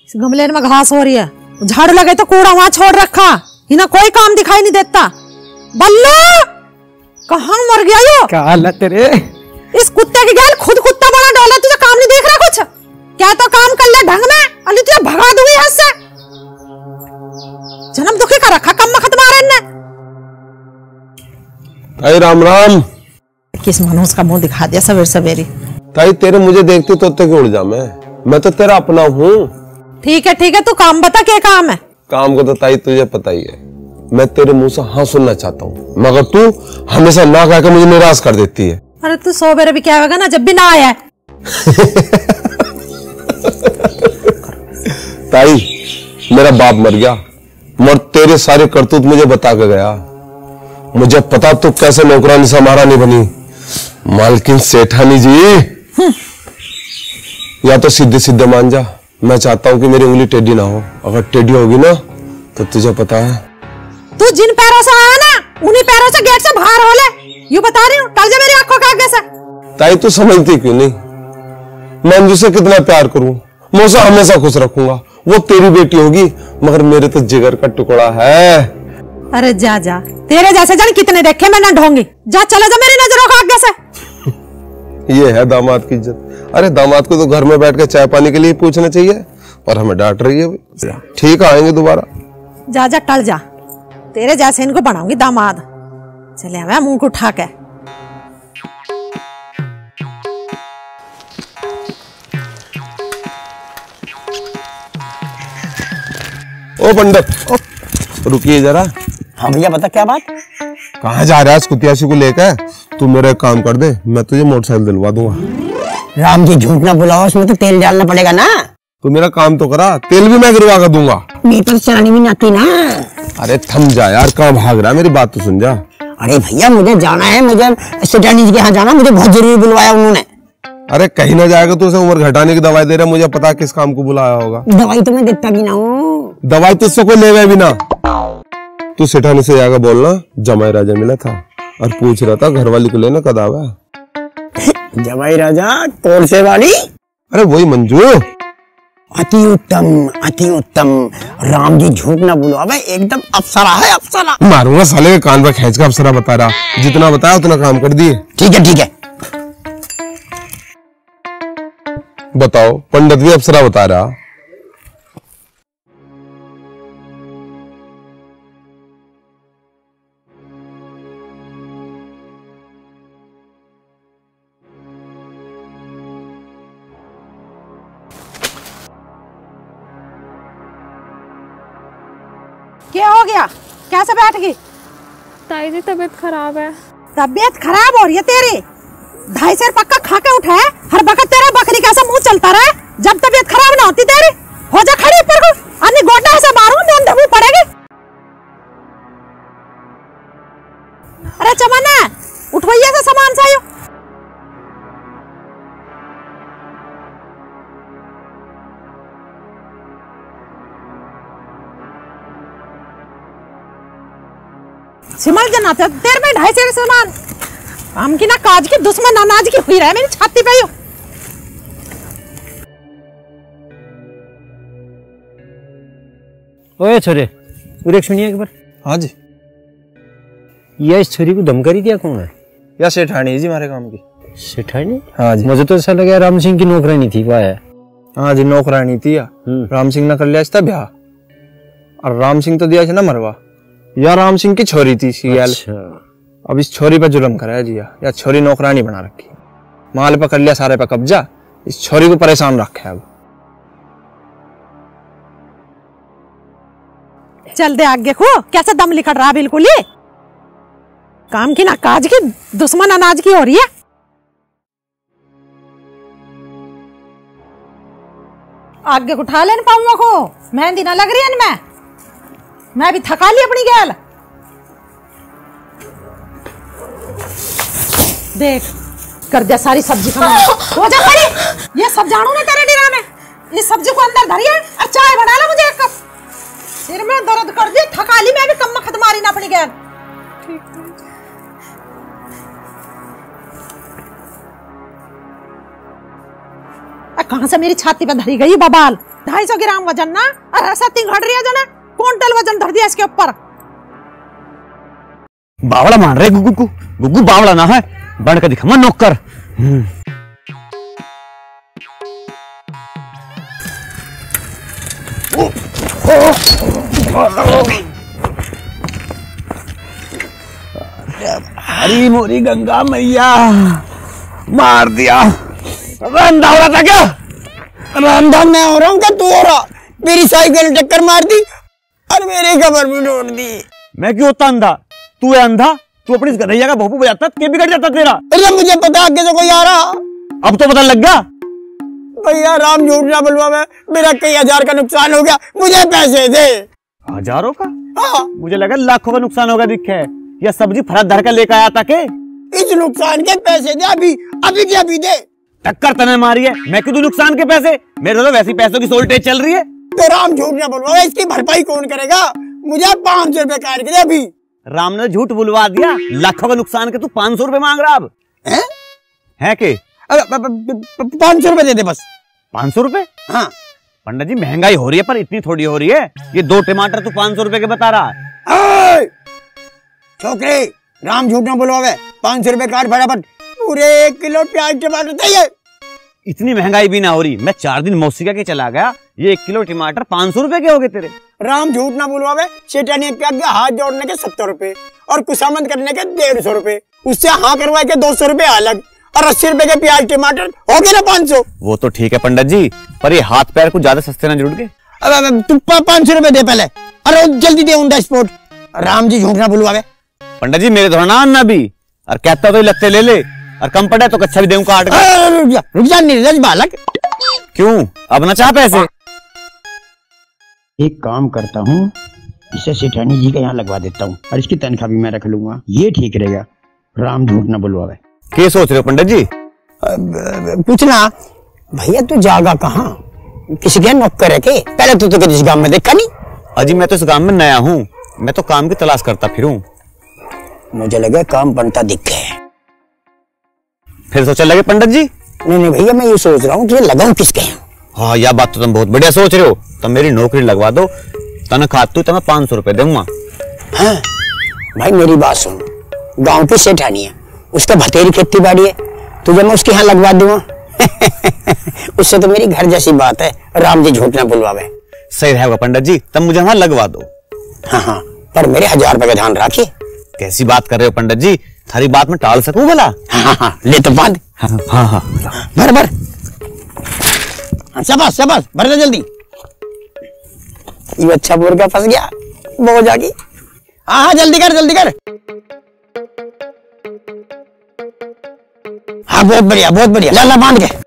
इस गमले में घास हो रही है, झाड़ू लगे तो कूड़ा वहां छोड़ रखा, इन्हें कोई काम दिखाई नहीं देता। बल्लू कहाँ मर गया यो? क्या हाल है तेरे? इस कुत्ते की गैल खुद कुत्ता बना डाला, तुझे काम नहीं देख रहा कुछ? क्या तो काम कर ले ढंग में, अली तुझे भगा दूंगी यहाँ से। जन्म दुखी का रखा कम खत्म आ रहे ने। ताई राम राम। किस मनोज का मुंह दिखा दिया सवेरे सवेरे। ताई तेरे मुझे देखते तो क्यों उड़ जा, मैं तो तेरा अपना हूँ। ठीक है तू काम बता, क्या काम है? काम को तो ताई तुझे पता ही है, मैं तेरे मुंह से हाँ सुनना चाहता हूँ, मगर तू हमेशा ना कहकर मुझे निराश कर देती है। अरे तू 100 बार भी क्या होगा ना, जब भी ना आया है। ताई मेरा बाप मर गया, मगर तेरे सारे करतूत मुझे बता के गया। मुझे पता तू कैसे नौकरानी से महारानी बनी। मालकिन सेठानी जी, या तो सीधे सीधे मान जा, मैं चाहता हूं कि मेरी उंगली टेढ़ी ना हो। अगर टेढ़ी होगी ना तो तुझे पता है तू जिन पैरों से आया ना उन्हीं पैरों से गेट से बाहर हो ले। यूं बता रही हूँ, टल जा मेरी आंखों के आगे से। ताई तू समझती क्यों नहीं? मैं अंजू से कितना प्यार करूं, मैं उसे हमेशा खुश रखूंगा। वो तेरी बेटी होगी मगर मेरे तो जिगर का टुकड़ा है। अरे जा जा, तेरे जैसे जान कितने देखे मैं ना ढोंगी। जा चला जा मेरी नजरों के आगे से। ये है दामाद की इज्जत। अरे दामाद को तो घर में बैठ के चाय पानी के लिए पूछना चाहिए, और हमें डांट रही है। ठीक आएंगे दोबारा। जा जा टल जा, तेरे जैसे इनको बनाऊंगी दामाद। चले मैं मुंह को उठा के। ओ पंडित, रुकिए जरा। हाँ भैया बता क्या बात? कहाँ जा रहा है इस कुतियासी को लेकर? तू मेरा एक काम कर दे, मैं तुझे मोटरसाइकिल दिलवा दूंगा। राम जी झूठ ना बुलाओ, उसमें तो तेल डालना पड़ेगा ना। तू मेरा काम तो करा, तेल भी मैं गिरवा कर दूंगा। मेरे पर चलानी भी नहीं आती ना। अरे थम जा यार, कहाँ भाग रहा है, मेरी बात तो सुन जा। अरे भैया मुझे जाना है, मुझे सेठानी जी के यहाँ जाना, मुझे बहुत जरूरी बुलवाया उन्होंने। अरे कहीं ना जाएगा तो उसे उम्र घटाने की दवाई दे रहा, मुझे पता है किस काम को बुलाया होगा। दवाई तो मैं देता भी ना हूँ। दवाई तुझसे कोई लेवे भी ना। तू सेठानी से जाकर बोलना जमाई राजा मिला था और पूछ रहा था घरवाली को लेना कद आवा। जमाई राजा कौन से वाली? अरे वही मंजू। अति उत्तम अति उत्तम। राम जी झूठ ना बोलो, अबे एकदम अप्सरा है अप्सरा। मारूंगा साले के कान पर खींच का अप्सरा बता रहा। जितना बताया उतना काम कर दिए। ठीक है। बताओ, पंडित भी अप्सरा बता रहा। क्या हो गया? कैसे बैठ गई? ताई जी तबीयत खराब है। तबीयत खराब हो रही है तेरी? 2.5 सेर पक्का खा के उठा है, हर वक्त तेरा बकरी कैसा मुंह चलता रहा है। जब तबीयत खराब ना होती तेरी, हो जा खड़ी ऊपर को, अन्य गोटा से मारूं तो अंधेरी पड़ेगी। अरे चमन उठवाइए से सामान सायो। सिमल जना तेरे में 2.5 सेर सामान हम की ना काज की दुश्मन अनाज की हुई रहा है मेरी छाती पे। ओए छोरे, उरे सुनिए एक बार। हाँ जी। यह इस छोरी को धमकारी दिया कौन है? या सेठानी जी हमारे काम की। सेठानी? हाँ जी। मुझे तो ऐसा लगा राम सिंह की नौकरानी थी। वाह है। हाँ जी नौकरानी थी या राम सिंह ने कर लिया इसका ब्याह, और राम सिंह तो दिया ना मरवा। या राम सिंह की छोरी थी सीएल। अच्छा। अब इस छोरी पर जुल्म कराया जी, या छोरी नौकरानी बना रखी, माल पर कर लिया सारे पे कब्जा, इस छोरी को परेशान रखा है। अब चल दे आगे को, कैसे दम लिखट रहा बिल्कुल ही। काम की ना काज की दुश्मन अनाज की हो रही है। आगे उठा लेन पाऊंगा को, मेहंदी ना लग रही है इनमें। मैं भी थका ली अपनी गैल। देख कर दिया सारी सब्जी खाना। हो जा खड़ी, ये सब जानू नहीं तेरे डिरा में। इस सब्जी को अंदर धरिए और चाय बना ला मुझे एक कप। सिर में दर्द कर दी, थका ली मैं भी, कम मखत मारी ना अपनी गैल। कहां से मेरी छाती पे धरी गई बबाल। 250 ग्राम वजन ना, और ऐसा तीन घट रही है जो ना क्विंटल वजन धर दिया इसके ऊपर। बावड़ा मान रहे गुग्गू को, गुग्गू बावड़ा ना है, बन के दिखा नौकर। हरी मोरी गंगा मैया, मार दिया। रंधा हो रहा था क्या? रंधा मैं हो रहा हूँ क्या तू हो रहा? मेरी साइकिल टक्कर मार दी और मेरी कमर भी तोड़ दी। मैं क्यों होता अंधा? तू है अंधा? तू अपनी इस गधैया का भोपू बजाता के बिगड़ जाता तेरा। अरे मुझे पता आगे से कोई आ रहा। अब तो पता लग गया। भैया राम झूठ ना बुलवा, मैं मेरा कई हजार का नुकसान हो गया, मुझे पैसे दे। हजारों का? हाँ। मुझे लगा लाखों का नुकसान होगा। दिखे या सब्जी फरत धर कर लेकर आया था के? इस नुकसान के पैसे दे अभी, अभी के अभी दे। टक्कर तने मारी है, मैं क्यों दूं नुकसान के पैसे? मेरे तो वैसी पैसों की सोल्टेज चल रही है। तो राम झूठ ना बुलवा, इसकी भरपाई कौन करेगा? मुझे 500 रुपए काट के दे अभी। राम ने झूठ बुलवा दिया, लाखों का नुकसान के तू 500 रुपए मांग रहा अब है के? 500 रुपए दे दे बस। 500 रुपए? हाँ पंडित जी महंगाई हो रही है, पर इतनी थोड़ी हो रही है। ये 2 टमाटर तू 500 रुपए के बता रहा है। छोकरे राम झूठ ना बुलवावे, 500 रुपए काट फटाफट। पूरे 1 किलो प्याज टमाटर चाहिए। इतनी महंगाई भी ना हो रही। मैं 4 दिन मौसीका के चला गया, ये 1 किलो टमाटर 500 रुपए के हो गए तेरे। राम झूठ ना बुलवावे, सेठानी के आगे हाथ जोड़ने के 70 रुपए और कुशामत करने के 150 रुपए, उससे हाँ करवाए के 200 रुपए अलग, और 80 रुपए के प्याज टमाटर हो गए ना 500। वो तो ठीक है पंडित जी, पर ये हाथ पैर कुछ ज्यादा सस्ते ना जुड़ गए। अब तू 500 रुपए दे पहले, अरे जल्दी दे on the spot. Ram ji झूठ ना बुलवावे। पंडित जी मेरे थोड़ा ना अन्ना भी, और कहता तो लगते ले ले, और कम पड़े तो कच्चा भी देऊं काट के। रुक जा निर्लज बालक। क्यों अब ना चाह पैसे? एक काम करता हूँ, इसे सेठानी जी के यहाँ लगवा देता हूँ और इसकी तनख्वाह भी मैं रख लूंगा, ये ठीक रहेगा। राम झूठ ना बुलवावे। क्या सोच रहे हो पंडित जी? पूछना भैया तू जागा कहाँ, किसी के नौकर है के? पहले तो किसी गांव में देखा नहीं। अजी मैं तो इस गांव में नया हूँ, मैं तो काम की तलाश करता फिरूं। मुझे लगा काम बनता दिख गया। फिर सोचा लगे पंडित जी? नहीं भैया मैं ये सोच रहा हूँ कि लगाऊं किसके यहाँ। हाँ यह बात तो तुम बहुत बढ़िया सोच रहे हो। तुम मेरी नौकरी लगवा दो, तनख्वाह तू तुम्हें 500 रुपए दूंगा। हाँ भाई मेरी बात सुन, गांव की सेठानी है, उसका भतेरी खेती बाड़ी है, तुझे मैं उसके यहाँ लगवा दूंगा। उससे तो मेरी घर जैसी बात है। राम जी झूठ ना बुलवावे। सही रहेगा पंडित जी, तब मुझे वहां लगवा दो। हाँ पर मेरे 1000 रुपए का ध्यान रखिए। कैसी बात कर रहे हो पंडित जी, थारी बात में टाल सकूं भला? हाँ ले तो बांध। हाँ भर शाबाश भर दे जल्दी। ये अच्छा मुर्गा फंस गया, वो जागी। हाँ जल्दी कर। हाँ बहुत बढ़िया ला बांध के।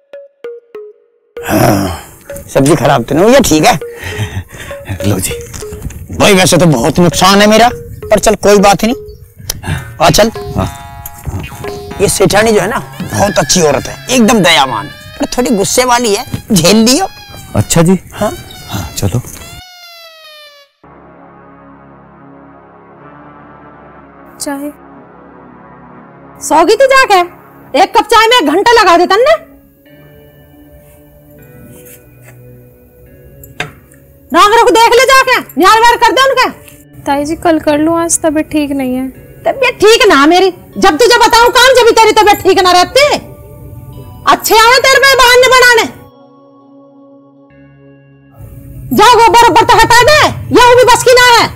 हाँ, सब्जी खराब तो नहीं हुई है? ठीक है लो जी। भाई वैसे तो बहुत नुकसान है मेरा, पर चल कोई बात नहीं। आ चल। ये सेठानी जो है ना बहुत अच्छी औरत है, एकदम दयावान, पर थोड़ी गुस्से वाली है, झेल लियो। अच्छा जी। हाँ चलो। चाय सौगी थी जाके, एक कप चाय में 1 घंटा लगा देता ने। नागरों को देख ले जाके, न्यार वार कर दे उनके। ताई जी कल कर लूं, आज तबीयत ठीक नहीं है। तबीयत ठीक ना मेरी, जब तुझे बताऊं काम, जब तेरी तबीयत ठीक ना रहती। अच्छे आवे तेरे पे बहाने बनाने। जाओ वो बराबर तो हटा दे, ये भी बस की ना है।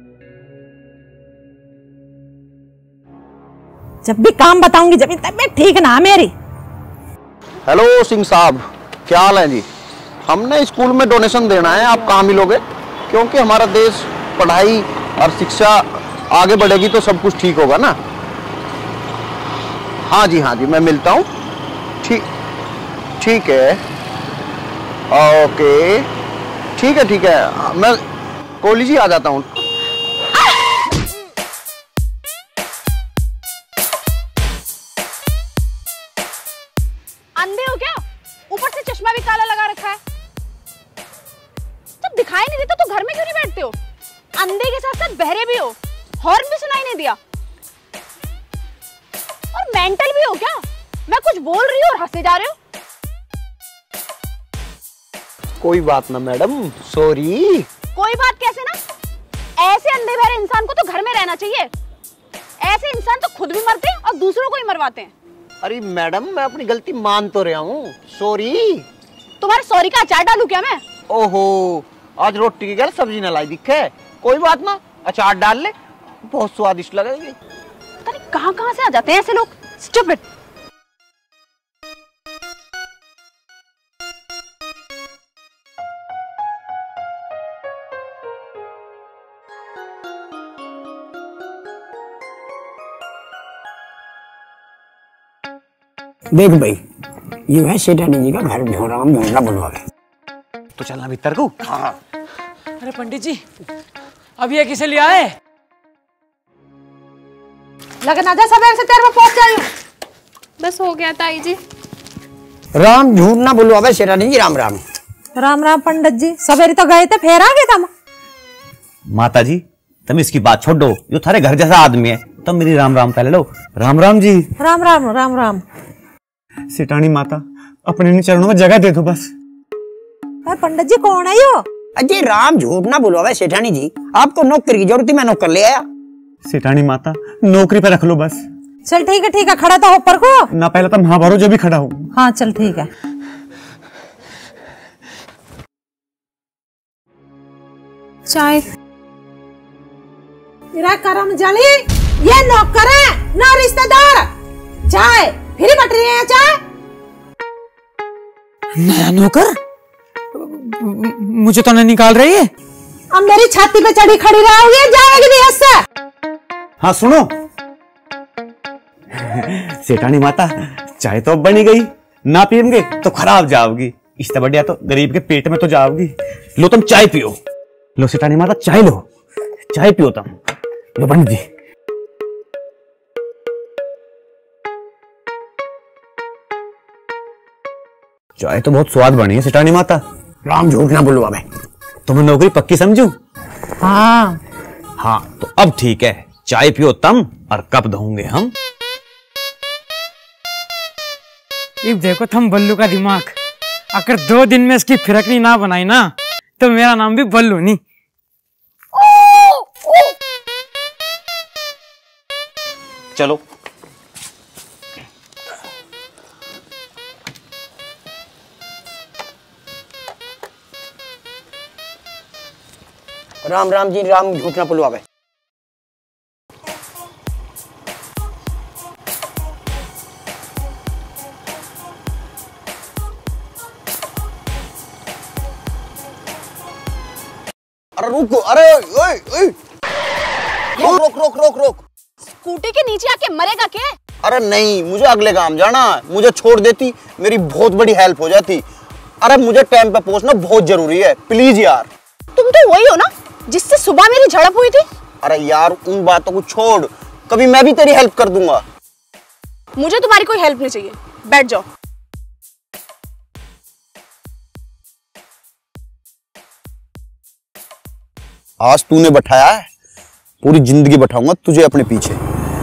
जब भी काम बताऊंगी, जब भी तबीयत ठीक ना मेरी। हेलो सिंह साहब, क्या हाल है जी? हमने स्कूल में डोनेशन देना है, आप कहाँ मिलोगे? क्योंकि हमारा देश पढ़ाई और शिक्षा आगे बढ़ेगी तो सब कुछ ठीक होगा ना। हाँ जी मैं मिलता हूँ। ठीक है ओके, ठीक है मैं कॉलेज ही आ जाता हूँ। अंधे हो क्या? ऊपर से चश्मा भी काला लगा रखा है। जब दिखाई नहीं देता तो घर में क्यों नहीं बैठते हो? अंधे के साथ साथ बहरे भी हो, हॉर्न भी सुनाई नहीं दिया। और मेंटल भी हो क्या? मैं कुछ बोल रही हूँ और हंसे जा रहे हो। कोई बात ना मैडम, सॉरी। कोई बात कैसे ना, ऐसे अंधे बहरे इंसान को तो घर में रहना चाहिए। ऐसे इंसान तो खुद भी मरते हैं और दूसरों को ही मरवाते हैं। अरे मैडम, मैं अपनी गलती मान तो रहा हूँ, सॉरी। तुम्हारे सॉरी का अचार डालू क्या मैं? ओहो, आज रोटी की क्या सब्जी न लाई दिखे। कोई बात ना, अचार डाल ले, बहुत स्वादिष्ट लगेगी। पता नहीं कहाँ से आ जाते हैं ऐसे लोग, स्टूपिड। देख भाई, ये है सेठानी जी का घर, झोराम झोरा बुलवा है। तो चलना भीतर को। हाँ। अरे पंडित जी, अब ये किसे लिया है? लगन आजा सवेरे से तेरे में पहुंच जाइयो। बस हो गया ताई जी। राम झूठ ना बुलवा सेठानी जी। राम राम। राम राम पंडित जी, सवेरे तो गए थे, फेर आ गए तुम। माता जी, तुम इसकी बात छोड़ दो, जो थारे घर जैसा आदमी है, तुम मेरी राम राम पहले लो। राम राम जी। राम राम राम राम। सेठानी माता, अपने चरणों में जगह दे दो बस। पंडित जी कौन है यो? अजय राम झूठ ना बुलवा सेठानी जी, आपको नौकरी की जरूरत थी, मैं नौकर ले आया। सेठानी माता, नौकरी पे रख लो बस। चल ठीक है, खड़ा तो ऊपर को ना, पहले तुम हाँ भरो जो भी खड़ा हो। हाँ चल ठीक है। चाय। मेरा करम जली, ये नौकर है ना रिश्तेदार। चाय फिर बट रही है चाय। नया नौकर? मुझे तो नहीं निकाल रही है। अब मेरी छाती पे चढ़ी खड़ी रहोगी, जाएगी नहीं इससे। हाँ सुनो सेठानी माता, चाय तो अब बनी गई, ना पियेंगे तो खराब जाओगी, इससे बढ़िया तो गरीब के पेट में तो जाओगी। लो तुम चाय पियो। लो सेठानी माता, चाय लो, चाय पियो तुम। लो पंडित जी। चाय तो बहुत स्वाद बनी है सेठानी माता। राम झूठ ना बुलवा भाई। तुम्हें नौकरी पक्की समझू? हाँ हाँ तो अब ठीक है, चाय पियो तुम और कप धोंगे हम। अब देखो थम बल्लू का दिमाग, अगर 2 दिन में इसकी फिरकनी ना बनाई ना तो मेरा नाम भी बल्लू नहीं। चलो राम राम जी, राम झूठ ना बुलवा भाई। अरे रुको, अरे ओए ओए, रोक रोक रोक रोक। स्कूटी के नीचे आके मरेगा क्या? अरे नहीं, मुझे अगले काम जाना, मुझे छोड़ देती, मेरी बहुत बड़ी हेल्प हो जाती। अरे मुझे टाइम पे पहुंचना बहुत जरूरी है, प्लीज यार। तुम तो वही हो ना जिससे सुबह मेरी झड़प हुई थी। अरे यार उन बातों को छोड़, कभी मैं भी तेरी हेल्प कर दूंगा। मुझे तुम्हारी कोई हेल्प नहीं चाहिए, बैठ जाओ। आज तूने बैठाया है, पूरी जिंदगी बैठाऊंगा तुझे अपने पीछे।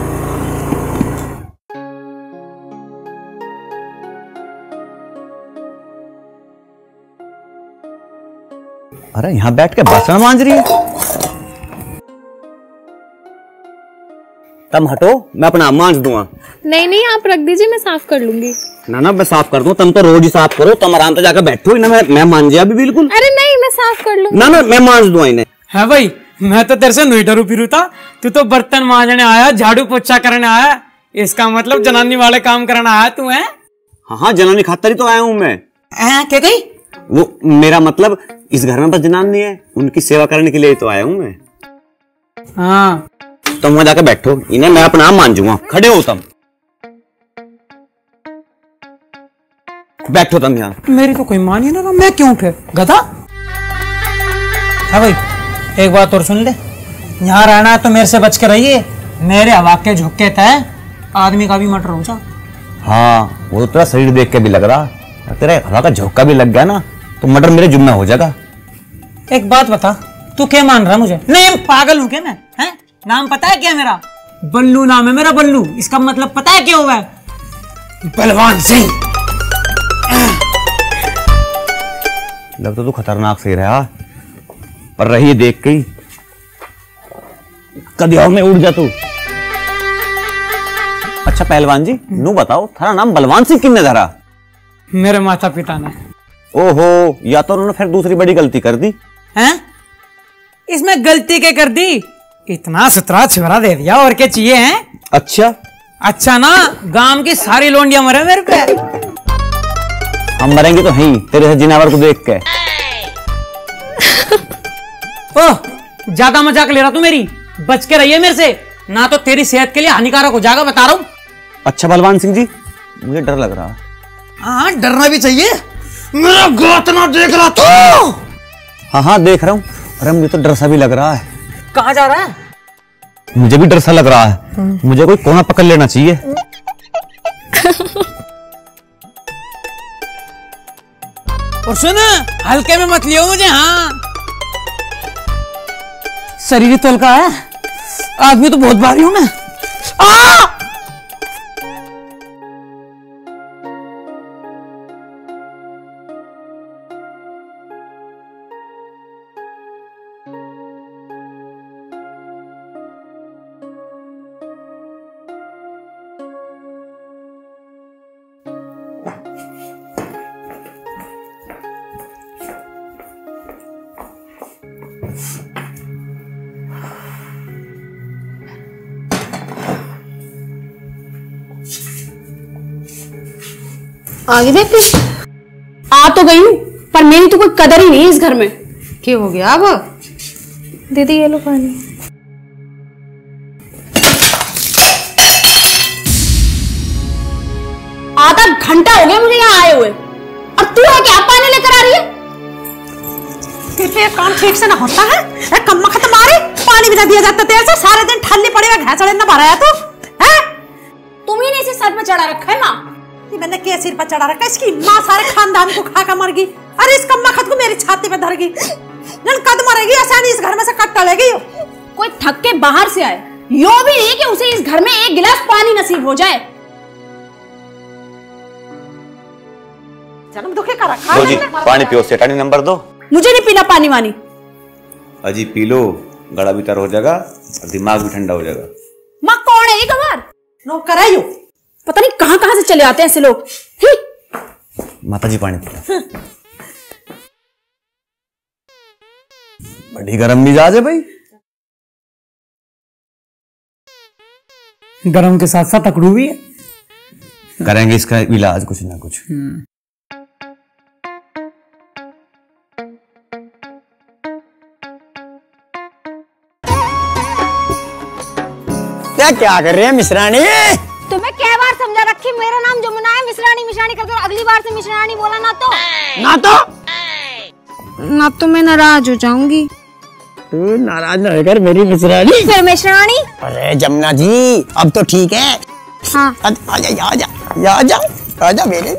अरे यहाँ बैठ के बर्तन मांज रही है। तुम हटो, मैं अपना मांज दूंगा। नहीं आप रख दीजिए, मैं साफ कर लूंगी। ना मैं साफ कर दूं, तुम तो रोज ही साफ करो, तुम आराम से जाकर बैठो ना, मैं मांझिया भी बिल्कुल। अरे नहीं, मैं साफ कर लूंगी। ना मैं मांज दूंगा इन्हें। है भाई, मैं तो तेरे से नहीं डरू फिरू था, तू तो बर्तन मांजने आया, झाड़ू पोछा करने आया, इसका मतलब जनानी वाले काम करना आया तू है? हाँ जनानी खातर ही तो आया हूँ मैं। क्या गई? वो मेरा मतलब इस घर में बस जनानी है, उनकी सेवा करने के लिए तो आया हूँ मैं। हाँ तुम वहां जाकर बैठो, इन्हें मैं अपना मांजूंगा। खड़े हो तुम, बैठो तुम यहाँ। मेरी तो कोई मान ही ना रहा, मैं क्यों फिर गधा? हाँ भाई एक बात और सुन ले, यहाँ रहना है तो मेरे से बच के रहिए, मेरे हवा के झोंके तय आदमी का भी मटर हो जा। हाँ वो तो तेरा शरीर देख के भी लग रहा, तेरा हवा का झोंका भी लग गया ना तो मटर मेरे जुम्मा हो जाएगा। एक बात बता, तू क्या मान रहा मुझे? नहीं पागल हूँ क्या मैं? हैं? नाम पता है क्या मेरा? बल्लू नाम है मेरा, बल्लू। इसका मतलब पता है क्या हुआ है? बलवान सिंह। लग तो तू खतरनाक से रहा, पर रही देख के कदियों में उड़ जा तू। अच्छा पहलवान जी, नू बताओ थारा नाम बलवान सिंह किसने धरा? मेरे माता पिता ने। ओहो, या तो उन्होंने फिर दूसरी बड़ी गलती कर दी। हैं? इसमें गलती क्या कर दी? इतना सुथरा छिवरा दे दिया, और क्या चाहिए हैं? अच्छा अच्छा ना, गांव की सारी लोंडियां मरे मेरे पे। हम मरेंगे तो हैं तेरे से जिनावर को देख के। ओह, ज्यादा मजाक ले रहा तू मेरी, बच के रहिए मेरे से, ना तो तेरी सेहत के लिए हानिकारक हो जाएगा, बता रहा हूं। अच्छा बलवान सिंह जी, मुझे डर लग रहा है। हाँ, डरना भी चाहिए। मेरा गोत ना देख रहा तू? हाँ हाँ देख रहा हूँ। अरे मुझे तो डर सा भी लग रहा है। कहाँ जा रहा है? मुझे भी डर सा लग रहा है, मुझे कोई कोना पकड़ लेना चाहिए। और सुन, हल्के में मत लियो मुझे। हाँ, शरीर तो हल्का है, आदमी तो बहुत भारी हूं मैं। आगे देख, आ तो गई हूँ, पर मेरी तो कोई कदर ही नहीं इस घर में। क्या हो गया अब? दीदी ये लो पानी। आधा घंटा हो गया मुझे यहाँ आए हुए, और तू है क्या पानी लेकर आ रही है? तेरे काम ठीक से ना होता है? कम्मा खत्म आ रही, पानी भी ना दिया जाता तेरे से, सारे दिन ठल्ली पड़े हुए घास ना भराया तू है? तुम्ही ने इसे सर पे चढ़ा रखा है माँ। मैंने क्या सिर पर चढ़ा रखा? इसकी माँ सारे खानदान को खा कर मर गई। अरे इस कम्मा खत को मेरी छाती पे धर गई, कद मरेगी आसानी, इस घर में से कट टलेगी। कोई थक के बाहर से आए, यो भी नहीं कि उसे इस घर में एक गिलास पानी नसीब हो जाए। जन्म दुखी कर रखा लो जी, पानी पियो, सेठानी नंबर दो। मुझे नहीं पीना पानी वानी। अजी पी लो, गला भी तर हो जाएगा और दिमाग भी ठंडा हो जाएगा। माँ कौन है ये गवार? नौकर है यो। पता नहीं कहां कहां से चले आते हैं ऐसे लोग। माता जी पानी पिला। बड़ी गरम मिजाज है भाई। गरम के साथ साथ अकड़ू भी है। करेंगे इसका इलाज कुछ ना कुछ। क्या कर रहे हैं मिश्रानी? तुम्हें क्या बार समझा रखी, मेरा नाम जमुना है, मिश्रानी मिश्रानी करके अगली बार से मिश्रानी बोला ना तो मैं नाराज हो जाऊंगी। तू नाराज न होकर मेरी मिश्रानी। फिर मिश्रानी। अरे जमुना जी अब तो ठीक है। हाँ आजा मेरे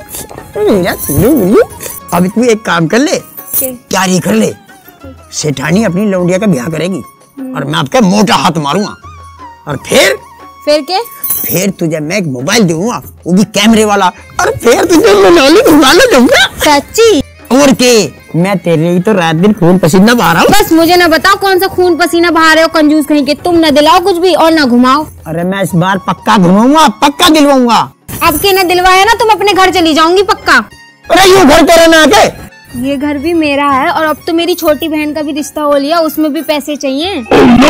अब तू एक काम कर ले, तैयारी कर ले। सेठानी अपनी लौंडिया का ब्याह करेगी और मैं आपका मोटा हाथ मारूंगा, और फिर क्या? फिर तुझे मैं एक मोबाइल दूंगा, वो भी कैमरे वाला, और फिर तुझे मनाली घुमाने दूंगा। सच्ची? और के मैं तेरे ही तो रात दिन खून पसीना बहा रहा हूँ। बस मुझे ना बताओ कौन सा खून पसीना बहा रहे हो कंजूस कहीं के। तुम न दिलाओ कुछ भी और ना घुमाओ। अरे मैं इस बार पक्का घुमाऊंगा, पक्का दिलवाऊंगा। अब के न दिलवाया ना, तुम अपने घर चली जाऊंगी पक्का। अरे ये घर तेरा ना आके? ये घर भी मेरा है, और अब तो मेरी छोटी बहन का भी रिश्ता हो लिया, उसमें भी पैसे चाहिए।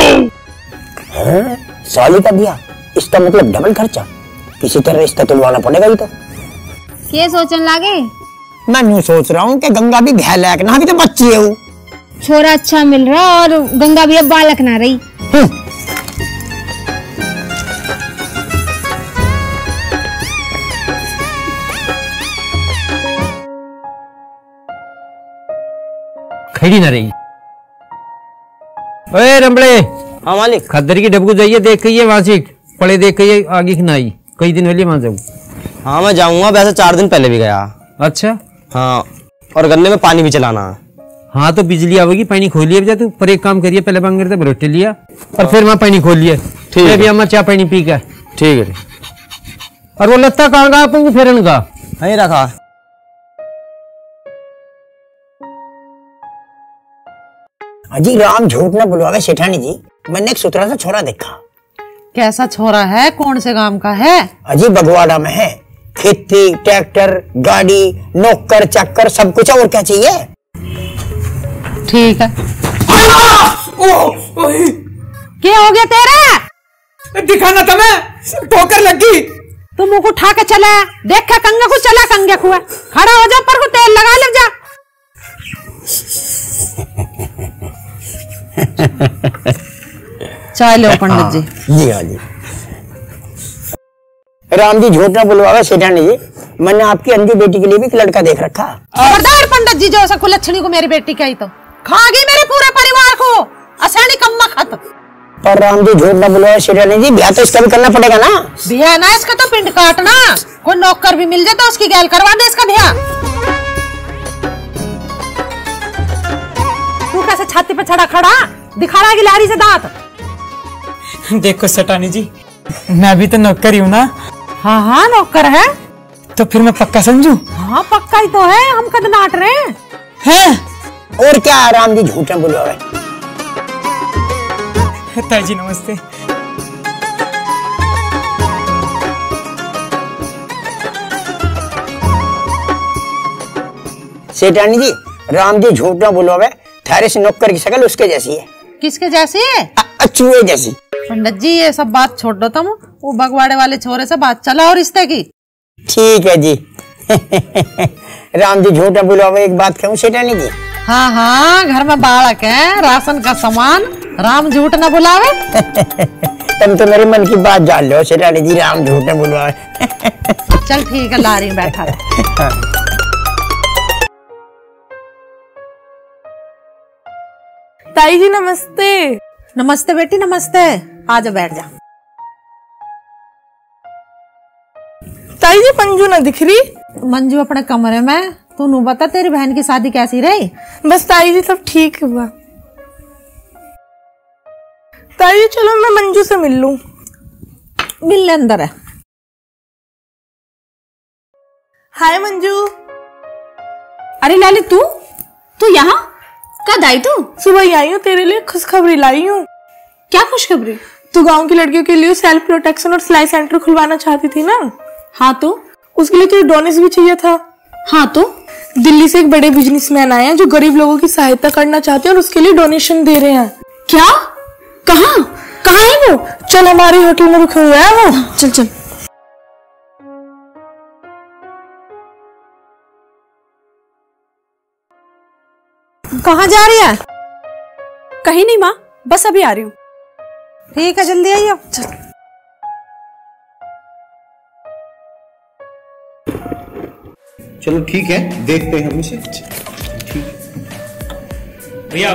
साली का दिया, इसका मतलब डबल खर्चा। किसी तरह रिश्ता तुलवाना पड़ेगा ही तो। ये सोचने लगे? मैं यूँ सोच रहा हूँ कि गंगा भी भय लायक ना, अभी तो बच्ची है वो। छोरा अच्छा मिल रहा और गंगा भी अब बालक ना रही। खड़ी ना रही। ओए रंबड़े। हाँ मालिक। खद्दर की डब्बू जाइए, देख के वहां से पड़े, देख के आगे की नाई कई दिन पहले वहां जाऊँ। हाँ मैं जाऊंगा, वैसे 4 दिन पहले भी गया। अच्छा। हाँ, और गन्ने में पानी भी चलाना है। हाँ तो बिजली आवेगी, पानी खोल लिया जा तू। पर एक काम करिए, पहले बांगर बरोटे लिया और फिर वहां पानी खोल लिया। ठीक है भैया, मैं चाय पानी पी के। ठीक है। और वो लत्ता कहाँ गा फेरन का? यही रखा। अजी राम झूठ न बुलवावे सेठानी जी, मैंने एक सुथरा सा छोरा देखा। कैसा छोरा है, कौन से गांव का है? अजी बगवाड़ा में है, खेती, ट्रैक्टर, गाड़ी, नौकर चाकर सब कुछ, और क्या चाहिए? ठीक है। क्या हो गया तेरा? दिखाना था मैं, ठोकर लगी। तुम मुझको उठा के चला, देख के कंगे को चला, कंगे को खड़ा हो जा, पर को तेल लगा ले जा। चाय लो पंडित जी। जी हाँ जी। राम जी झूठ न बुलवावे सेठानी जी, मैंने आपकी अंधी बेटी के लिए भी एक लड़का देख रखा। खबरदार पंडित जी, जो ऐसा कुलच्छनी को मेरी बेटी कही तो खागी मेरे पूरे परिवार को, असानी कम्मा खत। पर राम जी झूठ न बुलवावे सेठानी जी, ब्याह तो इसका भी करना पड़ेगा ना? ब्याह ना, इसका तो पिंड काटना, कोई नौकर भी मिल जाए तो उसकी गैल करवा दे इसका ब्याह। तू कैसे छाती पे चढ़ा खड़ा दिखा रहा है गिलारी से दांत? देखो सेठानी जी, मैं भी तो नौकर ही हूँ ना। हाँ हाँ नौकर है, तो फिर मैं पक्का समझू? हाँ पक्का ही तो है, हम कद नाट रहे हैं। और क्या राम जी झूठ न बुलवावे। ताई जी नमस्ते। सेठानी जी राम जी झूठ न बुलवावे, थारे से नौकर की शक्ल उसके जैसी है। किसके जैसी है? चूहे जैसी। पंडित जी ये सब बात छोड़ दो तुम, वो बगवाड़े वाले छोरे से बात चला और रिश्ते की। ठीक है जी। राम जी झूठ न बुलवावे, एक बात कहूँ सेठानी जी? हाँ हाँ, घर में बालक है, राशन का सामान, राम झूठ न बुलावे। तुम तो मेरे मन की बात जान लो सेठानी जी, राम झूठ न बुलवावे। चल ठीक है, लारी में बैठा है। ताई जी नमस्ते। नमस्ते बेटी नमस्ते, आजा बैठ जा। ताई जी मंजू ना दिख रही? मंजू अपने कमरे में। तू नू बता तेरी बहन की शादी कैसी रही? बस ताई जी सब ठीक हुआ। ताई जी चलो मैं मंजू से मिल लूं। मिल ले, अंदर है। हाय मंजू। अरे लाली तू यहाँ कब आई? तू सुबह ही आई हूँ, तेरे लिए खुशखबरी लाई हूँ। क्या खुशखबरी? तू गांव की लड़कियों के लिए सेल्फ प्रोटेक्शन और सिलाई सेंटर खुलवाना चाहती थी ना? हाँ तो उसके लिए तुझे डोनेशन भी चाहिए था। हाँ तो दिल्ली से एक बड़े बिजनेसमैन आए हैं जो गरीब लोगों की सहायता करना चाहते हैं और उसके लिए डोनेशन दे रहे हैं। क्या? कहाँ है वो? चल हमारे होटल में रुके हुए हैं वो। चल चल। कहाँ जा रही है? कहीं नहीं माँ, बस अभी आ रही हूँ। ठीक है जल्दी आइयो। चलो ठीक है, देखते हैं हम इसे। ठीक भैया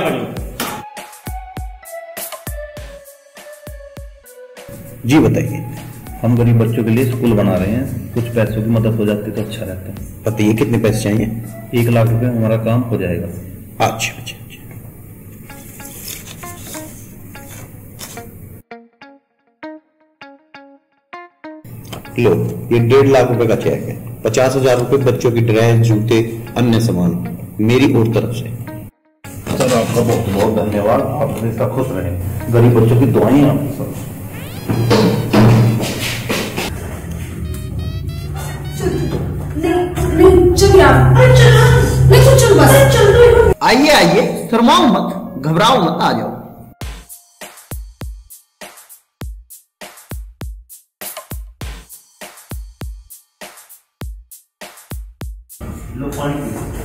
जी बताइए। हम गरीब बच्चों के लिए स्कूल बना रहे हैं, कुछ पैसों की मदद हो जाती तो अच्छा रहता है। बताइए कितने पैसे चाहिए? 1 लाख रुपए हमारा काम हो जाएगा। अच्छा अच्छा। लो ये 1.5 लाख रुपए का चेक है। 50,000 रुपए बच्चों की ड्रेस, जूते, अन्य सामान मेरी और तरफ से। सर आपका बहुत बहुत धन्यवाद, आप हमेशा खुश रहें। गरीब बच्चों की दुआएं आपके साथ। आइए आइए, शर्माओ मत, घबराओ मत, आ जाओ। लो पानी।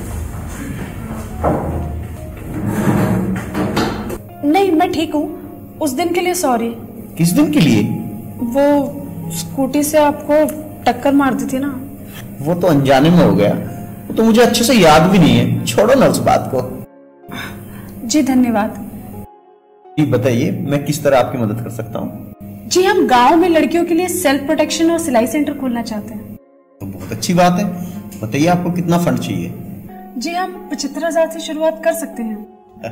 नहीं मैं ठीक हूँ। उस दिन के लिए सॉरी। किस दिन के लिए? वो स्कूटी से आपको टक्कर मार दी थी ना। वो तो अनजाने में हो गया, वो तो मुझे अच्छे से याद भी नहीं है। छोड़ो ना उस बात को। जी धन्यवाद। जी बताइए मैं किस तरह आपकी मदद कर सकता हूँ? जी हम गांव में लड़कियों के लिए सेल्फ प्रोटेक्शन और सिलाई सेंटर खोलना चाहते हैं। तो बहुत अच्छी बात है, बताइए आपको कितना फंड चाहिए? जी हम 75,000 से शुरुआत कर सकते हैं।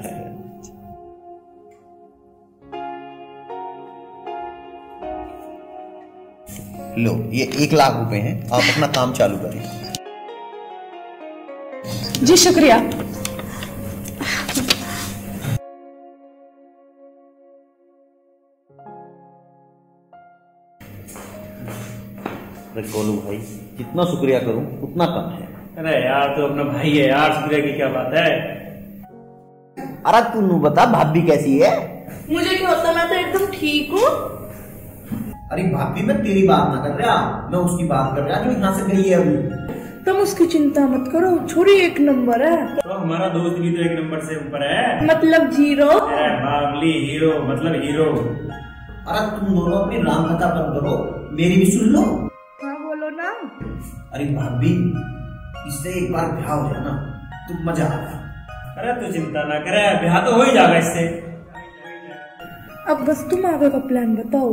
लो ये 1 लाख रुपए हैं, आप अपना काम चालू करें। जी शुक्रिया। अरे गोलू भाई, जितना शुक्रिया करूं उतना कम है। अरे यार तो अपना भाई है यार, शुक्रिया की क्या बात है। अरे तू बता भाभी कैसी है? मुझे क्या होता, मैं तो एकदम ठीक हूँ। अरे भाभी मैं तेरी बात ना कर रहा, मैं उसकी बात कर रहा जो यहाँ से गई है अभी। तुम उसकी चिंता मत करो, छोरी एक नंबर है। तो हमारा दोस्त भी तो एक नंबर से ऊपर है। मतलब जीरो। बावली हीरो मतलब हीरो। अरे तुम दोनों अपनी राम कथा बंद करो, मेरी भी सुन लो। हाँ बोलो ना। अरे भाभी, इससे एक बार ब्याह हो जाए ना तो मजा आएगा। अरे तू चिंता ना करे, ब्याह तो हो ही जाएगा इससे। अब बस तुम आगे का प्लान बताओ।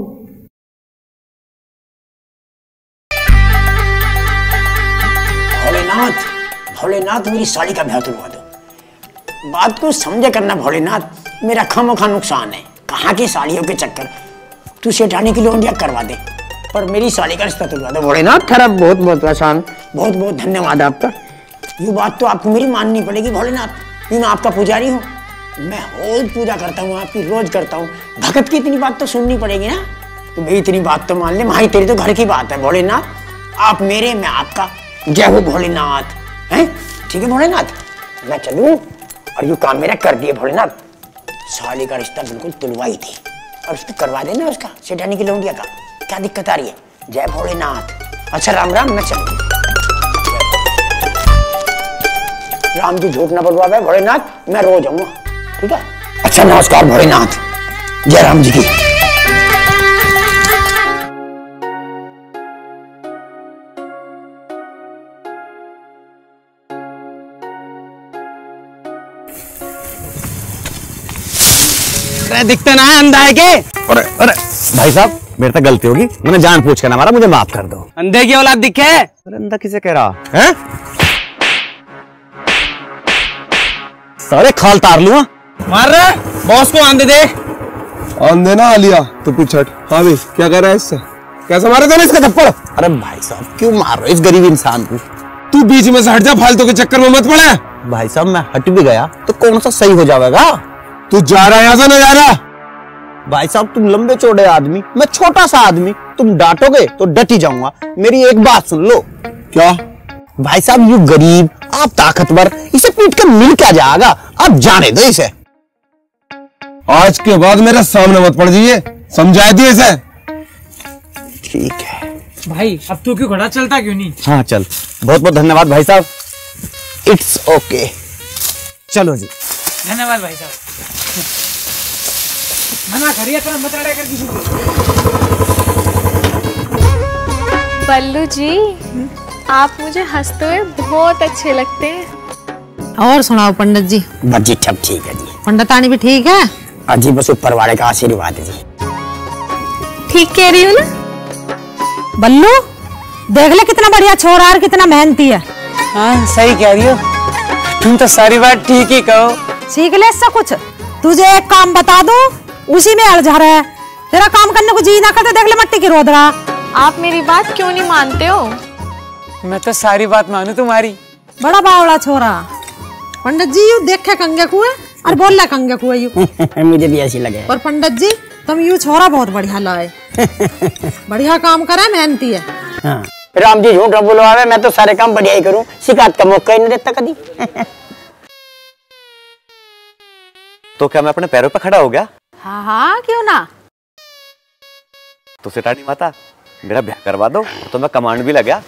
भोलेनाथ, भोलेनाथ मेरी साली का ब्याह तुलवा दो। बात को समझे करना भोलेनाथ, मेरा खामोखा नुकसान है। कहाँ की सालियों के चक्कर, तू सेठानी की लोन करवा दे, पर मेरी साली का रिश्ता तुलवा दो भोलेनाथ। खराब बहुत बहुत आसान, बहुत बहुत धन्यवाद आपका। ये बात तो आपको मेरी माननी पड़ेगी भोलेनाथ, मैं आपका पुजारी हूँ, मैं रोज पूजा करता हूँ आपकी, रोज करता हूँ। भगत की इतनी बात तो सुननी पड़ेगी ना, तो भाई इतनी बात तो मान ले। भाई तेरी तो घर की बात है भोलेनाथ, आप मेरे मैं आपका। जय हो भोलेनाथ। हैं ठीक है भोलेनाथ, मैं चलूं। और ये काम मेरा कर दिए भोलेनाथ, साली का रिश्ता बिल्कुल तुलवाई थी, और उसको करवा देना उसका सेठानी की लौंडिया का। क्या दिक्कत आ रही है? जय भोलेनाथ। अच्छा राम राम, मैं चलूं। राम जी झूठ ना बोलवा भोलेनाथ, मैं रोज आऊंगा, ठीक है? अच्छा नमस्कार भोलेनाथ, जय राम जी की। दिखते ना है अंधा है के? अरे अरे भाई साहब, मेरे से गलती होगी, मैंने जान पूछ कर ना मारा, मुझे माफ कर दो। अंधे की औलाद दिखे? अरे अंधा किसे कह रहा है? सारे खाल तार लूंगा। मार रहा बॉस को आंधे दे। आंधे ना आलिया तो पिछट। हाँ भाई क्या कर रहा है इससे? कैसे मारे थे इसका थप्पड़? अरे भाई साहब क्यों मार रहे हो इस गरीब इंसान को? तू बीच में से हट जा, फालतू के चक्कर में मत पड़े। भाई साहब मैं हट भी गया तो कौन सा सही हो जाएगा? तू जा रहा है यहाँ से, ना जा रहा? भाई साहब तुम लंबे चौड़े आदमी, मैं छोटा सा आदमी, तुम डांटोगे तो डट ही जाऊंगा। मेरी एक बात सुन लो। क्या? भाई साहब यू गरीब, आप ताकतवर, इसे पीट कर मिल क्या जाएगा? आप जाने दो इसे। आज के बाद मेरे सामने मत पड़ जाइए, समझाए दिए इसे। ठीक है भाई, अब तू क्यों खड़ा, चलता क्यों नहीं? हाँ चल, बहुत बहुत धन्यवाद भाई साहब। इट्स ओके, चलो जी। धन्यवाद भाई साहब। मना करिए तो मत लड़ा कर किसी को। बल्लू जी, आप मुझे हंसते हुए बहुत अच्छे लगते हैं। और सुनाओ पंडित जी? बस जी सब ठीक है जी। पंडितानी भी ठीक है? अजी बस ऊपर वाले का आशीर्वाद है जी। ठीक कह रही हूँ ना? बल्लू देख ले कितना बढ़िया छोरा और कितना मेहनती है। हाँ सही कह रही हो, तुम तो सारी बात ठीक ही कहो। सीख ले इससे कुछ। तुझे एक काम बता दूं, उसी में अड़झा रहा है। तेरा काम करने को जी ना करते, देख ले मट्टी की रोद रहा। आप मेरी बात क्यों नहीं मानते हो? मैं तो सारी बात मानू तुम्हारी। बड़ा बावड़ा छोरा। पंडित जी यू देखे कंगे कुएं और बोल रहा कंगे कुएं यू। मुझे भी ऐसी लगे। और पंडित जी तुम यू छोरा बहुत बढ़िया लाए। बढ़िया काम करे, मेहनती है। हाँ। राम जी झूठ बोलवावे, मैं तो सारे काम बढ़िया ही करूं, शिकायत का मौका ही नहीं देता कभी। तो क्या मैं अपने पैरों पर खड़ा हो गया? हाँ हाँ क्यों ना। तो सेठानी माता मेरा ब्याह करवा दो, तो मैं कमांड भी लगा।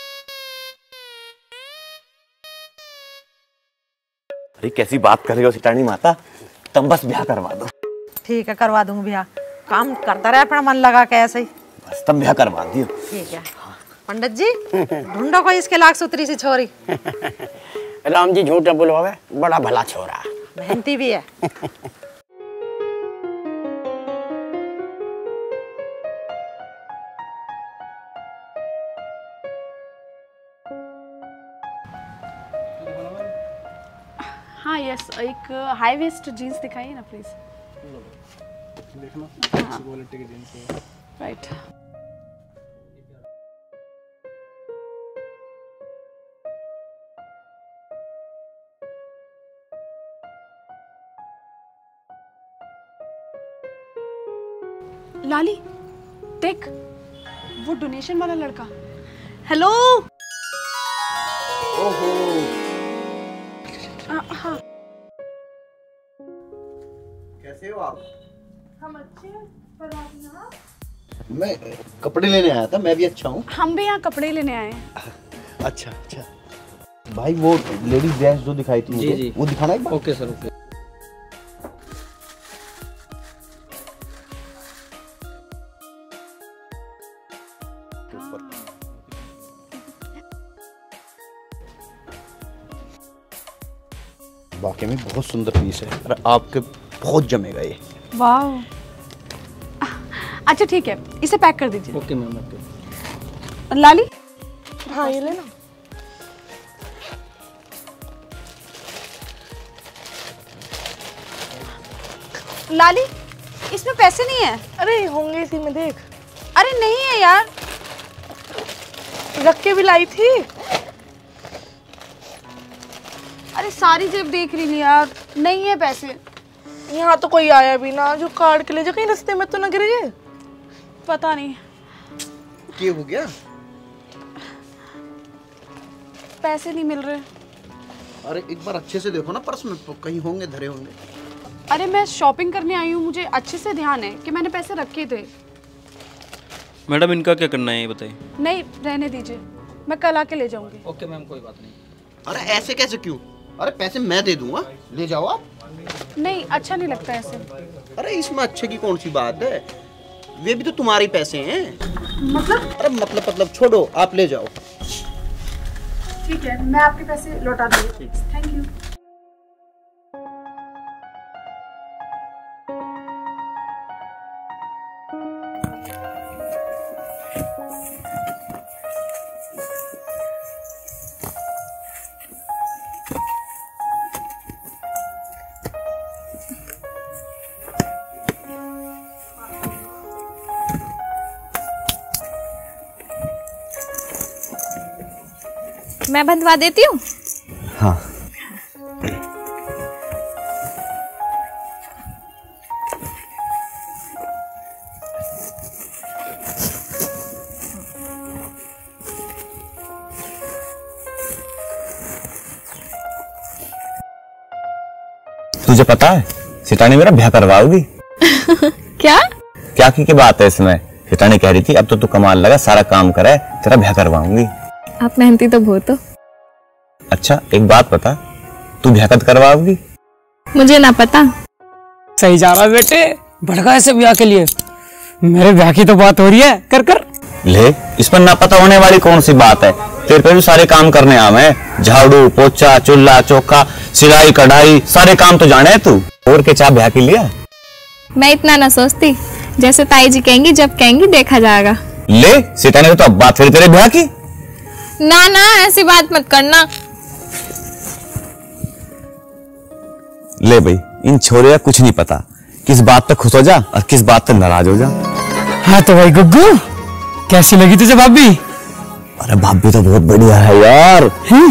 अरे कैसी बात कर रही हो सेठानी माता, तुम बस ब्याह करवा दो। ठीक है करवा दूंगी भैया, काम करता रहे अपना मन लगा के ऐसे ही। बस तुम ब्याह करवा दियो। ठीक है पंडित जी, ढूंढो कोई इसके लाख सुथरी सी छोरी। राम जी झूठ बोलवावे, बड़ा भला छोरा, मेहनती भी है। हाँ यस, एक हाई वेस्ट जीन्स दिखाइए ना प्लीज। राइट। लाली देख, वो डोनेशन वाला लड़का हेलो। ओहो। हाँ। कैसे हो आप? हम अच्छे हैं, पर आप यहाँ? मैं कपड़े लेने आया था, मैं भी अच्छा हूँ। हम भी यहाँ कपड़े लेने आए हैं। अच्छा अच्छा। भाई वो लेडीज ड्रेस जो दिखाई थी मुझे, जी। वो दिखाना एक बार। Okay sir, okay. वाकई में बहुत सुंदर पीस है और आपके बहुत जमेगा ये। वाह। अच्छा ठीक है, इसे पैक कर दीजिए। Okay ma'am, okay. लाली। हाँ ये लेना। लाली, इसमें पैसे नहीं है। अरे होंगे इसी में, देख। अरे नहीं है यार, रख के भी लाई थी। अरे सारी जेब देख रही थी यार, नहीं है पैसे। यहाँ तो कोई आया भी ना जो कार्ड के ले जाए, कहीं रास्ते में तो ना गिर गए। पता नहीं क्या हो गया। पैसे नहीं मिल रहे। अरे एक बार अच्छे से देखो ना, पर्स में कहीं होंगे, धरे होंगे। अरे मैं शॉपिंग करने आई हूँ, मुझे अच्छे से ध्यान है कि मैंने पैसे रखे थे। मैडम इनका क्या करना है ये बताइए। नहीं रहने दीजिए, मैं कल आके ले जाऊंगी। ओके मैम, कोई बात नहीं। अरे ऐसे कैसे, क्यों? अरे पैसे मैं दे दूंगा, ले जाओ आप। नहीं अच्छा नहीं लगता ऐसे। अरे इसमें अच्छे की कौन सी बात है, वे भी तो तुम्हारे पैसे हैं। मतलब? अरे मतलब छोड़ो, आप ले जाओ। ठीक है, मैं आपके पैसे लौटा दूंगी। Thank you. मैं बंधवा देती हूँ। हाँ। तुझे पता है सिटानी मेरा ब्याह करवाओगी? क्या क्या की बात है इसमें? सिटानी कह रही थी अब तो तू कमाल लगा, सारा काम करे, तेरा ब्याह करवाऊंगी। आप मेहनती तो बहुत हो। अच्छा एक बात बता, तू ब्याह कब करवाओगी? मुझे ना पता। सही जा रहा है बेटे, भड़का ऐसे ब्याह के लिए। मेरे ब्याह की तो बात हो रही है, कर कर। ले, इसमें ना पता होने वाली कौन सी बात है? तेरे पे भी सारे काम करने आवे, झाड़ू पोछा चूल्हा चौका सिलाई कढ़ाई सारे काम तो जाने है तू। और के चाह ब्याह के लिए? मैं इतना ना सोचती, जैसे ताई जी कहेंगी जब कहेंगी देखा जाएगा। ले सीता ने तो अब बात करी तेरे ब्याह की। ना ना ऐसी बात मत करना। ले भाई, इन छोरे का कुछ नहीं पता, किस बात तक खुश हो जा और किस बात तक नाराज हो जा। हाँ तो भाई गुग्गू, कैसी लगी तुझे भाभी? अरे भाभी तो बहुत बढ़िया है यार।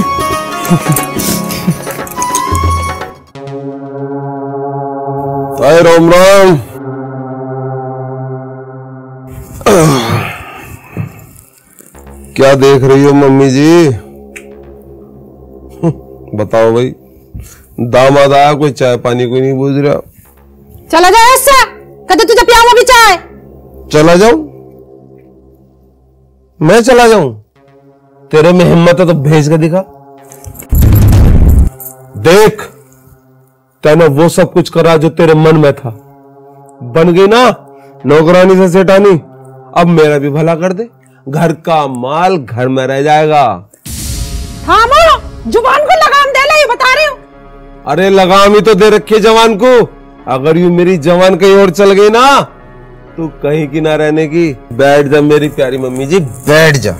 हाय राम राम। क्या देख रही हो मम्मी जी? बताओ भाई, दामाद आया, कोई चाय पानी कोई नहीं पूछ रहा। चला जाओ ऐसा, कदे तुझे पियाऊंगा भी चाय। चला जाऊं? मैं चला जाऊं? तेरे में हिम्मत है तो भेज के दिखा। देख, तैने वो सब कुछ करा जो तेरे मन में था, बन गई ना नौकरानी से सेठानी। अब मेरा भी भला कर दे, घर का माल घर में रह जाएगा। थामो, जुबान को लगाम दे ले, ये बता रही हूँ। अरे लगाम ही तो दे रखी है जवान को। अगर यूं मेरी जवान कहीं और चल गई ना, तू कहीं की ना रहने की। बैठ जा मेरी प्यारी मम्मी जी, बैठ जा।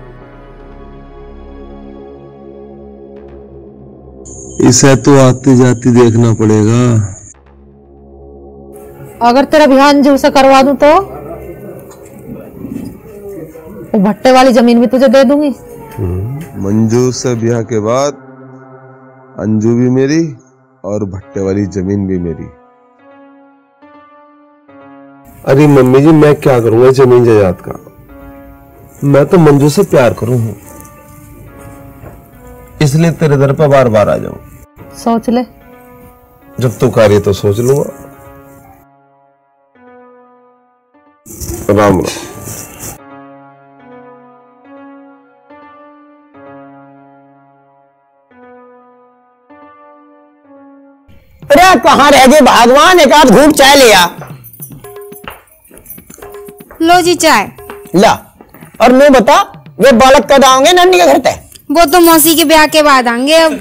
इसे तो आती जाती देखना पड़ेगा। अगर तेरा ब्याह अंजू से करवा दूं तो वो भट्टे वाली जमीन भी तुझे दे दूंगी। मंजू से ब्याह के बाद अंजू भी मेरी और भट्टे वाली जमीन भी मेरी। अरे मम्मी जी, मैं क्या करूंगा जमीन जायदाद का? मैं तो मंजू से प्यार करूं हूं, इसलिए तेरे दर पर बार बार आ जाऊं। सोच ले। जब तू कार्य तो सोच लूंगा। राम राम। अरे कहाँ रह गए भगवान, एक आध घूंट चाय लिया। लो जी चाय। ला, और मैं बता, वे बालक कब आओगे नन्नी के घर पे? वो तो मौसी के ब्याह के बाद आएंगे अब।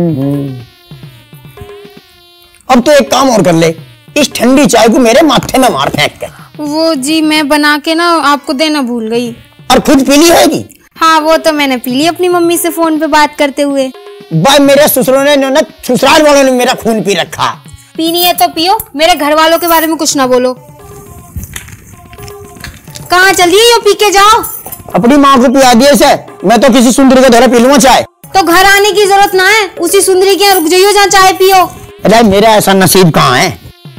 अब तो एक काम और कर ले, इस ठंडी चाय को मेरे माथे में मार फेंक के। वो जी मैं बना के ना आपको देना भूल गई। और खुद पी ली होगी? हाँ वो तो मैंने पी ली अपनी मम्मी से फोन पे बात करते हुए। भाई मेरे ससुरों ने ससुराल वालों ने मेरा खून पी रखा। पीनी है तो पियो, मेरे घर वालों के बारे में कुछ ना बोलो। कहाँ चलिए, यो पी के जाओ। अपनी माँ को पिया दिए से, मैं तो किसी सुंदरी के घर पी लूंगा चाय। तो घर आने की जरूरत ना है, उसी सुंदरी के यहाँ रुक जाइयो जहाँ चाय पियो। अरे मेरा ऐसा नसीब कहाँ है।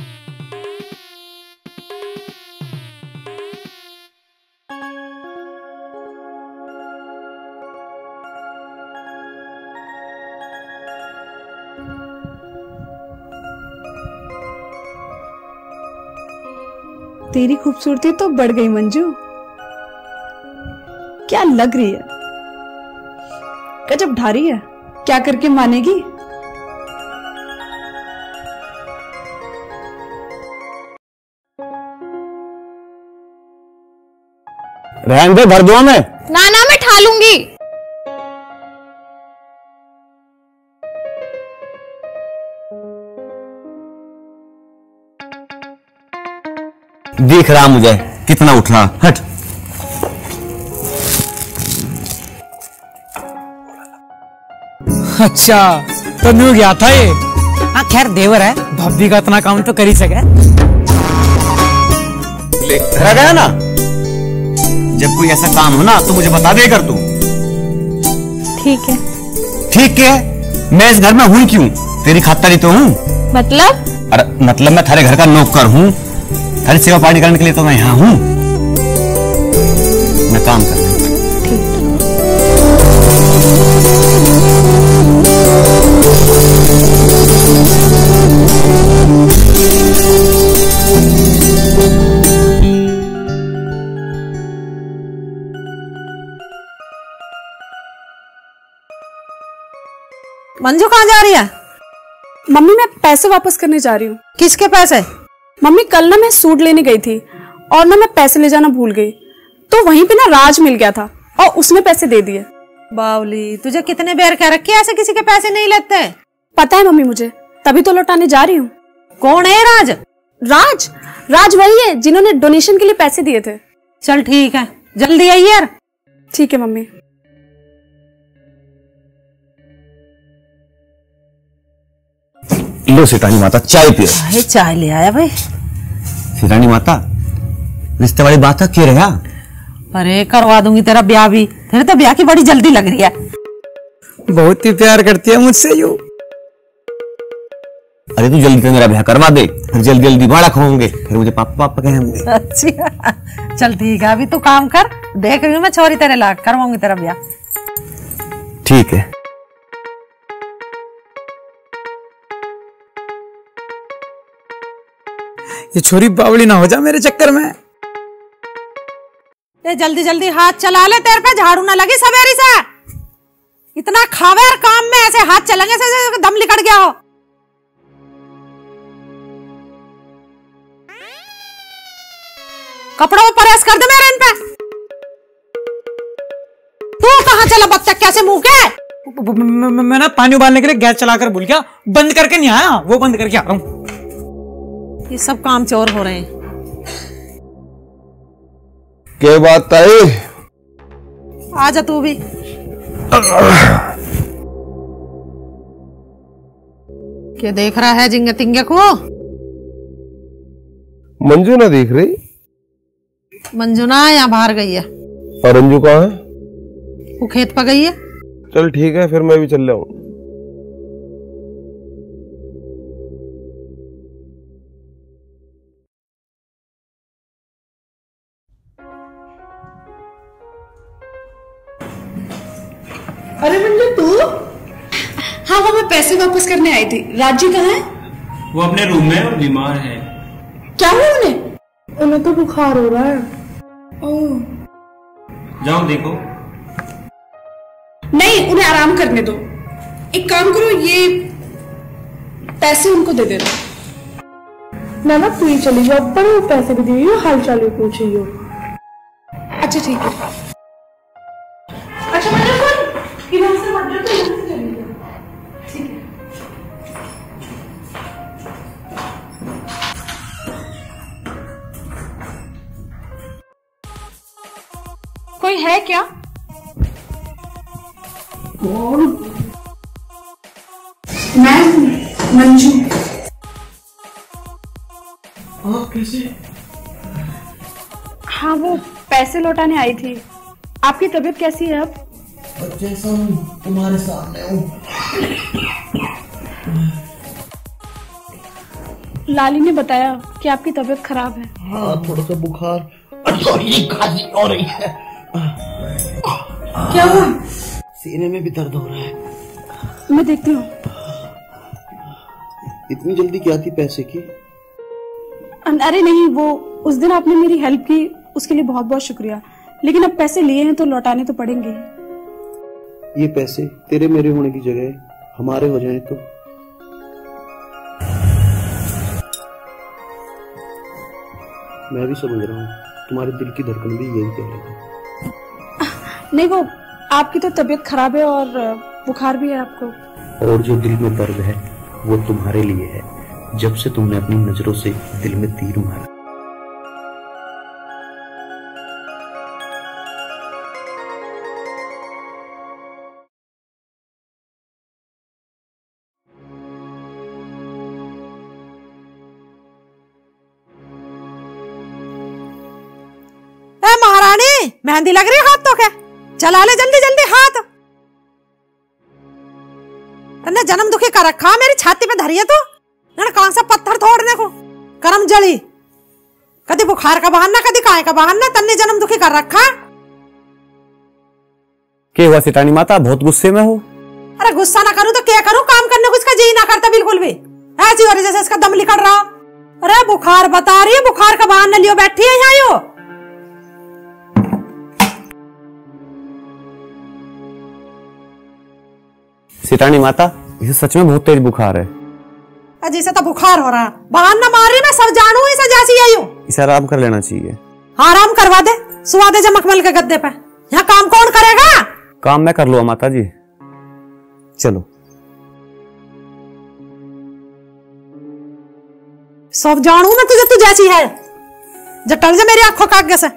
तेरी खूबसूरती तो बढ़ गई मंजू, क्या लग रही है, गजब ढारी है, क्या करके मानेगी? रहने दे, भर दो मैं। ना ना मैं ठा लूंगी। दिख रहा मुझे कितना उठ रहा। हट। अच्छा तो न्यू गया था ये। हाँ खैर देवर है, भाभी का इतना काम तो कर ही सके। रह गया ना, जब कोई ऐसा काम हो ना तो मुझे बता दे कर तू। ठीक है। ठीक है, मैं इस घर में हूँ क्यों? तेरी खातिर ही तो हूँ। मतलब? अरे मतलब मैं थारे घर का नौकर हूँ, थारी सेवा पानी करने के लिए तो मैं यहाँ हूँ। मैं काम कर रहा हूँ। मंजू कहाँ जा रही है? मम्मी मैं पैसे वापस करने जा रही हूँ। किसके पैसे? मम्मी कल ना मैं सूट लेने गई थी और ना मैं पैसे ले जाना भूल गई, तो वहीं पे ना राज मिल गया था और उसने पैसे दे दिए। बावली, तुझे कितने बेर कह रखे ऐसे किसी के पैसे नहीं लेते? पता है मम्मी मुझे, तभी तो लौटाने जा रही हूँ। कौन है राज? राज राज वही है जिन्होंने डोनेशन के लिए पैसे दिए थे। चल ठीक है, जल्दी आई यार। ठीक है मम्मी। लो सिटानी माता चाय पियो। चाय ले आया भाई। सिटानी माता, रिश्ते वाली बात है क्यों रहा? अरे करवा दूंगी तेरा ब्याह भी, तेरे तो ब्याह की बड़ी जल्दी लग रही है। बहुत ही प्यार करती है मुझसे यू। अरे तू जल्दी मेरा ब्याह करवा दे, फिर जल्दी जल्दी बाड़ा खाओगे, फिर मुझे पापा पापा कहेंगे। अच्छा चल ठीक है, अभी तू काम कर, देख रही हूँ मैं छोरी तेरे ला करवाऊंगी तेरा ब्याह। ठीक है। ये छोरी बावली ना हो जा मेरे चक्कर में। ये जल्दी जल्दी हाथ चला ले, तेरे पे झाड़ू ना लगी सवेरी से। इतना खावे और काम में ऐसे हाथ चलेंगे से दम निकल गया हो। कपड़ों में प्रेस कर दे मेरे इन पे। तू कहाँ चला बच्चा, कैसे मुंह के? मैं ना पानी उबालने के लिए गैस चलाकर भूल गया, बंद करके नहीं आया, वो बंद करके आ रहा हूँ। ये सब काम चोर हो रहे हैं। क्या बात है? आजा तू भी। क्या देख रहा है जिंगे तिंगे को? मंजू ना देख रही? मंजू ना यहाँ बाहर गई है। और अंजू कहाँ है? वो खेत पर गई है। चल ठीक है, फिर मैं भी चल रहा हूँ। अरे मंजू तू? हाँ वो मैं पैसे वापस करने आई थी। राजी कहाँ है? वो अपने रूम में और बीमार है। क्या हुआ उन्हें? उन्हें तो बुखार हो रहा है। ओह जाओ देखो। नहीं, उन्हें आराम करने दो। एक काम करो, ये पैसे उनको दे देना। ना तू ही चली जाओ, पर वो पैसे भी दिए, हाल चाल भी पूछियो। अच्छा ठीक है। अच्छा मैंने इधर से मत जाओ, तो इधर से चली जाओ। ठीक है। कोई है क्या? मैं मंजू। आप कैसे? हाँ वो पैसे लौटाने आई थी। आपकी तबीयत कैसी है अब? जैसा हूँ तुम्हारे सामने हूँ। लाली ने बताया कि आपकी तबीयत खराब है। हाँ थोड़ा सा बुखार, खांसी हो रही है। क्या हुआ? सीने में भी दर्द हो रहा है। मैं देखती हूँ। इतनी जल्दी क्या थी पैसे की? अरे नहीं, वो उस दिन आपने मेरी हेल्प की, उसके लिए बहुत बहुत शुक्रिया। लेकिन अब पैसे लिए हैं तो लौटाने तो पड़ेंगे। ये पैसे तेरे मेरे होने की जगह हमारे हो जाएं तो? मैं भी समझ रहा हूँ, तुम्हारे दिल की धड़कन भी यही कह रही है। नहीं, वो आपकी तो तबीयत खराब है और बुखार भी है आपको। और जो दिल में दर्द है वो तुम्हारे लिए है, जब से तुमने अपनी नजरों से दिल में तीर मारा। महारानी मेहंदी लग रही है हाथ तो क्या? चला ले जल्दी जल्दी हाथ। तन्ने जन्म दुखी कर रखा मेरी छाती पे धरिए तो ना कहां से पत्थर तोड़ने को करम जड़ी। कभी बुखार का बहाना, कभी काय का बहाना, तन्ने जन्म दुखी कर रखा। क्या हुआ सितानी माता, बहुत गुस्से में हो? अरे गुस्सा ना करूं तो क्या करूं, काम करने को इसका जी ना करता बिल्कुल भी। ऐसी वजह से इसका दम निकल रहा। अरे बुखार बता रही है, बुखार का बहाना लियो बैठी है यहाँ यो। सितानी माता इसे सच में बहुत तेज बुखार है। अजी से तो बुखार हो रहा, बहाना मार रही, मैं सब जानू इसे जैसी आई हूँ। इसे आराम कर लेना चाहिए। आराम करवा दे, सुवा दे मखमल के गद्दे पे। यहाँ काम कौन करेगा? काम मैं कर लूंगा माता जी, चलो। सब जानू मैं तुझे, तू जैसी है जटल जा मेरी आंखों का आगे से।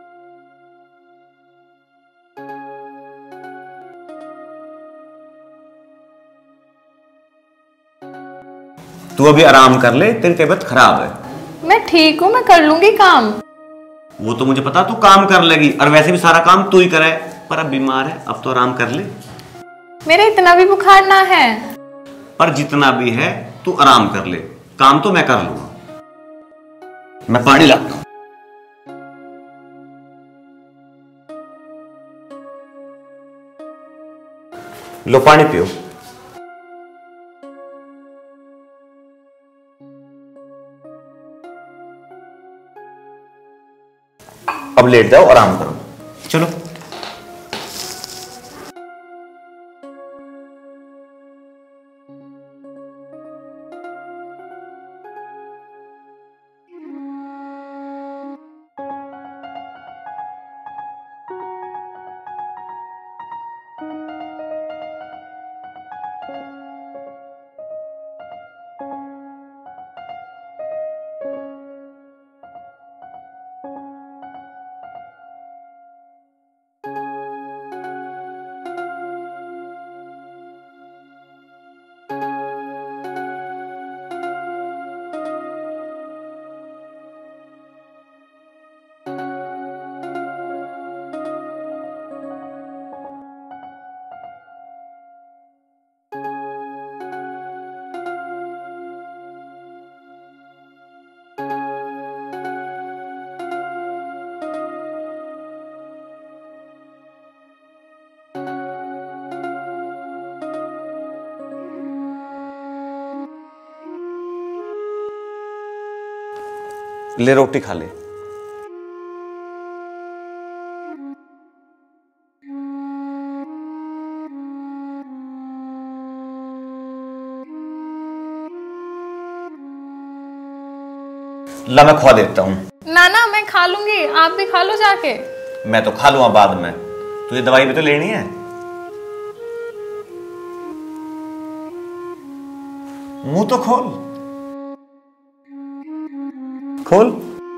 तू अभी आराम कर ले, तेरी तबीयत खराब है। मैं ठीक हूँ, मैं कर लूंगी काम। वो तो मुझे पता, तू काम कर लेगी, और वैसे भी सारा काम तू ही करे। पर अब बीमार है, अब तो आराम कर ले। मेरा इतना भी बुखार ना है। पर जितना भी है तू आराम कर ले, काम तो मैं कर लूंगा। मैं पानी लाता हूं। लो पानी पियो। अब लेट जाओ, आराम करो, चलो। ले रोटी खा ले। ला मैं खवा देता हूँ। ना ना मैं खा लूंगी, आप भी खा लो जाके। मैं तो खा लूंगा बाद में, तुझे दवाई भी तो लेनी है। मुंह तो खोल खोल।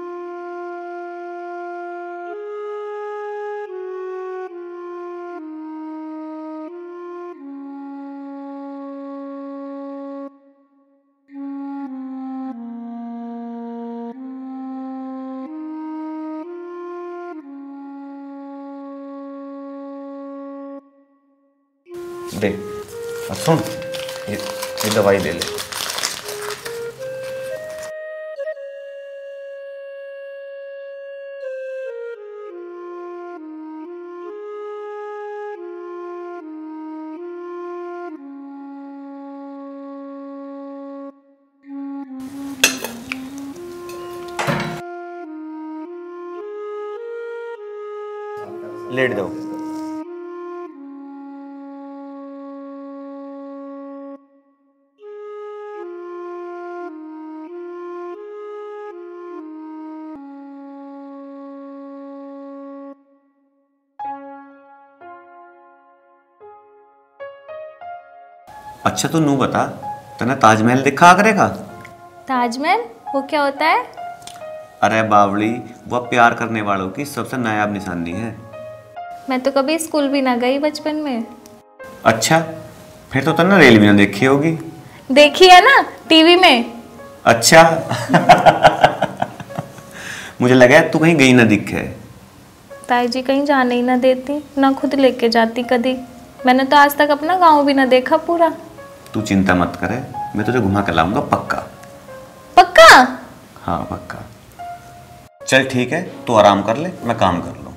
देख और सुन, ये दवाई ले ले। लेट दो। अच्छा तू नू बता, तने ताजमहल देखा करेगा? ताजमहल वो क्या होता है? अरे बावली, वो प्यार करने वालों की सबसे नायाब निशानी है। मैं तो कभी स्कूल भी ना गई बचपन में। अच्छा फिर तो तने रेल भी ना देखी होगी। देखी है ना, टीवी में। अच्छा मुझे लगा तू कहीं गई ना दिखे। ताई जी कहीं जाने ही ना देती, ना खुद लेके जाती कभी। मैंने तो आज तक अपना गांव भी ना देखा पूरा। तू चिंता मत करे, मैं तुझे घुमा के लाऊंगा पक्का। पक्का? हाँ पक्का। चल ठीक है, तू आराम कर ले, मैं काम कर लूं।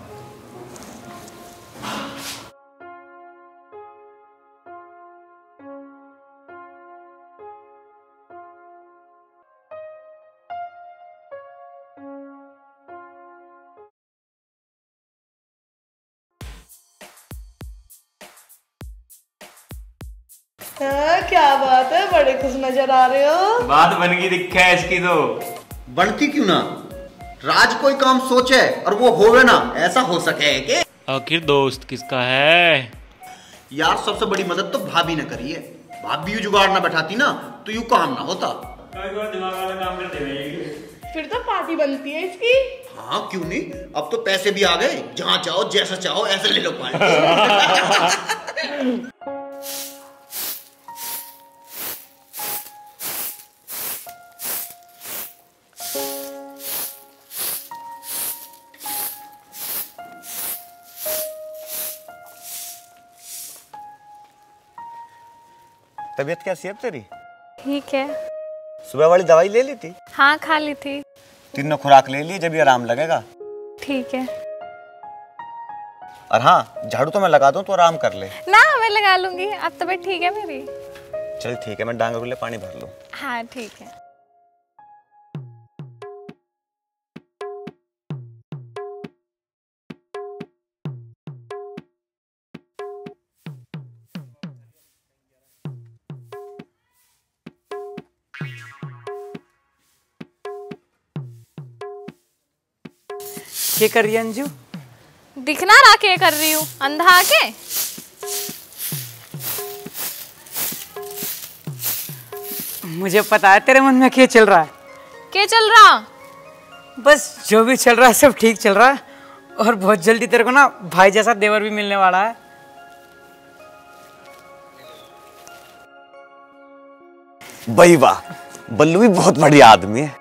क्या बात है, बड़े खुश नजर आ रहे हो। बात बन गई दिखा है इसकी तो। बनती क्यों ना, राज कोई काम सोचे और वो होवे ना, ऐसा हो सके कि? आखिर दोस्त किसका है? यार सबसे बड़ी मदद तो भाभी ने करी है। भाभी यू जुगाड़ ना बैठाती ना तो यू काम ना होता। दिमाग वाला काम करते हैं। फिर तो पार्टी बनती है इसकी। हाँ क्यों नहीं, अब तो पैसे भी आ गए, जहाँ चाहो जैसा चाहो ऐसे ले लो पार्टी। तबीयत कैसी है तेरी? ठीक है। सुबह वाली दवाई ले ली थी? हाँ खा ली थी। तीनों खुराक ले ली, जब भी आराम लगेगा। ठीक है। और हाँ, झाड़ू तो मैं लगा दूं तो आराम कर ले। ना मैं लगा लूंगी, अब तबीयत ठीक है मेरी। चल ठीक है, मैं डांगों के लिए पानी भर लूं। हाँ ठीक है। क्या कर रही है अंजू? दिखना रहा क्या कर रही हूँ, अंधा आके। मुझे पता है तेरे मन में क्या चल रहा है। क्या चल रहा? बस जो भी चल रहा है सब ठीक चल रहा है, और बहुत जल्दी तेरे को ना भाई जैसा देवर भी मिलने वाला है। भाई वाह, बल्लू भी बहुत बढ़िया आदमी है।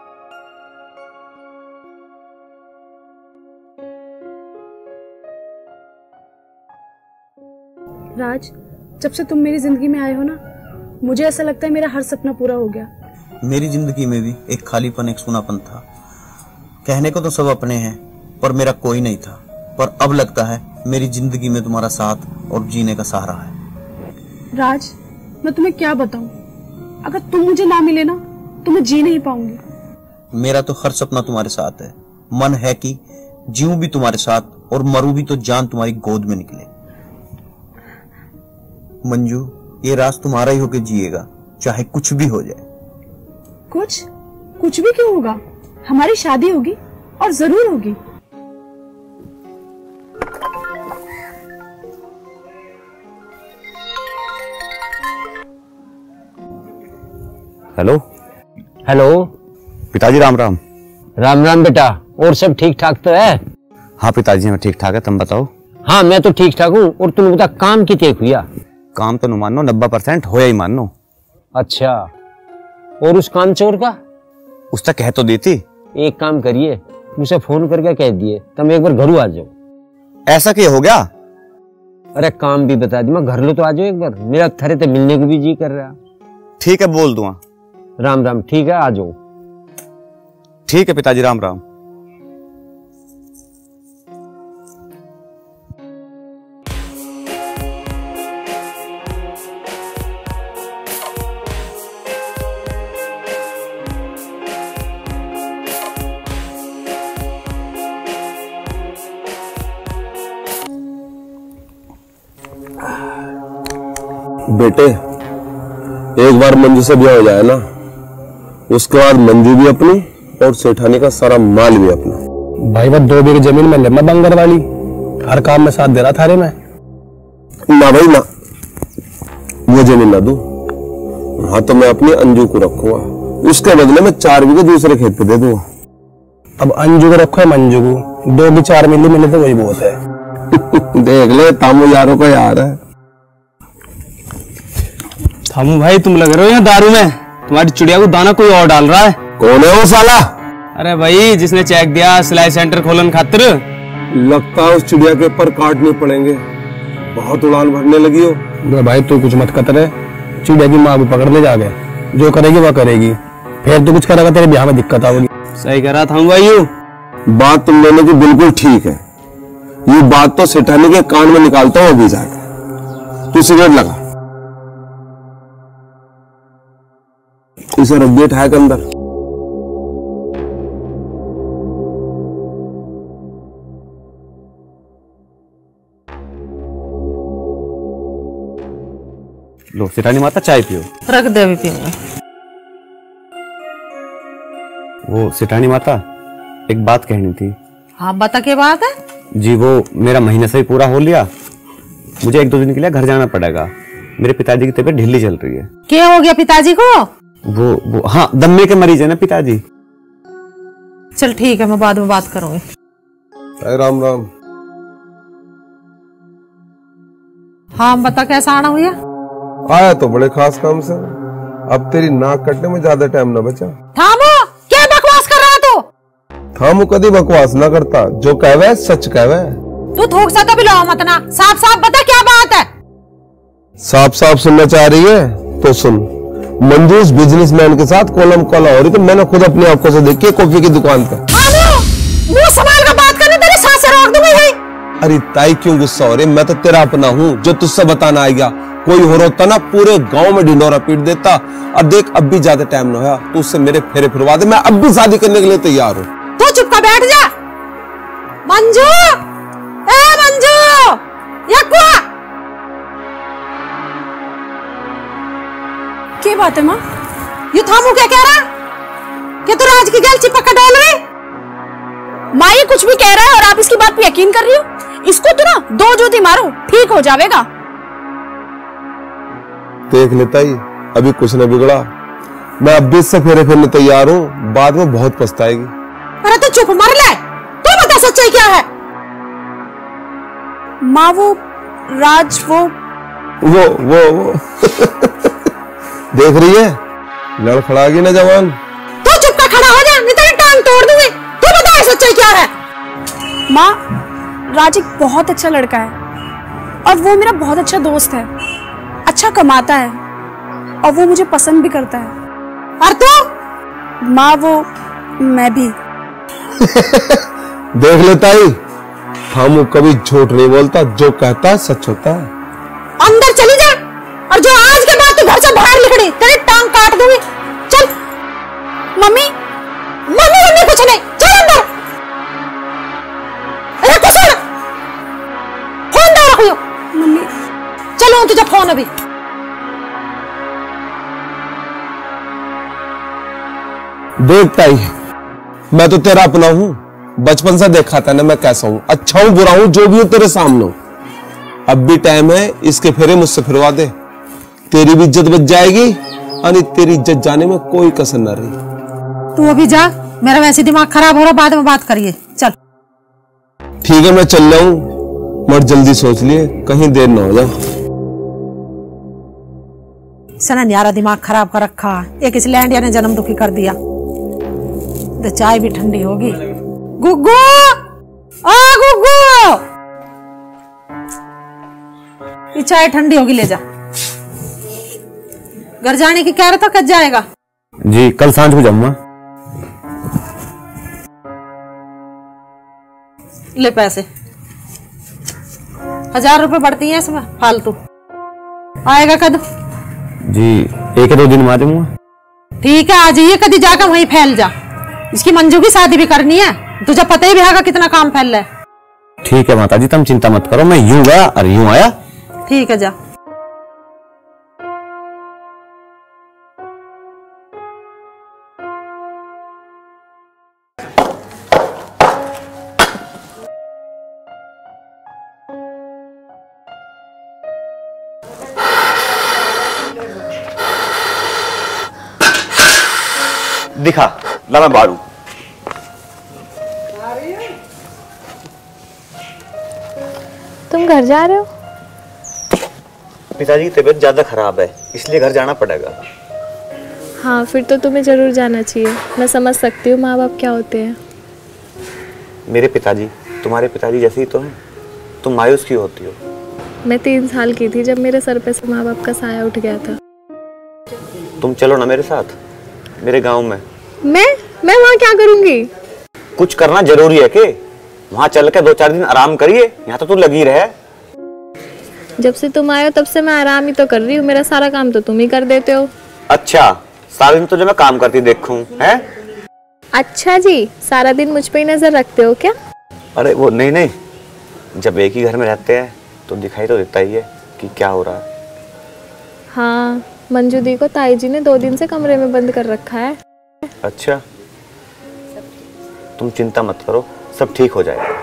राज, जब से तुम मेरी जिंदगी में आए हो ना, मुझे ऐसा लगता है मेरा हर सपना पूरा हो गया। मेरी जिंदगी में भी एक खालीपन, एक सूनापन था। कहने को तो सब अपने हैं, पर मेरा कोई नहीं था। पर अब लगता है मेरी जिंदगी में तुम्हारा साथ और जीने का सहारा है। राज, मैं तुम्हें क्या बताऊं, अगर तुम मुझे ना मिले ना तो मैं जी नहीं पाऊंगी। मेरा तो हर सपना तुम्हारे साथ है। मन है कि जीऊं भी तुम्हारे साथ और मरूं भी तो जान तुम्हारी गोद में निकले। मंजू, ये राज तुम्हारा ही होके जिएगा, चाहे कुछ भी हो जाए। कुछ भी क्यों होगा? हमारी शादी होगी और जरूर होगी। Hello hello. पिताजी, राम राम। राम राम बेटा, और सब ठीक ठाक तो है? हाँ पिताजी, मैं ठीक ठाक है, तुम बताओ। हाँ मैं तो ठीक ठाक हूँ। और तुम बता, काम कितने हुआ? काम तो न मानो 90% होया ही मानो। अच्छा, और उस काम चोर का? उसका कह तो देती। एक काम करिए, उसे फोन करके कह दिए तुम एक बार घरू आ जाओ। ऐसा क्या हो गया? अरे काम भी बता दी, मैं घर लो तो आ जाओ एक बार, मेरा थरे तो मिलने को भी जी कर रहा। ठीक है, बोल दूंगा। राम राम। ठीक है, आ जाओ। ठीक है पिताजी, राम राम। बेटे, एक बार मंजू से ब्याह हो जाए ना, उसके बाद मंजू भी अपनी और सेठानी का सारा माल भी अपना। भाई वो 2 बीघे जमीन में लेना बंगर वाली, हर काम में साथ दे रहा थारे में। ना भाई ना, वो जमीन ना दू, वहां तो मैं अपनी अंजू को रखूंगा, उसके बदले में 4 बीघे दूसरे खेत पे दे दूंगा। अब अंजू को रखो है मंजू को, 2 की 4 मिले तो वही बहुत है। देख ले, तामू यारों का यार है। थामू भाई, तुम लग रहे हो यहाँ दारू में, तुम्हारी चिड़िया को दाना कोई और डाल रहा है। कौन है वो साला? अरे भाई, जिसने चेक दिया सिलाई सेंटर खोलन खातिर। लगता है उस चिड़िया के ऊपर काटने पड़ेंगे, बहुत उड़ान भरने लगी हो। भाई तू कुछ मत कतरे, चिड़िया की माँ भी पकड़ ले जाके, जो करेगी वह करेगी, फिर तू कुछ करेगा तेरे ब्याह में दिक्कत आएगी। सही कह रहा था भाई। बात तुम दोनों की बिल्कुल ठीक है, ये बात तो सेठानी के कान में निकालता हूँ अभी जाकर। तू सिगरेट लगा, इसे रख दिया ठा के अंदर। लो सेठानी माता, चाय पियो। रख दे, अभी पीऊंगा। वो सेठानी माता, एक बात कहनी थी। हाँ बता, क्या बात है? जी वो मेरा महीने से ही पूरा हो लिया, मुझे 1-2 दिन के लिए घर जाना पड़ेगा। मेरे पिताजी की तबीयत ढीली चल रही है। क्या हो गया पिताजी को? वो हाँ, दम्मे के मरीज है ना पिताजी। चल ठीक है, मैं बाद में बात करूंगी। राम राम। हाँ बता, कैसा आना हुआ? आया तो बड़े खास काम से, अब तेरी नाक कटने में ज्यादा टाइम न बचा। थामो, क्या बकवास कर रहा तू? थामू कभी बकवास ना करता, जो कहवे सच कहवे। तू थोक सा कभी लो मत ना, साफ साफ बता क्या बात है। साफ साफ सुनना चाह रही है तो सुन। मंजू उस बिजनेसमैन के साथ कोलम कोला हो रही, तो मैंने खुद अपनी आंखों से देखी कॉफी की दुकान पे। मुंह संभाल कर बात करने, तेरी सांसें रोक दूंगी यही। अरे ताई क्यों गुस्सा हो रही? मैं तो तेरा अपना हूँ, जो तुझसे बताना आ गया। कोई हो रहा ना, पूरे गांव में ढिंडोरा पीट देता। और देख, अब भी ज्यादा टाइम न होया, तू उससे मेरे फेरे फिरवा दे, मैं अब भी शादी करने के लिए तैयार हूँ। तू चुप कर बैठ जा। मंजू, ए मंजू, यक्वा। क्या बात है माँ? ये थामू क्या कह रहा? कि तू राज की गलती पकड़ डाल रही? माँ ये कुछ भी कह रहा है और आप इसकी बात पे यकीन कर रही हो? इसको तो ना 2 जोती मारो, ठीक हो जाएगा। देख लेता ही, अभी कुछ न बिगड़ा। मैं अब भी इससे फेरे फिरने तैयार हूँ, बाद में बहुत पछताएगी। अरे तू चुप मर ले, तू बता सच्चाई क्या है? माँ वो राज वो देख रही है, लड़खड़ागी ना जवान। तू चुप कर खड़ा हो जा, नहीं तेरी टांग तोड़ दूंगी। तू बता सच्चाई क्या है? माँ, राज एक बहुत अच्छा लड़का है और वो मेरा बहुत अच्छा दोस्त है, अच्छा कमाता है और वो मुझे पसंद भी करता है। और तू? माँ वो मैं भी। देख लेता ही, थामू कभी झूठ नहीं बोलता, जो कहता है सच होता है। अंदर चली जा, और जो आज के बाद तू घर से बाहर निकली, तेरी टांग काट दूंगी। चल। मम्मी, मम्मी कुछ नहीं, चल अंदर। अरे कुछ ना, फोन दे रखियो। मम्मी चलो तुझे फोन अभी। देखता ही, मैं तो तेरा अपना हूं, बचपन से देखा था ना मैं कैसा हूं, अच्छा हूं बुरा हूं, जो भी हो तेरे सामने हूं। अब भी टाइम है, इसके फेरे मुझसे फिरवा दे, तेरी भी इज्जत बच जाएगी और तेरी इज्जत जाने में कोई कसर ना रही। तू अभी जा, मेरा वैसे दिमाग खराब हो रहा, बाद में बात करिए। चल ठीक है, मैं चल रहा हूं, मगर जल्दी सोच लिए, कहीं देर ना हो जाए। सना यारा दिमाग खराब कर रखा, एक इस लैंडिया ने जन्म दुखी कर दिया। तो चाय भी ठंडी होगी। गुग्गू, ओ गुग्गू, ये चाय ठंडी होगी, ले जा। घर जाने की कह रहा था, कब जाएगा? जी कल सांझ को जाऊंगा। ले पैसे, 1000 रुपए बढ़ती हैं इसमें फालतू। आएगा कद? जी 1-2 दिन में आ जाऊंगा। ठीक है, आ जाइए, कभी जाकर वहीं फैल जा। इसकी मंजू की शादी भी करनी है, तुझे पता ही भी है कितना काम फैल रहा है। ठीक है माता जी, तुम चिंता मत करो, मैं यूं गया और यूं आया। ठीक है, जा। दिखा ला, मैं बाहर हूं। तुम घर जा रहे हो? पिताजी की तबीयत ज्यादा खराब है, इसलिए घर जाना पड़ेगा। हाँ, फिर तो तुम्हें जरूर जाना चाहिए। मैं समझ सकती हूँ माँ बाप क्या होते हैं। मेरे पिताजी तुम्हारे पिताजी जैसे ही तो हैं, तुम मायूस क्यों होती हो? मैं 3 साल की थी जब मेरे सर पे से माँ बाप का साया उठ गया था। तुम चलो ना मेरे साथ, मेरे गांव में। मैं वहाँ क्या करूंगी? कुछ करना जरूरी है कि वहाँ चल के 2-4 दिन आराम करिए, यहाँ तो तू लगी रहे। जब से तुम आए हो तब से मैं आराम ही तो कर रही हूँ, मेरा सारा काम तो तुम ही कर देते हो। अच्छा, सारा दिन तो जो मैं काम करती देखूं हैं? अच्छा जी, सारा दिन मुझ पे ही नजर रखते हो क्या? अरे वो नहीं, जब एक ही घर में रहते हैं तो दिखाई तो देता ही है कि क्या हो रहा है। हाँ, मंजू दी को ताई जी ने 2 दिन से कमरे में बंद कर रखा है। अच्छा, तुम चिंता मत करो, सब ठीक हो जाएगा।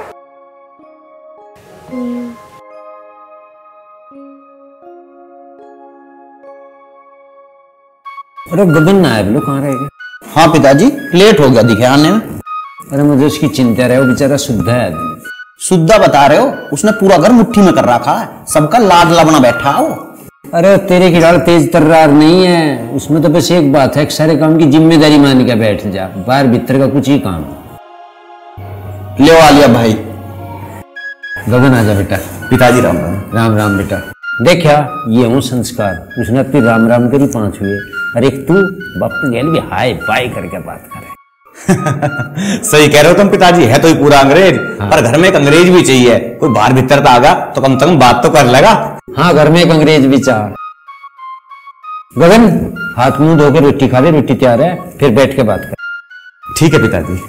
अरे गगन ना आए, बोलो कहाँ रह गए? हाँ पिताजी, लेट हो गया दिखे आने में। अरे मुझे उसकी चिंता रहे, वो बेचारा शुद्ध है आदमी। शुद्धा बता रहे हो? उसने पूरा घर मुट्ठी में कर रखा है, सबका लाडला बना बैठा है वो। अरे तेरे की डाल तेज तर्रार नहीं है, उसमें तो बस एक बात है, सारे काम की जिम्मेदारी मान के बैठ जा, बाहर भीतर का कुछ ही काम। ले आ लिया भाई। गगन आजा बेटा। पिताजी राम राम। राम राम बेटा। देखा, ये हूँ संस्कार। उसने अपनी राम राम करी 5 हुए, और एक तू बाप गैल भी हाय बाय करके बात करे। सही कह रहे हो तुम पिताजी, है तो ही पूरा अंग्रेज। हाँ। पर घर में एक अंग्रेज भी चाहिए, कोई बाहर भीतर तो आगा तो कम से कम बात तो कर लेगा। हाँ, घर में एक अंग्रेज भी चाह। गगन, हाथ मुंह धो के रोटी खा ले, रोटी तैयार है, फिर बैठ के बात कर। ठीक है पिताजी।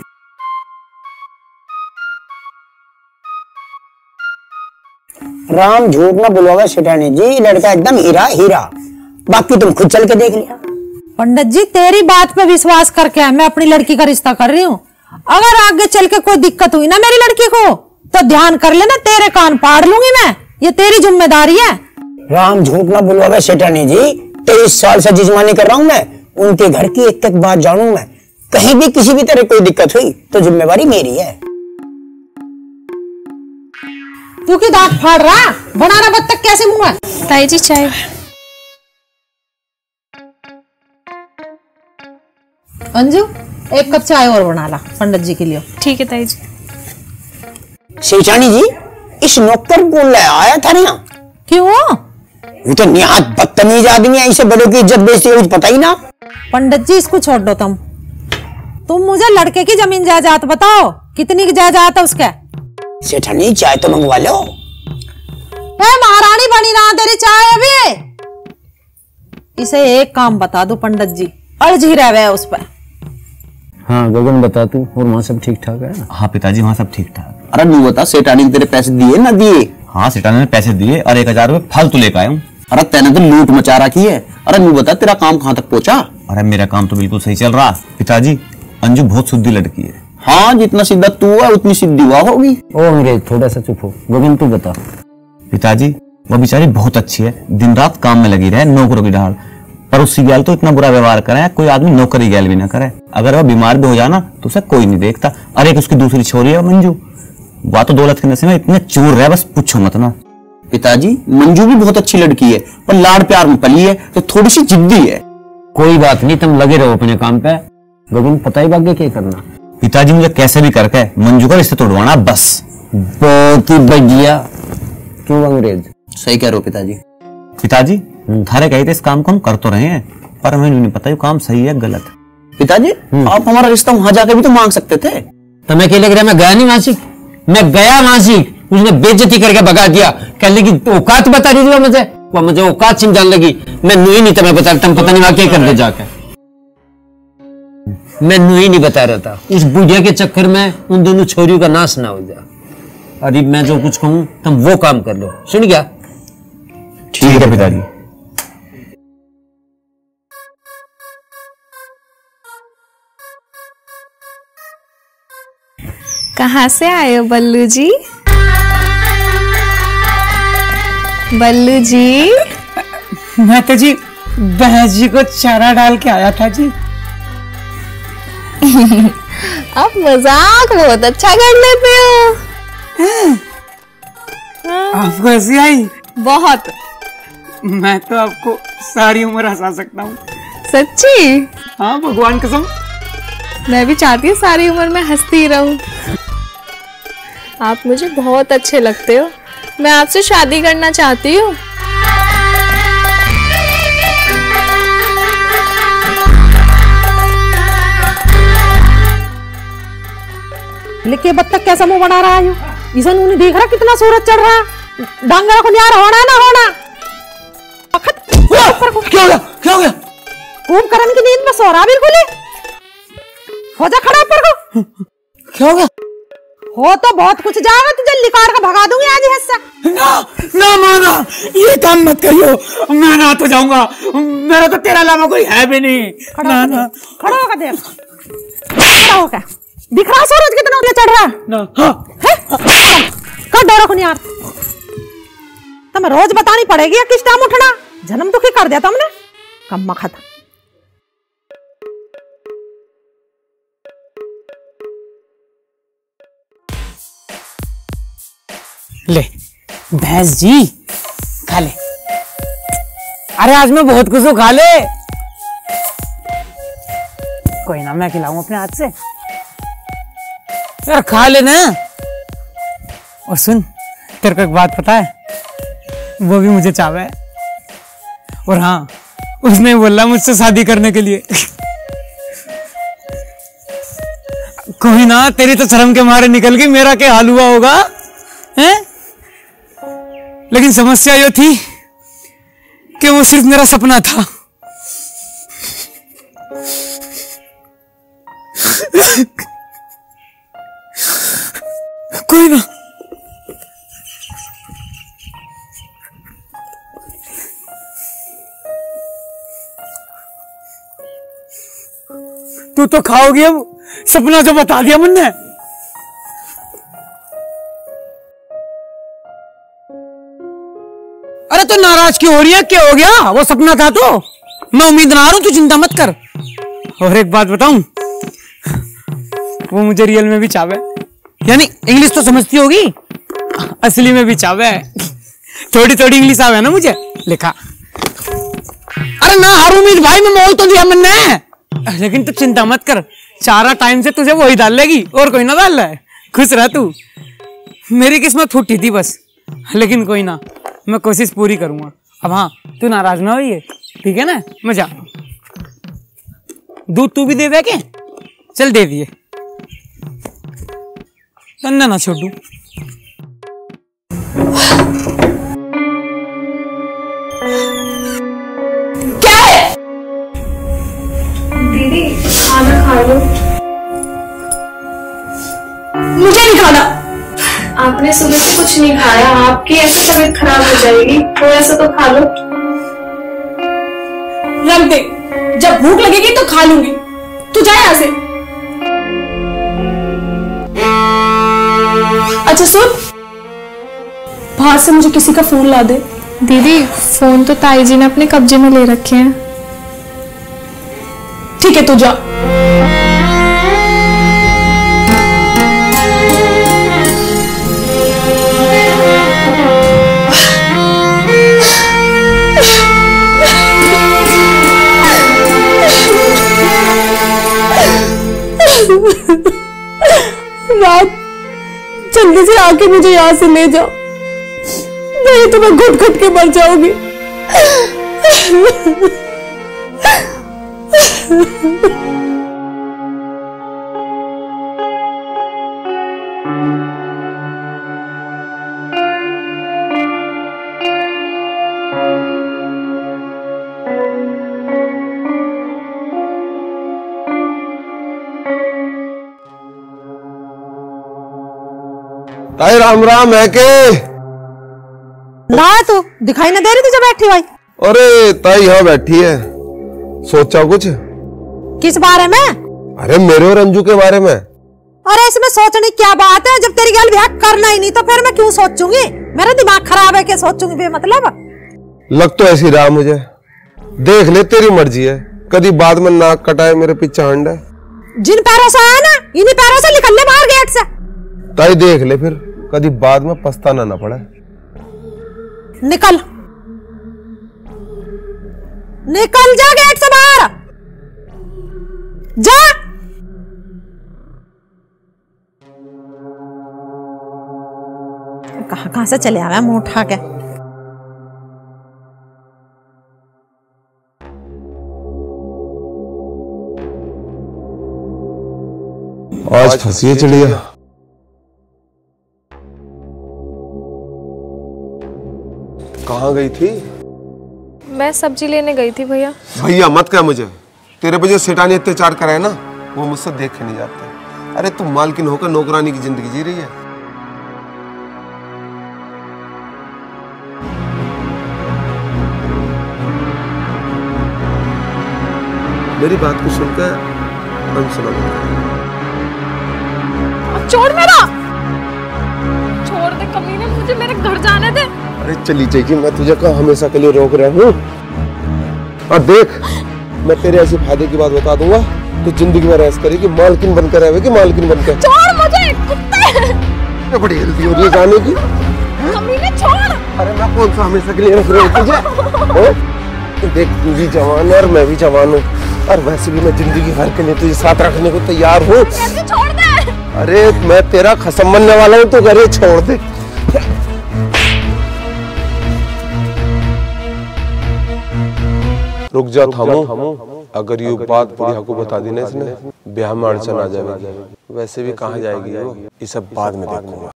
राम झूठ ना बुलवागा सेठानी जी, लड़का एकदम हीरा हीरा। बाकी तुम खुद चल के देख लिया। पंडित जी, तेरी बात पे विश्वास करके मैं अपनी लड़की का रिश्ता कर रही हूँ। अगर आगे चल के कोई दिक्कत हुई ना मेरी लड़की को, तो ध्यान कर लेना, तेरे कान फाड़ लूंगी मैं, ये तेरी जिम्मेदारी है। राम झूठ ना बुलवागा सेठानी जी, 23 साल से जिस्मानी कर रहा हूँ मैं, उनके घर की एक एक बात जानू मैं। कहीं भी किसी भी तरह कोई दिक्कत हुई तो जिम्मेवारी मेरी है। तू की दांत फाड़ रहा, बनाना बत्तख कैसे मुंह है? ताई जी चाय। अंजू, 1 कप चाय और बना ला पंडित जी के लिए। ठीक है ताई जी। सेठानी जी, इस नौकर को ले आया था ना? क्यों? ये तो निहायत बदतमीज आदमी है, इसे बड़ों की इज्जत बेइज्जती कुछ पता ही ना। पंडित जी, इसको छोड़ दो तुम मुझे लड़के की जमीन जायदाद बताओ, कितनी की जायदाद है उसके? सेठानी, चाय तो मंगवा लो। महारानी बनी ना तेरी चाय अभी। इसे एक काम बता दो पंडित जी, अर्ज ही रह उस पर। हाँ गगन बता तू, और वहाँ सब ठीक ठाक है? हाँ पिताजी वहाँ सब ठीक ठाक। अरे नू बता, सेठानी ने तेरे पैसे दिए ना दिए? हाँ सेठानी ने पैसे दिए और 1000 रुपए फालतू लेकर आया हूँ। अरे तैने तो लूट मचा रखी है। अरे नू बता, तेरा काम कहाँ तक पहुंचा? अरे मेरा काम तो बिल्कुल सही चल रहा पिताजी। अंजू बहुत सीधी लड़की है। हाँ, जितना सीधा तू है उतनी सीधी हुआ होगी। ओ अंग्रेज थोड़ा सा चुप हो। गगन तू बता। पिताजी वो बेचारी बहुत अच्छी है, दिन रात काम में लगी रहे, नौकरों की ढाल। पर उसकी गैल तो इतना बुरा व्यवहार करे, कोई आदमी नौकरी गैल भी ना करे। अगर वह बीमार भी हो जाना तो उसे कोई नहीं देखता। अरे एक उसकी दूसरी छोरी है मंजू, वह तो दौलत के नशे में इतने चूर है, बस पूछो मत ना। पिताजी मंजू भी बहुत अच्छी लड़की है, पर लाड़ प्यार में पली है तो थोड़ी सी जिद्दी है। कोई बात नहीं, तुम लगे रहो अपने काम पे। गगन पता ही बाकी क्या करना। पिताजी मुझे कैसे भी करके मंजू का रिश्ता तोड़वाना बस। बहुत ही बढ़िया। क्यों अंग्रेज? सही कह रहे हो पिताजी। पिताजी थारे कहे थे इस काम को हम कर तो रहे हैं, पर हमें नहीं पता ये काम सही है गलत। पिताजी आप हमारा रिश्ता वहां जाकर भी तो मांग सकते थे। तुम्हें क्या लग रहा है मैं गया नहीं मासिक? मैं गया मासिक, उसने बेइज्जती करके भगा दिया। कहने की औकात बता रही थी वो मुझे औकात समझाने लगी। मैं ही नहीं तुम्हें बता, तुम पता नहीं वहां क्या कर दे जाकर। मैं ही नहीं बता रहा था, उस बुढ़िया के चक्कर में उन दोनों छोरियों का नाश ना हो जाए। अरे मैं जो कुछ कहूं तुम वो काम कर लो, सुन गया? ठीक है पिताजी। कहाँ से आए हो बल्लू जी? बल्लू जी? मैं तो जी भैंस जी को चारा डाल के आया था जी। आप मजाक बहुत अच्छा कर लेते हो। आपको हंसी आई? बहुत। मैं तो आपको सारी उम्र हंसा सकता हूँ। सच्ची? हाँ भगवान कसम। मैं भी चाहती हूँ सारी उम्र में हंसती रहूं। आप मुझे बहुत अच्छे लगते हो, मैं आपसे शादी करना चाहती हूँ। लेके बत्तख कैसा मुंह बना रहा है? इसे नहीं देख रहा कितना सूरज चढ़ रहा है? डांगरा को यार होना ना होना। क्या हो गया? क्या हो गया? कुंभकर्ण की नींद में सो रहा बिल्कुल ही। हो जा खड़ा ऊपर को। क्या हो गया? हो तो बहुत कुछ जाएगा, तुझे लिकार का भगा दूंगी आज हिस्सा। ना माना, ये काम मत करियो। मैं ना तो जाऊंगा, मेरा तो तेरा अलावा कोई है भी नहीं। खड़ा होकर देख, खड़ा होकर दिख रहा सूरज कितना ऊंचा चढ़ रहा है? कर डरो खुन यार, तुम्हें रोज बतानी पड़ेगी किस टाइम उठना। जन्म दुखी कर दिया तुमने, कम मखत। ले भैंस जी खा ले। अरे आज मैं बहुत कुछ खा ले। कोई ना, मैं खिलाऊं अपने हाथ से। यार खा ले ना। और सुन, तेरे को एक बात पता है? वो भी मुझे चाहे है। और हाँ, उसने बोला मुझसे शादी करने के लिए। कोई ना, तेरी तो शर्म के मारे निकल गई, मेरा क्या हाल हुआ होगा हैं? लेकिन समस्या ये थी कि वो सिर्फ मेरा सपना था। कोई ना, तू तो खाओगी अब सपना जो बता दिया मैंने। अरे तो नाराज क्यों हो रही है? क्या हो गया? वो सपना था तो मैं उम्मीद ना हूं, तू चिंता मत कर। और एक बात बताऊं, वो मुझे रियल में भी चाहे, यानी इंग्लिश तो समझती होगी, असली में भी चाहे। थोड़ी थोड़ी इंग्लिश आवे ना मुझे लिखा। अरे ना हर उम्मीद भाई, मैं मोल तो दिया मैंने। लेकिन तू चिंता मत कर, चारा टाइम से तुझे वही डाल लेगी और कोई ना डाल रहा है। खुश रह तू। मेरी किस्मत फूटी थी बस, लेकिन कोई ना, मैं कोशिश पूरी करूंगा। अब हाँ, तू नाराज ना होइए, ठीक है ना? मैं जा, दूध तू भी दे दे के? चल दे दिए, तन्ना ना छोड़ू। क्या है? दीदी खाना खा लो। मुझे नहीं खाना। आपने सुबह से कुछ नहीं खाया, आपकी ऐसे तबीयत खराब हो जाएगी, थोड़ा सा तो खा लो। रख दे, जब भूख लगेगी तो खा लूंगी। तू जा यहाँ से। अच्छा सुन, बाहर से मुझे किसी का फोन ला दे। दीदी फोन तो ताई जी ने अपने कब्जे में ले रखे हैं। ठीक है, तू जा। रात, जल्दी से आके मुझे यहाँ से ले जाओ, नहीं तो मैं घुट घुट के मर जाऊंगी। ताई राम राम है के ना तू दिखाई ना दे रही तुझे बैठी भाई। अरे ताई यहाँ बैठी है, सोचा कुछ किस बारे में? अरे मेरे और अंजू के बारे में। अरे इसमें सोचने की क्या बात है, जब तेरी गल ब्याह करना ही नहीं तो फिर मैं क्यों सोचूंगी? मेरा दिमाग खराब है, क्या सोचूंगी बेमतलब? लग तो ऐसी रहा मुझे। देख ले, तेरी मर्जी है, कभी बाद में नाक कटाए मेरे पीछे हंड है। जिन पैरों से आया ना, इन्हीं पैरों से निकल ले बाहर गेट से। ताई देख ले, फिर कभी बाद में पछताना ना पड़े। निकल निकल जा गेट से बाहर जा। कहां से चले आवे मुंह उठा के। आज फंसी है चिड़िया। कहाँ गई थी? मैं सब्जी लेने गई थी भैया। भैया मत कह मुझे, तेरे पे जो सेठानी अत्याचार कराए ना, वो मुझसे देखे नहीं जाते। अरे तुम मालकिन होकर नौकरानी की जिंदगी जी रही है। मेरी बात को सुनकर अनसुना छोड़, मेरा छोड़ दे कमीने, मुझे मेरे घर जाने दे। अरे चली जाएगी, मैं तुझे कहाँ हमेशा के लिए रोक रहा हूँ। और देख, मैं तेरे ऐसे फायदे की बात बता दूंगा तो जिंदगी में रहस करेगी, मालकिन बनकर रहेगी, मालकिन बनकर। छोड़ मुझे कुत्ते। बड़ी जल्दी हो रही है जाने की। कमीने छोड़। अरे मैं कौन सा हमेशा के लिए रख रहा हूँ तुझे? देख, तू भी जवान है और मैं भी जवान हूँ, और वैसे भी मैं जिंदगी भर के लिए तुझे साथ रखने को तैयार हूँ। छोड़ दे। अरे मैं तेरा खसम बनने वाला हूँ, तो घरे छोड़ दे। रुक जा, थामो। अगर ये बात प्रिया को बता दी ना इसने, ब्याह में अड़चन आ जाएगी। वैसे भी कहाँ जाएगी वो, ये सब बाद में देखूंगा।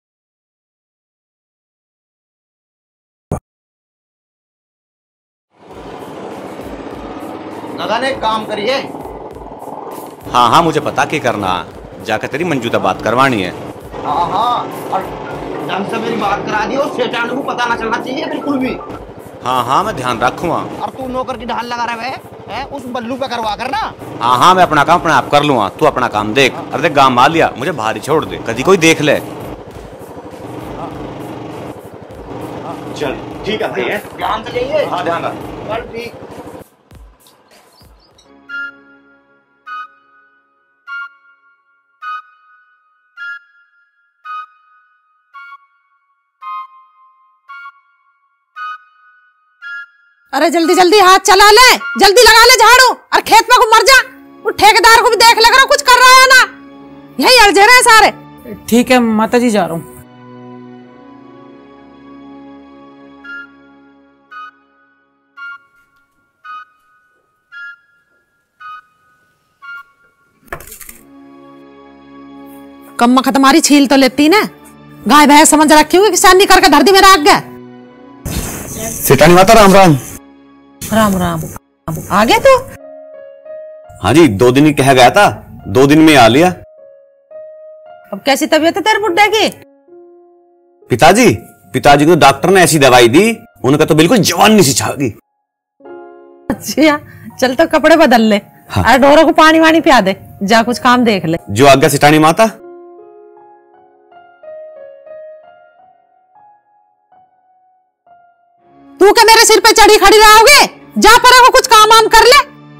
दादा ने काम करिए। हाँ हाँ, मुझे पता क्या करना, जाकर तेरी मंजूदा बात करवानी है। हाँ हाँ, और ढंग से मेरी बात करा दी, और सेठान को पता ना चलना चाहिए बिल्कुल भी। हाँ हाँ, मैं ध्यान रखूंगा। और तू नौकर की ढाल लगा रहे है, उस बल्लू पे करवा करना। हाँ हाँ, मैं अपना काम अपने आप कर लूंगा, तू अपना काम देख। अरे देख, गाँव मार लिया, मुझे भारी छोड़ दे, कभी कोई देख ले। चल ठीक है भाई, ध्यान से जाइए। हाँ ध्यान रख। चल ठीक। अरे जल्दी जल्दी हाथ चला ले, जल्दी लगा ले झाड़ू, और खेत में को मर जा। वो ठेकेदार को भी देख ले करो कुछ कर रहा है ना, यही अड़झे रहे सारे। ठीक है माता जी, जा रहा हूँ। कम्मा तुम्हारी छील तो लेती ना, गाय भैंस समझ रखी होगी, किसान करके धरती में राख गया। सेठानी माता राम राम। राम राम। आ गए तो? हाँ जी, 2 दिन ही कह गया था, 2 दिन में आ लिया। अब कैसी तबीयत है तेरे बुड्ढे की? पिताजी को डॉक्टर ने ऐसी दवाई दी, उनका तो बिल्कुल जवानी सी छा गई। अच्छा चल तो कपड़े बदल ले। हाँ। अरे ढोरों को पानी वानी पिया दे, जा कुछ काम देख ले। जो आज्ञा सेठानी माता। तू क्या मेरे सिर पे चढ़ी खड़ी रहोगे? जा पर को कुछ काम वाम कर ले।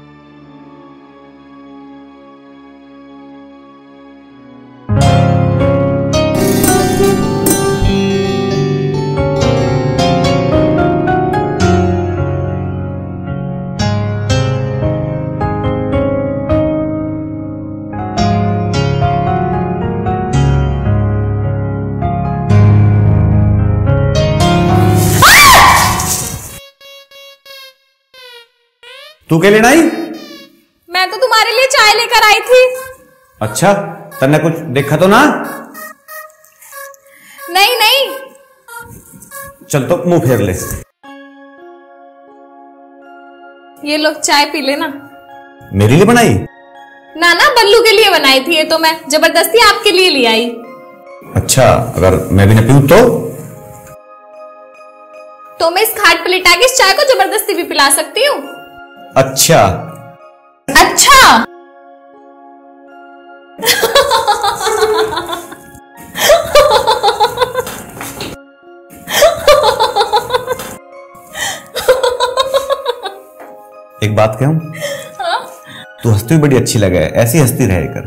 तू क्या लेना आई? मैं तो तुम्हारे लिए चाय लेकर आई थी। अच्छा, तन्ने कुछ देखा तो ना? नहीं नहीं। चल तो मुंह फेर ले। ये लो चाय पी लेना। मेरे लिए बनाई? ना ना, बल्लू के लिए बनाई थी, ये तो मैं जबरदस्ती आपके लिए ले आई। अच्छा, अगर मैं भी न पीऊं तो मैं इस खाट पे लिटा के इस चाय को जबरदस्ती भी पिला सकती हूँ। अच्छा अच्छा। एक बात कहूं? तू हंसती हुई बड़ी अच्छी लगे, ऐसी हंसती रहे कर।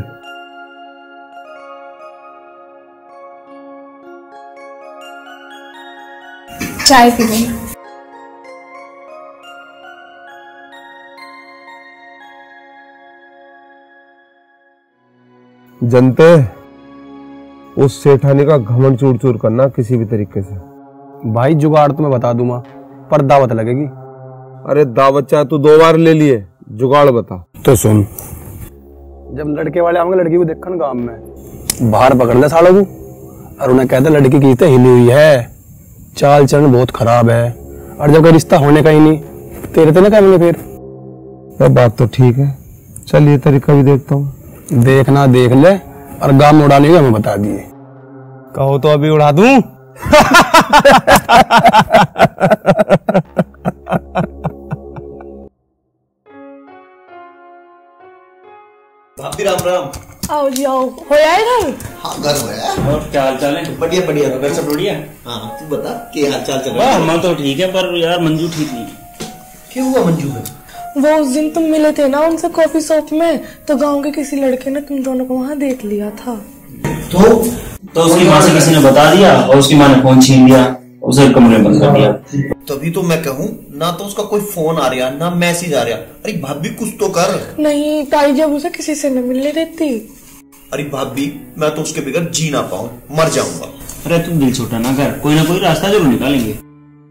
चाय पी लेना। जनते, उस सेठानी का घमंड चूर चूर करना किसी भी तरीके से। भाई जुगाड़ तो मैं बता दूंगा, पर दावत लगेगी। अरे दावत चाहे तू 2 बार ले लिए, जुगाड़ बता। तो सुन, जब लड़के वाले आएंगे लड़की को देखकर गांव में बाहर पकड़ ले सालों को, और उन्हें कहते लड़की की तो हिली हुई है, चाल चलन बहुत खराब है, और जब कोई रिश्ता होने का ही नहीं, तेरे तो ना कहेंगे फिर। बात तो ठीक है, चल ये तरीका भी देखता हूँ। देखना देख ले, और गांव में उड़ाने का हमें बता दिए। कहो तो अभी उड़ा दूं। भाभी राम राम। आओ जी आओ, हो आए घर? हाँ घर होया। और क्या हाल चाल है? बढ़िया बढ़िया। घर सब बढ़िया? हाँ तू बता क्या हाल चाल चल रहा है? हमारा तो ठीक है, पर यार मंजू ठीक नहीं। क्यों हुआ मंजू है? वो उस दिन तुम मिले थे ना उनसे कॉफी शॉप में, तो गांव के किसी लड़के ने तुम दोनों को वहाँ देख लिया था। तो उसकी माँ से किसी ने बता दिया, और उसकी माँ ने फोन छीन लिया, उसे कमरे में बंद कर दिया। तभी तो मैं कहूँ, ना तो उसका कोई फोन आ रहा, ना मैसेज आ रहा। अरे भाभी कुछ तो कर। नहीं ताई जब उसे किसी से न मिलने देती। अरे भाभी मैं तो उसके बगैर जी ना पाऊँ, मर जाऊंगा। अरे तुम दिल छोटा ना कर, कोई ना कोई रास्ता जरूर निकालेंगे।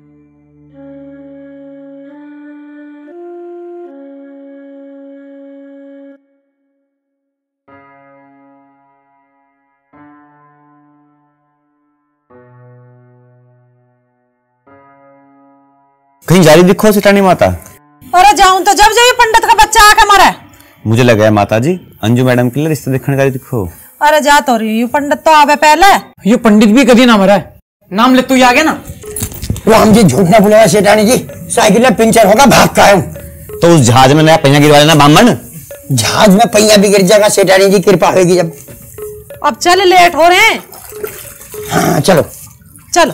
कहीं जारी दिखो सेठानी माता। अरे जाऊं तो जब जाइए पंडित का बच्चा आके मरे। मुझे लगा है माता जी अंजू मैडम के लिए रिश्ते देखने जारी दिखो। अरे जा तो रही हूँ, पंडित तो आवे पहले। ये पंडित भी कभी ना मरा है, नाम ले तू ही आ गया ना। राम जी झूठ ना बुलाया सेठानी जी, साइकिल में पंचर होगा, भाग का आऊं। तो उस जहाज में नया पहिया गिरवा लेना ब्राह्मण। जहाज में पहिया भी गिर जाएगा, सेठानी जी कृपा होगी जब। अब चल, लेट हो रहे हैं। हाँ चलो चलो।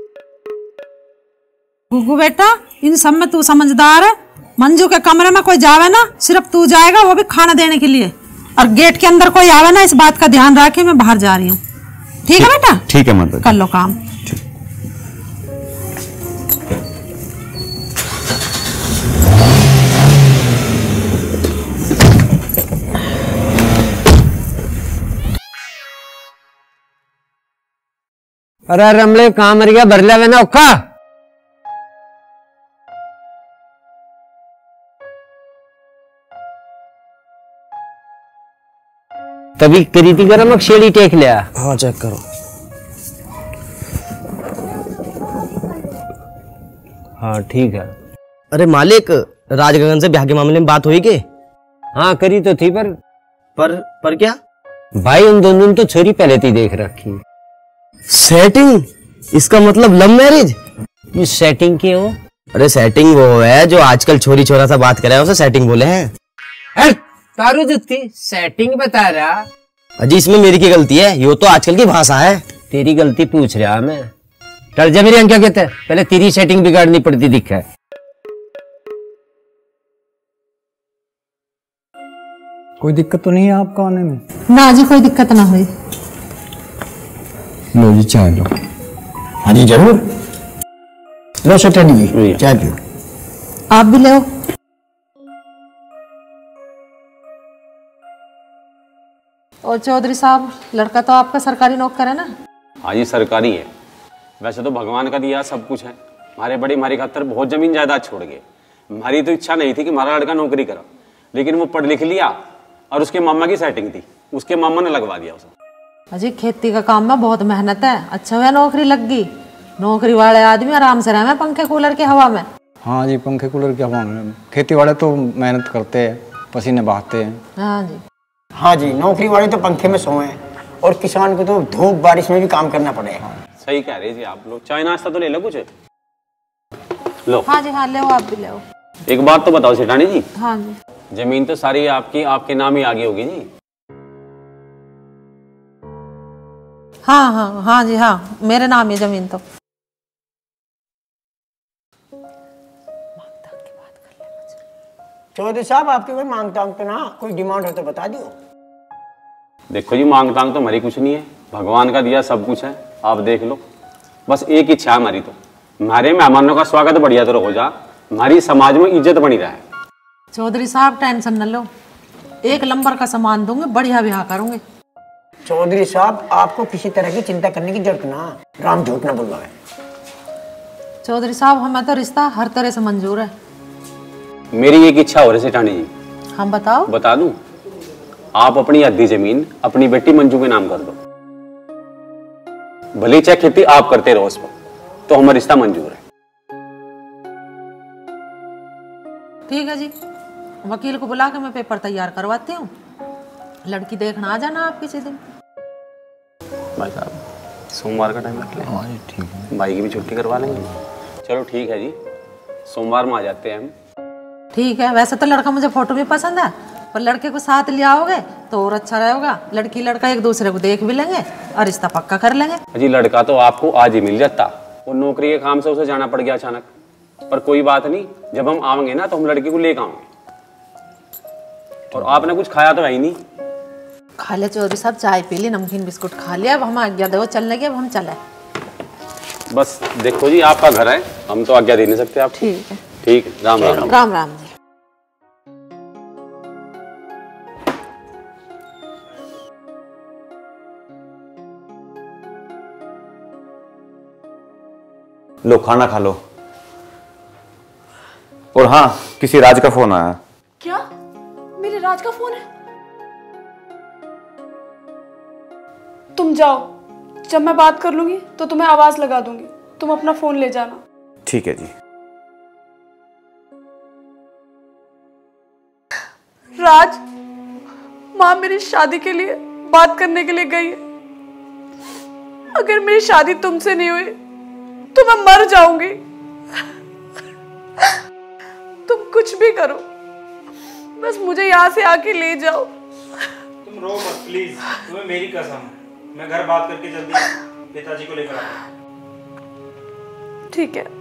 गुग्गू बेटा, इन सब में तू समझदार है। मंजू के कमरे में कोई जावे ना, सिर्फ तू जाएगा, वो भी खाना देने के लिए, और गेट के अंदर कोई आवे ना, इस बात का ध्यान रखे। मैं बाहर जा रही हूँ, ठीक है बेटा? ठीक है माता, कर लो काम। अरे रमले कहाँ मर गया, भर ले ना उक्का। तभी करी थी गरम, शेड़ी टेक लिया। हाँ चेक करो। हाँ ठीक है। अरे मालिक, राजगगन से ब्याह के मामले में बात हुई के? हाँ करी तो थी, पर क्या? भाई उन दोनों ने तो छोरी पहले थी देख रखी। सेटिंग? इसका मतलब लव मैरिज? ये सेटिंग के हो? अरे सेटिंग वो है जो आजकल छोरी छोरा सा बात करे उसे सेटिंग बोले हैं। तारू जुत्ती सेटिंग बता रहा। अजी इसमें मेरी क्या गलती है? ये तो आजकल की भाषा है। तेरी गलती पूछ रहा मैं। चल जा मेरे क्या कहते हैं, पहले तेरी सेटिंग बिगाड़नी पड़ती दिखा है। कोई दिक्कत तो नहीं है आपको आने में? ना जी कोई दिक्कत ना हुई। लो जी चाय लो। हाँ जी जरूर। लो सेठानी जी चाय पियो। आप भी ले। और चौधरी साहब, लड़का तो आपका सरकारी नौकर है ना? हाँ जी सरकारी है। वैसे तो भगवान का दिया सब कुछ है। हमारे बड़े हमारी खातर बहुत जमीन जायदाद छोड़ गए। हमारी तो इच्छा नहीं थी कि हमारा लड़का नौकरी करा, लेकिन वो पढ़ लिख लिया और उसके मामा की सेटिंग थी, उसके मामा ने लगवा दिया उसे। अजी खेती का काम में बहुत मेहनत है। अच्छा हुआ नौकरी लग गई। नौकरी वाले आदमी आराम से रहे पंखे कूलर की हवा में। हाँ जी पंखे कूलर की हवा में। खेती वाले तो मेहनत करते हैं, पसीने बहाते हैं। हाँ जी। हाँ जी नौकरी वाले तो पंखे में सोए हैं और किसान को तो धूप बारिश में भी काम करना पड़ेगा। सही कह रहे जी आप लोग। चाय नाश्ता तो ले लो कुछ। लो। हाँ जी हाँ ले आप भी ले। एक बात तो बताओ सेठानी जी। हाँ जी। जमीन तो सारी आपकी, आपके नाम ही आगे होगी जी। हाँ हाँ हाँ जी हाँ मेरे नाम है जमीन तो। चौधरी साहब आपकी कोई मांग तांग तो ना, कोई डिमांड हो तो बता दियो। देखो जी मांग तांग तो हमारी कुछ नहीं है, भगवान का दिया सब कुछ है, आप देख लो। बस एक इच्छा है हमारी, तो हमारे मेहमानों का स्वागत बढ़िया तो हो जा, हमारी समाज में इज्जत बनी रहे। चौधरी साहब टेंशन न लो, एक नंबर का सामान दूंगे, बढ़िया ब्याह करूंगे। चौधरी साहब आपको किसी तरह की चिंता करने की जरूरत ना, राम झूठ ना बोलवा है। चौधरी साहब हमें तो रिश्ता हर तरह से मंजूर है। मेरी एक इच्छा हो रही सेठानी जी। हम बताओ? बता दूं? आप अपनी आधी जमीन अपनी बेटी मंजू के नाम कर दो, भले चाहे खेती आप करते रहो उस पर, तो हमारा रिश्ता मंजूर है। ठीक है जी, वकील को बुला के मैं पेपर तैयार करवाती हूँ, लड़की देखना आ जाना आप किसी दिन। भाई साहब सोमवार का टाइम रख लें। हाँ ठीक है, भाई की भी छुट्टी करवा लेंगे। चलो ठीक है जी, सोमवार में आ जाते हैं हम। ठीक है, वैसे तो लड़का मुझे फोटो भी पसंद है, पर लड़के को साथ ले आओगे तो और अच्छा रहेगा। लड़की लड़का एक दूसरे को देख भी लेंगे और रिश्ता पक्का कर लेंगे। जी लड़का तो आपको आज ही मिल जाता, वो नौकरी के काम से उसे जाना पड़ गया अचानक, पर कोई बात नहीं, जब हम आएंगे ना तो हम लड़की को लेकर आएंगे। और आपने कुछ खाया तो है ही नहीं। खा ले चौधरी साहब, चाय पी ली, नमकीन बिस्कुट खा लिया, अब हम आज्ञा दो चलने की, अब हम चले। बस देखो जी आपका घर है, हम तो आज्ञा दे नहीं सकते आप। ठीक है ठीक है, राम राम। राम राम जी। लो खाना खा लो। और हाँ, किसी राज का फोन आया। क्या? मेरे राज का फोन है? तुम जाओ, जब मैं बात कर लूंगी तो तुम्हें आवाज लगा दूंगी, तुम अपना फोन ले जाना। ठीक है जी। राज, माँ मेरी शादी के लिए बात करने के लिए गई है। अगर मेरी शादी तुमसे नहीं हुई तो मैं मर जाऊंगी। तुम कुछ भी करो, बस मुझे यहाँ से आके ले जाओ। तुम रो मत प्लीज, तुम्हें मेरी कसम, मैं घर बात करके जल्दी पिताजी को लेकर आता हूँ। ठीक है।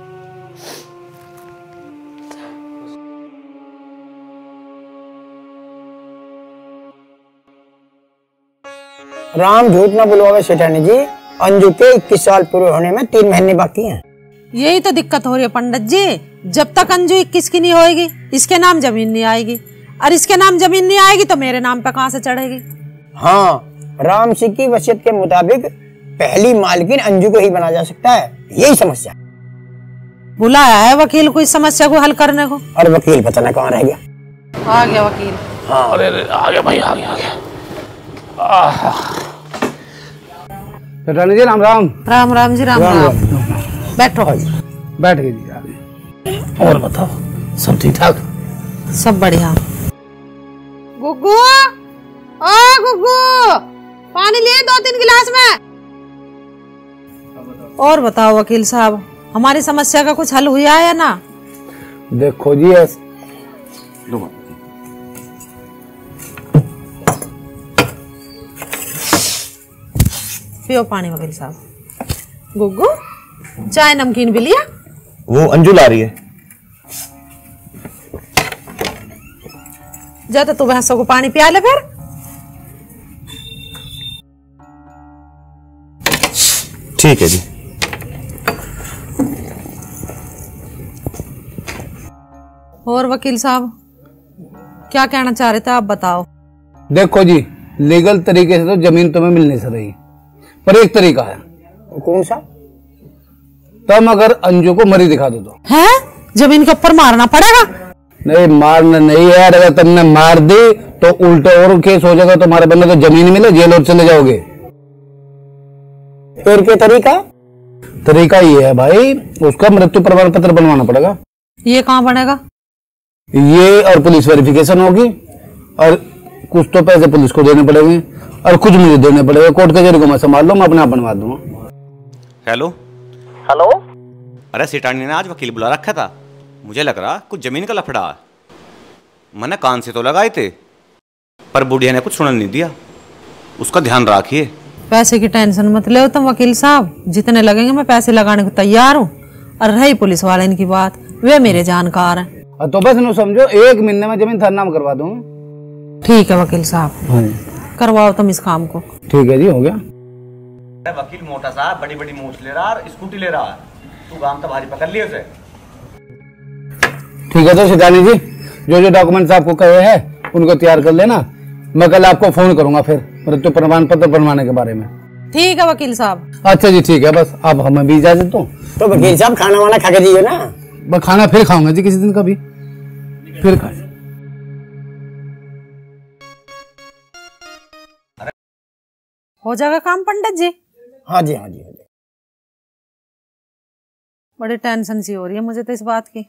राम झूठ ना बुलवावे सेठानी जी, अंजू के 21 साल पूरे होने में 3 महीने बाकी हैं। यही तो दिक्कत हो रही है पंडित जी, जब तक अंजू 21 की नहीं होएगी, इसके नाम जमीन नहीं आएगी, और इसके नाम जमीन नहीं आएगी तो मेरे नाम पे कहाँ से चढ़ेगी? हाँ, राम सिंह की वसीयत के मुताबिक पहली मालकिन अंजू को ही बना जा सकता है, यही समस्या। बुलाया है वकील को इस समस्या को हल करने को। और वकील पता ना कहाँ रह गया। आ गया वकील। हाँ अरे आ गया भाई, आ गया आ गया। रानी जी राम राम। राम राम जी राम राम। बैठो। बैठ गई जी। और बताओ सब ठीक ठाक? सब बढ़िया। गुग्गू ओ गुग्गू, पानी लिए 2-3 गिलास में। और बताओ वकील साहब, हमारी समस्या का कुछ हल हुआ है या ना? देखो जी, पियो पानी वकील साहब। गुग्गू, चाय नमकीन भी लिया? वो अंजू ला रही है। जा तो तू भैंसों को पानी पिया ले फिर। ठीक है जी। और वकील साहब, क्या कहना चाह रहे थे आप, बताओ। देखो जी, लीगल तरीके से तो जमीन तुम्हें मिल नहीं रही, पर एक तरीका है। कौन सा? तुम अगर अंजू को मरी दिखा दो तो। है? जमीन के ऊपर मारना पड़ेगा? नहीं, मारना नहीं है। अगर तुमने मार दी तो उल्टे और केस हो जाएगा तुम्हारे बंदे को, जमीन मिले, जेल और चले जाओगे। फिर क्या तरीका? तरीका ये है भाई, उसका मृत्यु प्रमाण पत्र बनवाना पड़ेगा। ये कहाँ बनेगा? ये और पुलिस वेरिफिकेशन होगी, और कुछ तो पैसे पुलिस को देने पड़ेंगे और कुछ मुझे देने पड़ेगा। कोर्ट कचहरी को मैं संभाल लो, मैं अपने आप बनवा दूंगा। Hello hello. अरे सेठानी ने आज वकील बुला रखा था, मुझे लग रहा कुछ जमीन का लफड़ा है। मैंने कान से तो लगाए थे, पर बुढ़िया ने कुछ सुनने नहीं दिया। उसका ध्यान रखिए। पैसे की टेंशन मत लो तुम वकील साहब, जितने लगेंगे मैं पैसे लगाने को तैयार हूँ। और रही पुलिस वाले इनकी बात, वे मेरे जानकार हैं। तो बस नो समझो, 1 महीने में जमीन थाना नाम करवा दूंगा। ठीक है वकील साहब, करवाओ तुम इस काम को। ठीक है जी, हो गया। वकील मोटा सा बड़ी बड़ी मूछ ले रहा, स्कूटी ले रहा, तू गांव का भारी पकड़ लिया उसे। ठीक है, तो सिद्धानी जी, जो जो डॉक्यूमेंट्स आपको कहे हैं उनको तैयार कर लेना। मैं कल आपको फोन करूंगा फिर मृत्यु प्रमाण पत्र बनवाने के बारे में। ठीक है वकील साहब। अच्छा जी, ठीक है, बस आप हमें भी इजाजत दो। तो वकील साहब, खाना वाना खा के दिए ना? मैं खाना फिर खाऊंगा जी, किसी दिन कभी फिर खा। हो जाएगा काम पंडित जी? हाँ जी, हाँ जी, हाँ जी। बड़ी टेंशन सी हो रही है मुझे तो इस बात की।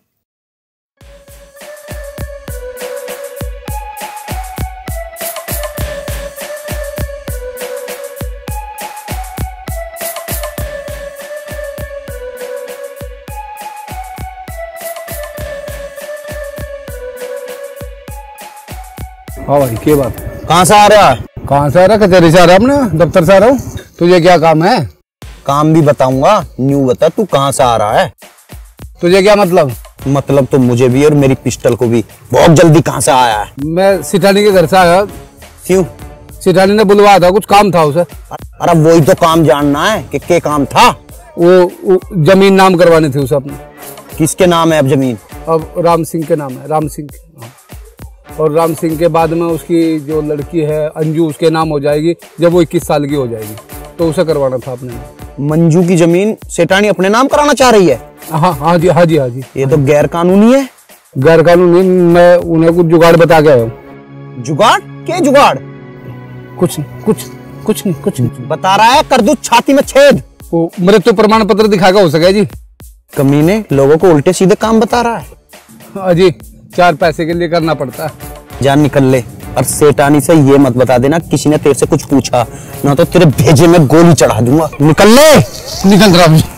हाँ भाई, क्या बात? कहाँ से आ रहा है? कहाँ से आ रहा? कचहरी से आ रहा है, अपने दफ्तर से आ रहा हूँ। तुझे क्या काम है? काम भी बताऊंगा, न्यू बता तू कहाँ से आ रहा है? तुझे क्या मतलब? मतलब तो मुझे भी और मेरी पिस्टल को भी। बहुत जल्दी कहाँ से आया है? मैं सिठानी के घर से आया। क्यों? सिठानी ने बुलवाया था, कुछ काम था उसे। अरे वही तो काम जानना है कि क्या काम था। वो जमीन नाम करवानी थी उसे अपने। किसके नाम है अब जमीन? अब राम सिंह के नाम है, राम सिंह के। और राम सिंह के बाद में उसकी जो लड़की है अंजू, उसके नाम हो जाएगी जब वो 21 साल की हो जाएगी, तो उसे करवाना था अपने। मंजू की जमीन सेठानी अपने नाम कराना चाह रही है? हाँ हाँ जी, हाँ जी, हाँ जी। ये तो गैर कानूनी है। गैर कानूनी? मैं उन्हें कुछ जुगाड़ बता के आया हूँ। जुगाड़? क्या जुगाड़? कुछ नहीं बता रहा है, कर दूं छाती में छेद। वो मृत्यु प्रमाण पत्र दिखाएगा हो सके जी। कमीने लोगों को उल्टे सीधे काम बता रहा है। हाँ जी, 4 पैसे के लिए करना पड़ता है। जान निकल ले, और सेठानी से ये मत बता देना किसी ने तेरे से कुछ पूछा, ना तो तेरे भेजे में गोली चढ़ा दूंगा। निकल ले। निकल रहा हूँ,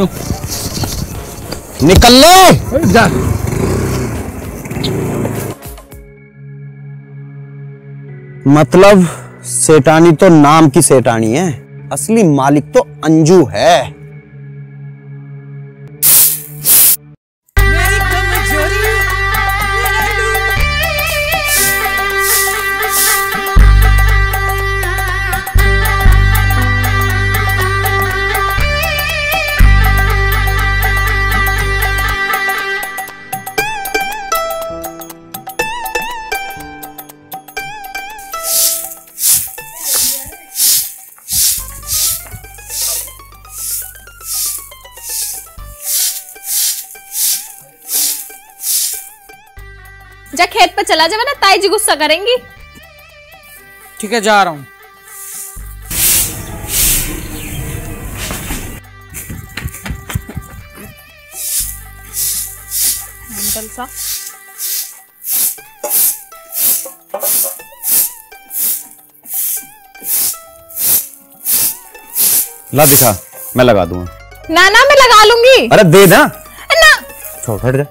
निकल ले। जा। मतलब सेठानी तो नाम की सेठानी है, असली मालिक तो अंजू है। जा खेत पे चला जा, वरना ताई जी गुस्सा करेंगी। ठीक है, जा रहा हूँ। ला दिखा, मैं लगा दूंगा। ना ना मैं लगा लूंगी। अरे दे ना। ना छोड़, हट जा।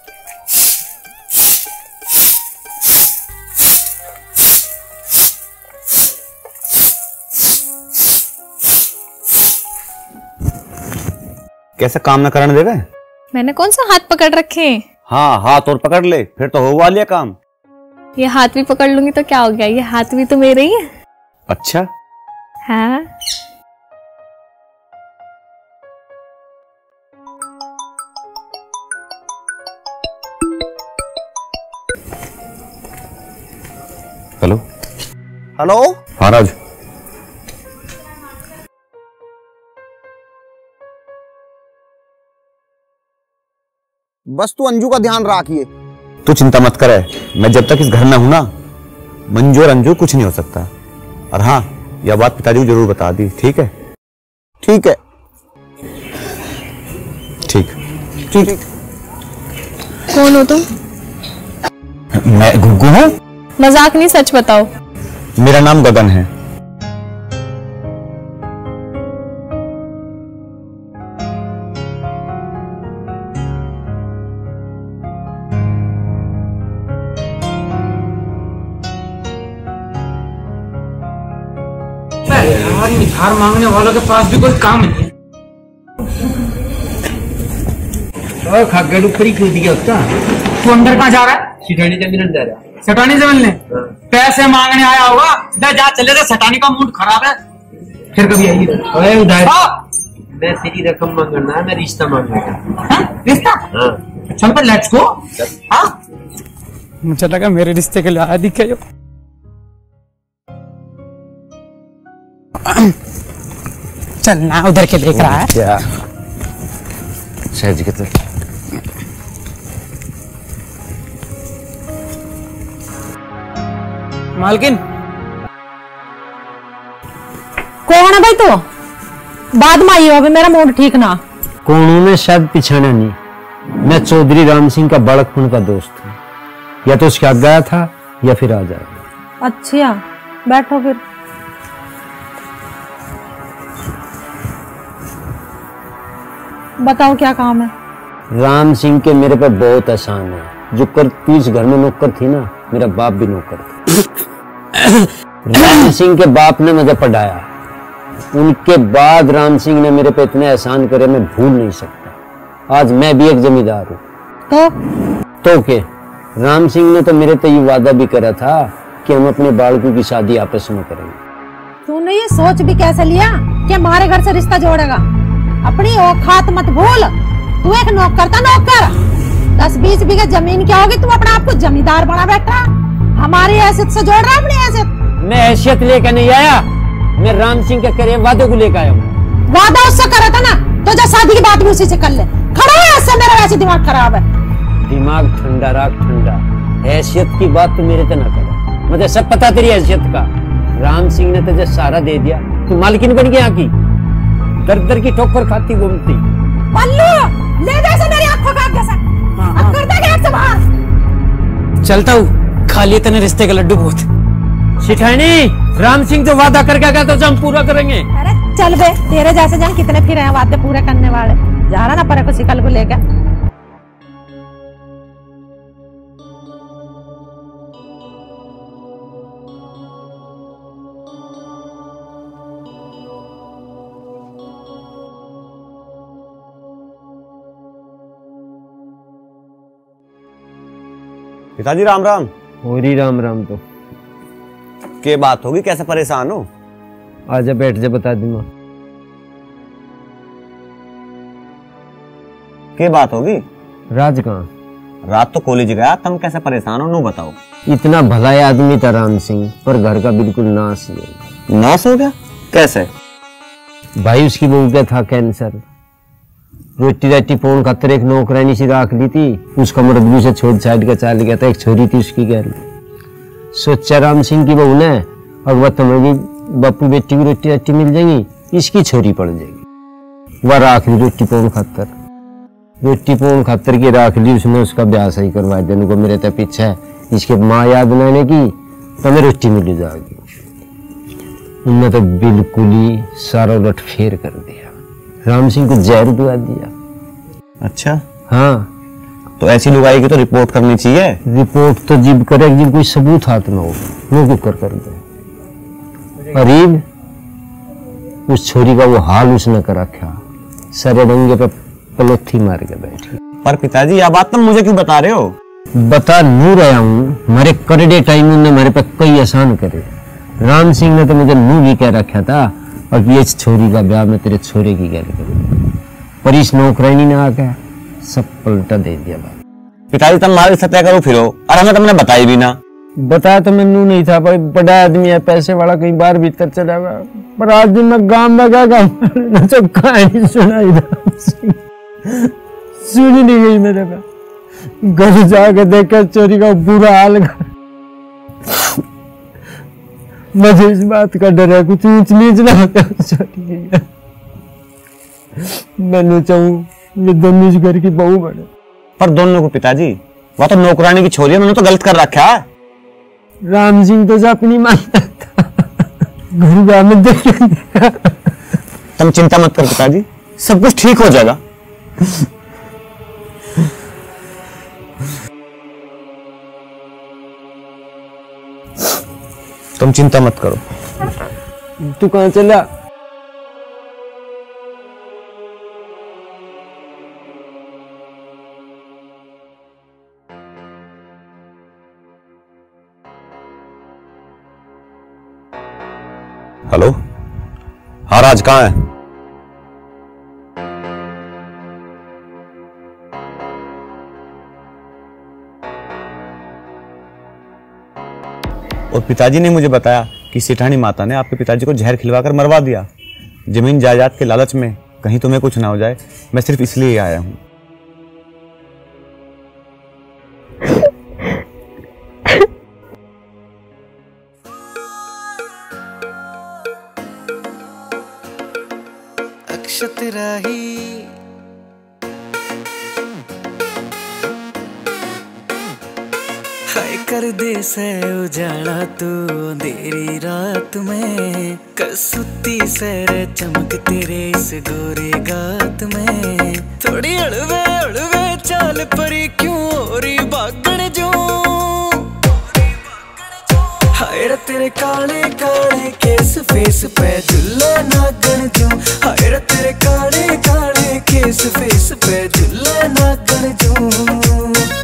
कैसे काम ना करने देवे? मैंने कौन सा हाथ पकड़ रखे हैं? हाँ, हाथ और पकड़ ले, फिर तो हो वाली काम। ये हाथ भी पकड़ लूंगी तो क्या हो गया, ये हाथ भी तो मेरे ही है। अच्छा हाँ। Hello hello. हाँ राज। बस तू अंजू का ध्यान रखिए। तू चिंता मत करे, मैं जब तक इस घर में हूं ना, मंजू और अंजू कुछ नहीं हो सकता। और हाँ, यह बात पिताजी को जरूर बता दी, ठीक है? ठीक है। ठीक ठीक। कौन हो तुम? मैं गुग्गू हूँ। मजाक नहीं, सच बताओ। मेरा नाम गगन है। निखार मांगने वालों के पास भी कोई काम नहीं है। खागड़ ऊपर ही कूद गया उसका। तू अंदर कहाँ जा रहा है? सिटानी जमीन जा रहा है। सटानी से मिलने? पैसे मांगने आया होगा। जा चले जा, सटानी का मूड खराब है। फिर कभी आइए। उधार मैं तेरी रकम मांगना है, मैं रिश्ता मांगना। रिश्ता? चल पर लेट्स गो। मुझे लगा मेरे रिश्ते के लिए आया दिखे जो। चलना उधर के देख रहा है क्या? सहज के तो मालकिन। कौन है भाई तू? बाद में आई हो, अभी मेरा मूड ठीक ना। कोनों में शायद पिछाना नहीं, मैं चौधरी राम सिंह का बड़कपुर का दोस्त हूँ। या तो उसके आगे गया था या फिर आ जाएगा। अच्छा बैठो फिर। बताओ क्या काम है? राम सिंह के मेरे पे बहुत एहसान है। जो कर तू इस घर में नौकर थी ना, मेरा बाप भी नौकर था। राम सिंह के बाप ने मुझे पढ़ाया, उनके बाद राम सिंह ने मेरे पे इतने एहसान करे मैं भूल नहीं सकता। आज मैं भी एक जमींदार हूँ। तो के राम सिंह ने तो मेरे तो ये वादा भी करा था कि हम अपने बालकों की शादी आपस में करेंगे। तूने ये सोच भी कैसे लिया कि हमारे घर से रिश्ता जोड़ेगा? अपनी औकात मत भूल। तू एक नौकर था, नौकर। 10-20 बीघा जमीन क्या होगी, तू अपने आप को जमींदार बना बैठा। हमारी हैसियत से जोड़ रहा अपनी हैसियत। मैं हैसियत लेकर नहीं आया, मैं राम सिंह के करे वादे को लेकर आया हूँ। वादा उससे करा था ना, तो जो शादी की बात भी उसी से कर ले। खड़ा है ऐसे, मेरा वैसे दिमाग खराब है। दिमाग ठंडा रख, ठंडा। हैसियत की बात तो मेरे से ना कर, मुझे सब पता तेरी हैसियत का। राम सिंह ने तुझे सारा दे दिया, तू मालकिन बन गया की दर दर की ठोकर खाती घूमती। पल्लू ले जैसे मेरी आंखों का आगे से। अब कर दे गेट से बाहर। चलता हूँ, खा लिए तेने रिश्ते का लड्डू बहुत। शिठानी, राम सिंह जो वादा करके गया तो हम पूरा करेंगे। अरे चल बे, तेरे जैसे जान कितने फिर हैं वादे पूरे करने वाले। जा रहा ना परे को शिकल को लेकर। पिताजी राम राम। होरी राम राम। तो के बात होगी, कैसे परेशान हो? आजा बैठ जा, बता दूंगा। के बात होगी? राज कहाँ? रात तो कॉलेज गया, तुम कैसे परेशान हो, नो बताओ। इतना भला आदमी था राम सिंह, पर घर का बिल्कुल नाश ही हो। नाश हो गया? कैसे? भाई उसकी बहू का था कैंसर। रोटी राटी पोन खातर एक नौकरानी सी रख ली थी, उसका मर्द भी उसे छोड़ छाड़ के चल गया था। एक छोरी थी उसकी घर में। सोचा राम सिंह की बहू ने, अब तुम्हारी बापू बेटी की रोटी राटी मिल जाएगी, इसकी छोरी पड़ जाएगी। वह राख ली रोटी पोन खातर। रोटी पोन खातर की राख ली उसने, उसका ब्याह सही करवा देने को मेरे तक पीछे। इसके माँ याद बनाने की, तो मैं रोटी मिल जाएगी। उनने तो बिल्कुल ही सारा उलट फेर कर दिया। राम सिंह को जहर दुआ दिया। अच्छा हाँ, तो ऐसी लुगाई की तो रिपोर्ट करनी चाहिए। रिपोर्ट तो जिब करे, जिब कोई सबूत हाथ में हो वो क्यों कर दे। अरीब उस छोरी का वो हाल उसने कर रखा, सारे रंगे पे पलोथी मार के बैठी। पर पिताजी यह बात तुम मुझे क्यों बता रहे हो? बता नहीं रहा हूँ, मेरे करड़े टाइम उन्होंने मेरे पे कई आसान करे। राम सिंह ने तो मुझे मुंह भी कह रखा था और ये छोरी का ब्याह में तेरे छोरे की गैर करूँ, पर इस नौकरानी ने आके सब पलटा दे दिया। पिताजी तुम मारे सत्या करो फिरो, और हमें तुमने बताई भी ना। बताया तो मैनू नहीं था भाई, बड़ा आदमी है, पैसे वाला, कई बार भीतर चला गया। पर आज दिन मैं गांव में गया तो कहानी सुनाई सुनी नहीं गई मेरे पे। घर जाके देखा चोरी का बुरा हाल। मुझे इस बात का डर है कुछ ऊंच नीच ना होता। मैंने चाहूँ ये दोनों इस घर की बहू बने। पर दोनों को पिताजी, वह तो नौकरानी की छोरी है, मैंने तो गलत कर रखा है। राम सिंह तो अपनी मानता था, घर में देखा। तुम चिंता मत कर पिताजी, सब कुछ ठीक हो जाएगा। तुम चिंता मत करो। तू कहाँ चला? हेलो, हाँ राज कहाँ है? और पिताजी ने मुझे बताया कि सेठानी माता ने आपके पिताजी को जहर खिलवाकर मरवा दिया। जमीन जायदाद के लालच में कहीं तुम्हें कुछ ना हो जाए, मैं सिर्फ इसलिए आया हूं। अक्षत राही हाय कर दे से उजाला तू अंधेरी रात में, कसुती सैर चमक तेरे इस गोरे गात में। थोड़ी अड़वे अड़वे चाल परी क्यों ओरी बागण जो, हाय रे तेरे काले काले केस फेस पे झुल्ला नागण जो, हाय रे तेरे काले काले केस फेस पे झुल्ला नागण जो।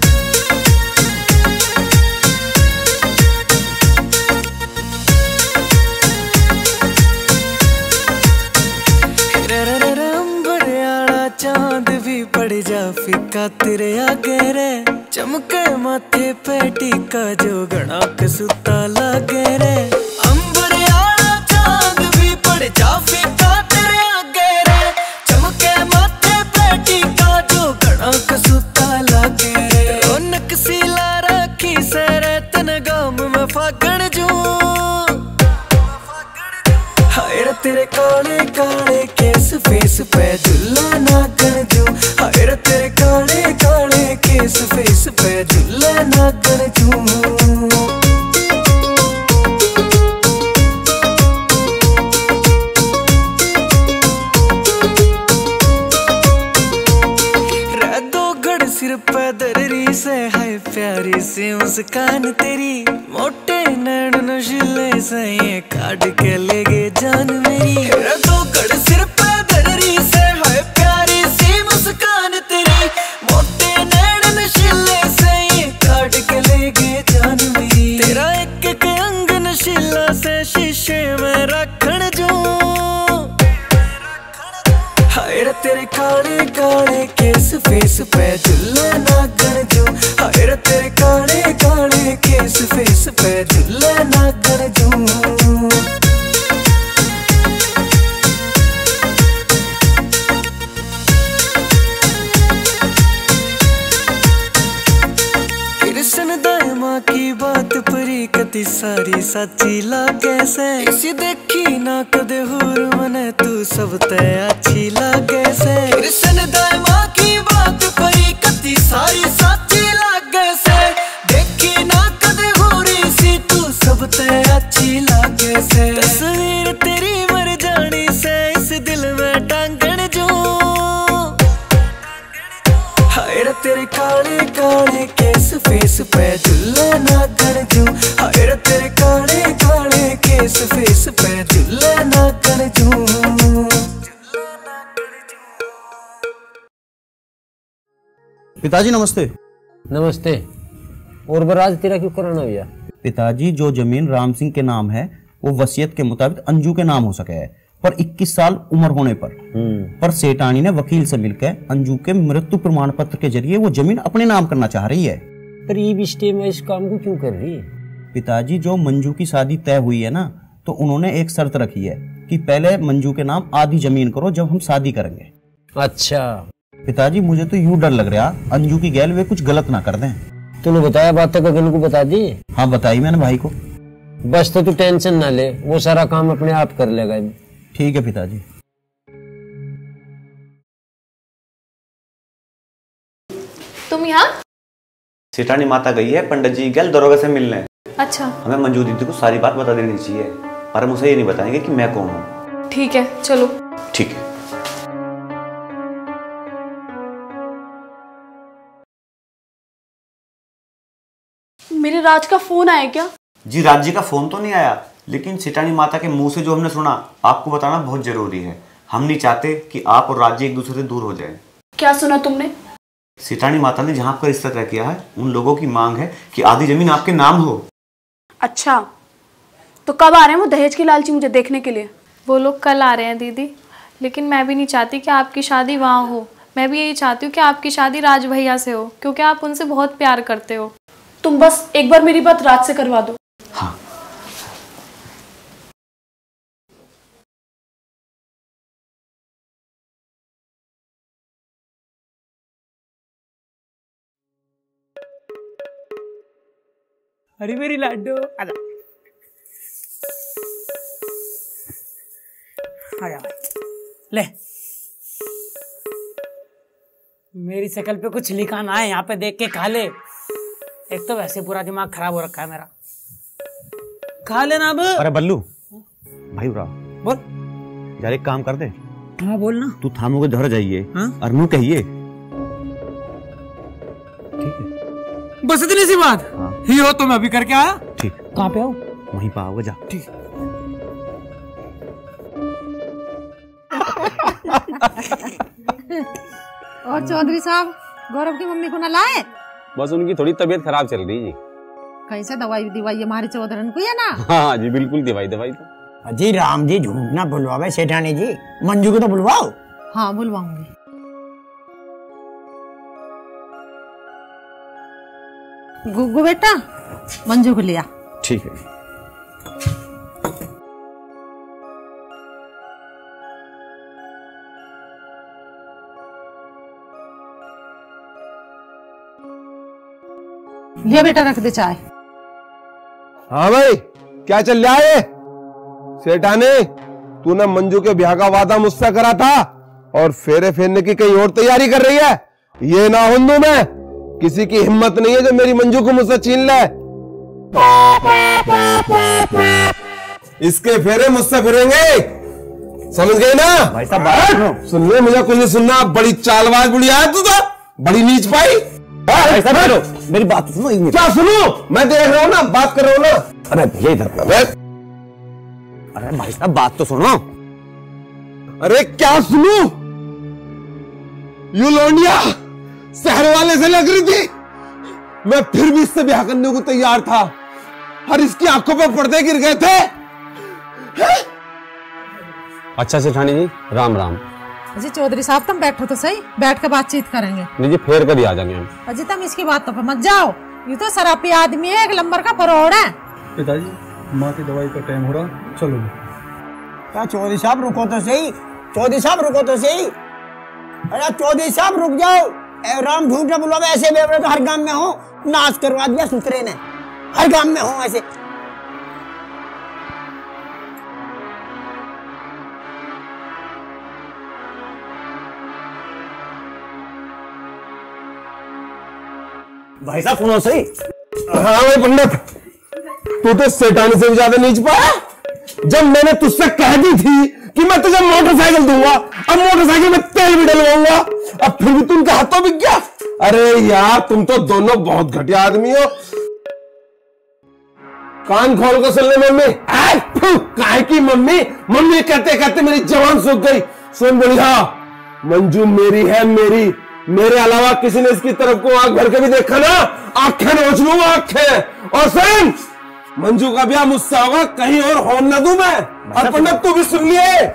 चांद भी पड़ जा फीका तेरे आगे रे, चमके माथे पे टीका जो घना कसुता लागे रे। अंबरियाला चांद भी पड़ जा फीका तेरे आगे रे, चमके माथे पे टीका जो घना कसुता लागे रे। रौनक सीला रखी सरे तन गाम में फागण जो, हाय रे तेरे काले काले केस फेस पे झुल्ला नागण जो, हाय रे तेरे काले काले केस फेस पे झुल्ला नागण जो। रे दो गढ़ सिर पे दररी से हाय प्यारी सी मुस्कान तेरी, मोटे नैन नशीले से ये काट के ले गए जान मेरी। रे दो गढ़ सिर पे दररी से हाय प्यारी सी मुस्कान तेरी, मोटे नैन नशीले से ये काट के ले गए जान मेरी। तेरा एक एक अंग नशीला से शीशे में रखण जो, हाय रे तेरे काले काले केस फेस पे झुल्ला नागण जो, हाय रे तेरे काले काले केस फेस पे झुल्ला नागण जो। कृष्ण दाई माँ की बात परी कति सारी साची लागे से, इसी देखी ना कदे हुर मने तू सब ते अच्छी लागे से। कृष्ण दाई माँ की बात परी कति सारी साची लागे से, देखी ना कदे हुरी सी तू सब ते अच्छी लागे से। तस्वीर तेरे काले काले केस फेस पे झुल्ले ना कर जूं, हाय रे तेरे काले काले केस फेस पे झुल्ले ना कर जूं। पिताजी नमस्ते। नमस्ते। और बराज तेरा क्यों कराना भैया? पिताजी जो जमीन राम सिंह के नाम है वो वसीयत के मुताबिक अंजू के नाम हो सके है, पर 21 साल उम्र होने पर सेठानी ने वकील से मिलकर अंजू के मृत्यु प्रमाण पत्र के जरिए वो जमीन अपने नाम करना चाह रही है। पर ये रिश्ते में इस काम को क्यों कर रही है? पिताजी जो मंजू की शादी तय हुई है ना, तो उन्होंने एक शर्त रखी है कि पहले मंजू के नाम आधी जमीन करो जब हम शादी करेंगे। अच्छा पिताजी मुझे तो यूं डर लग रहा अंजू की गैल वे कुछ गलत ना कर दें। तूने बताया बात तो गगन को बता दी? हाँ बताई मैंने भाई को। बस तो तू टेंशन ना ले, वो सारा काम अपने आप कर लेगा। ठीक है पिताजी। तुम यहाँ? सेठानी माता गई है पंडित जी गैल दरोगा से मिलने। अच्छा। हमें मंजू दीदी को सारी बात बता देनी चाहिए, पर हम उसे ये नहीं बताएंगे कि मैं कौन हूँ। ठीक है चलो। ठीक है। मेरे राज का फोन आया क्या? जी राज जी का फोन तो नहीं आया, लेकिन सेठानी माता के मुंह से जो हमने सुना आपको बताना बहुत जरूरी है। हम नहीं चाहते कि आप और राज जी एक दूसरे से दूर हो जाएं। क्या सुना तुमने? सेठानी माता ने जहाँ आपका रिश्ता तय किया है उन लोगों की मांग है कि आधी जमीन आपके नाम हो। अच्छा, तो कब आ रहे हैं वो दहेज की लालची मुझे देखने के लिए? वो लोग कल आ रहे हैं दीदी, लेकिन मैं भी नहीं चाहती कि आपकी शादी वहाँ हो। मैं भी यही चाहती हूँ कि आपकी शादी राज भैया से हो, क्योंकि आप उनसे बहुत प्यार करते हो। तुम बस एक बार मेरी बात राज से करवा दो। हाँ। अरे मेरी लाडो आजा आजा ले। मेरी शक्ल पे कुछ लिखा ना है, यहाँ पे देख के खा ले। एक तो वैसे पूरा दिमाग खराब हो रखा है मेरा। खा लेना अब। अरे बल्लू भाई उरा बोल यार, एक काम कर दे। हाँ बोल ना। तू थामो के घर जाइए और नू कहिए। बस इतनी सी बात। हाँ। ही हो तो मैं अभी करके आया। ठीक। कहाँ पे आओ? वहीं पे आओगे, जा। ठीक। और चौधरी साहब गौरव की मम्मी को न लाए? बस उनकी थोड़ी तबीयत खराब चल रही जी। कैसे दवाई दिवाई हमारे चौधरन को है ना? हाँ जी बिल्कुल दवाई तो। जी राम जी झूठ ना बुलवावे सेठानी जी, मंजू को तो बुलवाओ। हाँ बुलवाऊंगी। गुग्गू बेटा मंजू को लिया। ठीक है। लिया बेटा, रख दे चाय। हाँ भाई क्या चल रहा है? सेठानी तूने मंजू के ब्याह का वादा मुझसे करा था और फेरे फेरने की कहीं और तैयारी कर रही है। ये ना हुंदू मैं, किसी की हिम्मत नहीं है जो मेरी मंजू को मुझसे छीन ले। इसके फेरे मुझसे फिरेंगे, समझ गए ना? भाई साहब बात सुन ले, मुझे कुछ नहीं सुनना। बड़ी चालबाज बुढ़िया है तू तो, बड़ी नीच पाई। भाई साहब मेरी बात सुनो। क्या सुनो? मैं देख रहा हूँ ना, बात कर रहा हूँ ना। अरे भैया इधर। अरे भाई साहब बात तो सुनो। अरे क्या सुनू? यू लोनिया शहर वाले से लग रही थी, मैं फिर भी इससे ब्याह करने को तैयार था और इसकी आंखों पे पर्दे गिर गए थे। अच्छा सेठानी जी राम राम। अजी चौधरी साहब तुम बैठो तो सही, बैठ कर बातचीत करेंगे। नहीं जी फेर कर ही आ जाएंगे हम। अजी तुम इसकी बातों पे मत जाओ, ये तो शराबी आदमी है, एक नंबर का फरोड़ है। पिताजी माँ की दवाई का टाइम हो रहा, चलो। क्या चौधरी साहब रुको तो सही, चौधरी साहब रुको तो सही। अरे चौधरी साहब रुक जाओ। राम झूठा बुलावे ऐसे बेवड़े तो हर गांव में हो, नाश करवा दिया सुतरे ने, हर गांव में हो ऐसे। भाई साहब सुनो सही। हाँ भाई पंडित, तू तो सेठानी से भी ज्यादा नीच पाया। जब मैंने तुझसे कह दी थी कि मैं तुझे मोटरसाइकिल दूंगा, अब मोटरसाइकिल में तेल भी डलवाऊंगा, अब फिर भी तू उनके हाथों बिक गया। अरे यार तुम तो दोनों बहुत घटिया आदमी हो। कान खोल कर सुन ले मम्मी। काहे की मम्मी? मम्मी कहते कहते मेरी जवान सूख गई। सुन बढ़िया, मंजू मेरी है, मेरे अलावा किसी ने इसकी तरफ को आंख भर के भी देखा ना, आंखें नोच लूंगा आंखें। और सुन, मंजू का ब्याह मुझसे होगा, कहीं और होने न दूं मैं। और पंडित तू भी सुन लिए।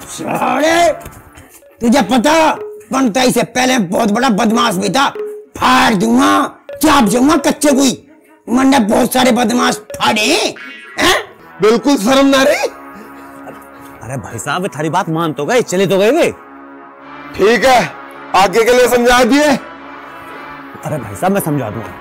तुझे पता बनता से पहले बहुत बड़ा बदमाश भी था, फाड़ दूंगा, चाप जाऊंगा कच्चे कोई। मैंने बहुत सारे बदमाश फाड़े हैं। बिल्कुल शर्म ना रही। अरे भाई साहब थारी बात मान तो गए, चले तो गए वे। ठीक है, आगे के लिए समझा दिए। अरे भाई साहब मैं समझा दूंगा।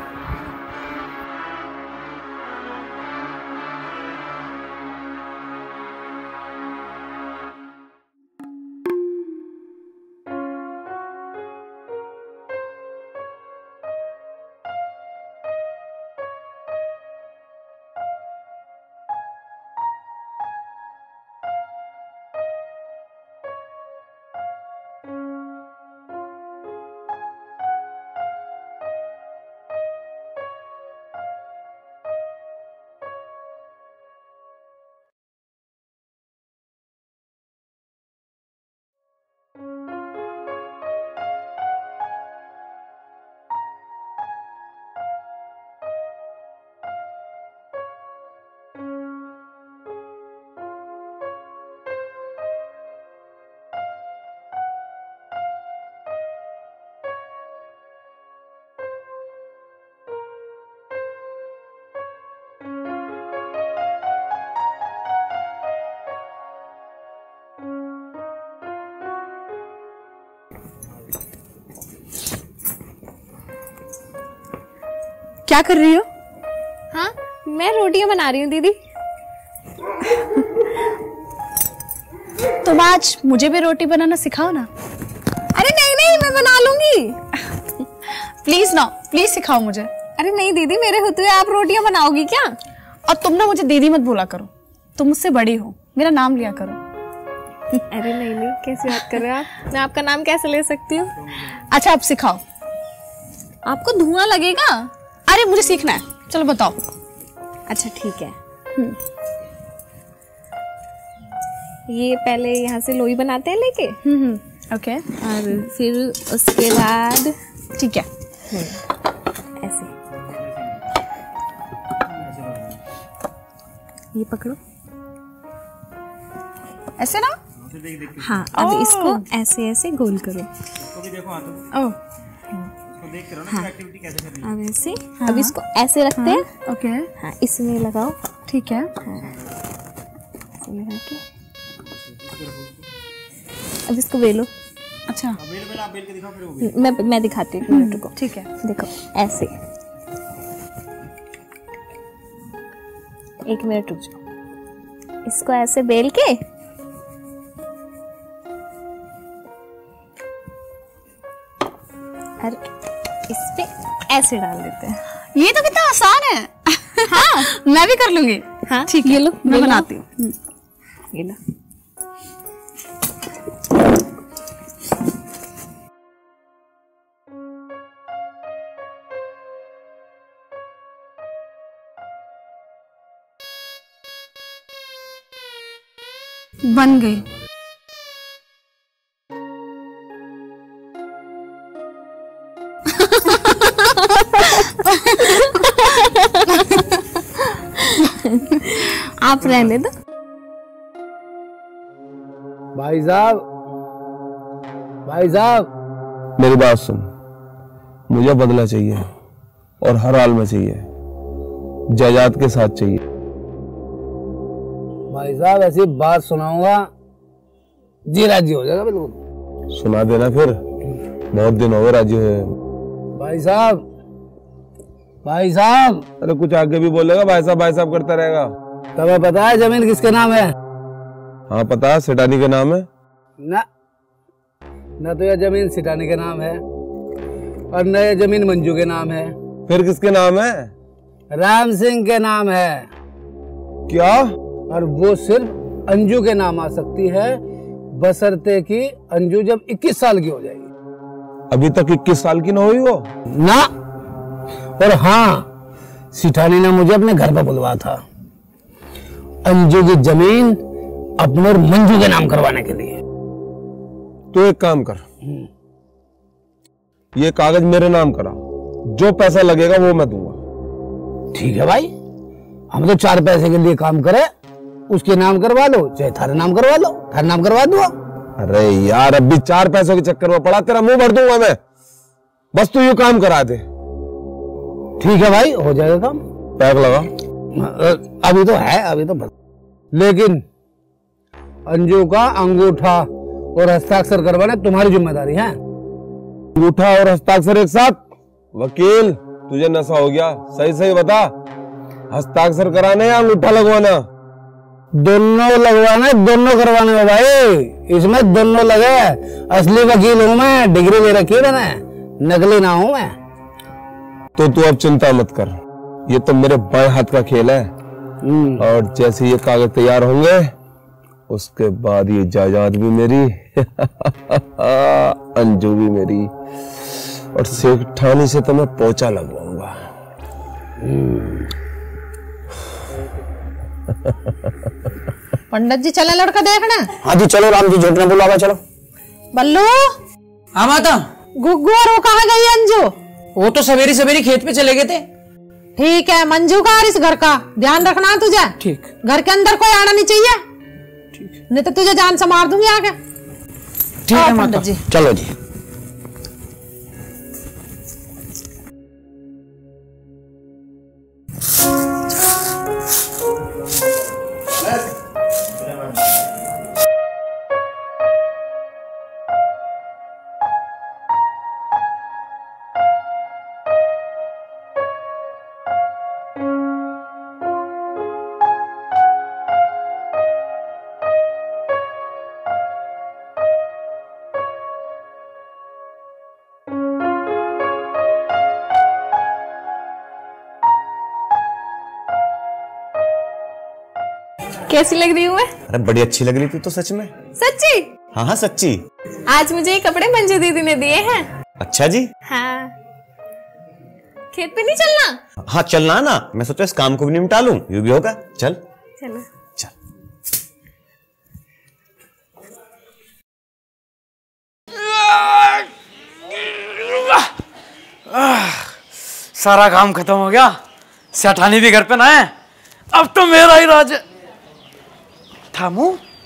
क्या कर रही हो? हाँ, मैं रोटियां बना रही हूँ दीदी। तुम आज मुझे भी रोटी बनाना सिखाओ ना। अरे नहीं नहीं, मैं बना लूंगी। प्लीज ना, प्लीज सिखाओ मुझे। अरे नहीं दीदी, मेरे होते हुए आप रोटियां बनाओगी क्या? और तुम ना मुझे दीदी मत बोला करो, तुम मुझसे बड़ी हो, मेरा नाम लिया करो। अरे नहीं नहीं, कैसी बात कर रहे हो आप? मैं आपका नाम कैसे ले सकती हूँ? अच्छा अब सिखाओ। आपको धुआं लगेगा। अरे मुझे सीखना है, चलो बताओ। अच्छा ठीक है। ये पहले यहाँ से लोई बनाते हैं लेके। ओके। और फिर उसके बाद ठीक है ऐसे ये पकड़ो ऐसे ना। हाँ, अब इसको ऐसे ऐसे गोल करो। ओह देख रहे हो ना एक्टिविटी कैसे कर रही है। अब ऐसे, अब इसको ऐसे रखते हैं। ओके। हाँ, इसमें लगाओ। ठीक है। हाँ, लगा के अब इसको बेलो। अच्छा, आप बेल के दिखाओ फिर वो मैं दिखाती हूँ मिनट को। ठीक है। देखो ऐसे, एक मिनट रुक जाओ। इसको ऐसे बेल के और इस पे ऐसे डाल देते हैं। ये तो कितना आसान है। हाँ मैं भी कर लूंगी। हाँ ठीक, ये लो मैं बनाती हूँ। ये लो। बन गई। आप रहने दो। भाई साहब मेरी बात सुन, मुझे बदला चाहिए और हर हाल में चाहिए, जायदाद के साथ चाहिए। भाई साहब ऐसी बात सुनाऊंगा जी राजी हो जाएगा बिल्कुल। सुना देना फिर, बहुत दिन हो गए राजी हुए। भाई साहब अरे कुछ आगे भी बोलेगा, भाई साहब करता रहेगा। तुम्हें पता है जमीन किसके नाम है? हाँ पता है, सेठानी के नाम है। न तो यह जमीन सेठानी के नाम है और न यह जमीन मंजू के नाम है। फिर किसके नाम है? राम सिंह के नाम है। क्या? और वो सिर्फ अंजू के नाम आ सकती है, बशर्ते कि अंजू जब 21 साल की हो जाएगी। अभी तक 21 साल की ना हुई हो ना। और हाँ, सिठानी ने मुझे अपने घर पर बुलवाया था अंजू की जमीन अपने और मंजू के नाम करवाने के लिए। तो एक काम कर, ये कागज मेरे नाम करा, जो पैसा लगेगा वो मैं दूंगा। ठीक है भाई, हम तो 4 पैसे के लिए काम करे, उसके नाम करवा लो चाहे थारे नाम करवा लो, थारे नाम करवा दो। अरे यार, अब भी 4 पैसों के चक्कर में पड़ा, तेरा मुंह भर दूंगा मैं। बस तू ये काम करा दे। ठीक है भाई, हो जाएगा काम। पैक लगा। अभी तो है, अभी तो बस। लेकिन अंजू का अंगूठा और हस्ताक्षर करवाना तुम्हारी जिम्मेदारी है। अंगूठा और हस्ताक्षर एक साथ? वकील, तुझे नशा हो गया? सही सही बता, हस्ताक्षर कराने या अंगूठा लगवाना? दोनों लगवाना, दोनों करवाने में भाई, इसमें दोनों लगे। असली वकील हूं मैं, डिग्री ले रखी है मैंने, नकली ना हूं मैं। तो तू अब चिंता मत कर, ये तो मेरे बाएं हाथ का खेल है। और जैसे ये कागज तैयार होंगे उसके बाद ये जायदाद भी मेरी अंजू भी मेरी, और सेठानी से तो मैं पोचा लगवाऊंगा। पंडित जी चला लड़का देखना। हाँ जी चलो, राम जी झोटने बुलावा, चलो। बल्लू। हाँ माता। गुग्गू और वो कहाँ गई अंजू? वो तो सवेरे सवेरे खेत पे चले गए थे। ठीक है, मंजू का और इस घर का ध्यान रखना तुझे। ठीक। घर के अंदर कोई आना नहीं चाहिए। ठीक। नहीं तो तुझे जान से मार दूंगी आगे। ठीक है माता जी। चलो जी। कैसी लग रही हूँ मैं? अरे बड़ी अच्छी लग रही थी तो सच में। सच्ची? हाँ हाँ सच्ची। आज मुझे ये कपड़े मंजू दीदी ने दिए हैं। अच्छा जी। हाँ। खेत पे नहीं चलना? हाँ चलना ना, मैं सोचा इस काम को भी निपटा लूं, यूं भी होगा। चल चलो। सारा काम खत्म हो गया, सेठानी भी घर पे ना है, अब तो मेरा ही राज है। थामू,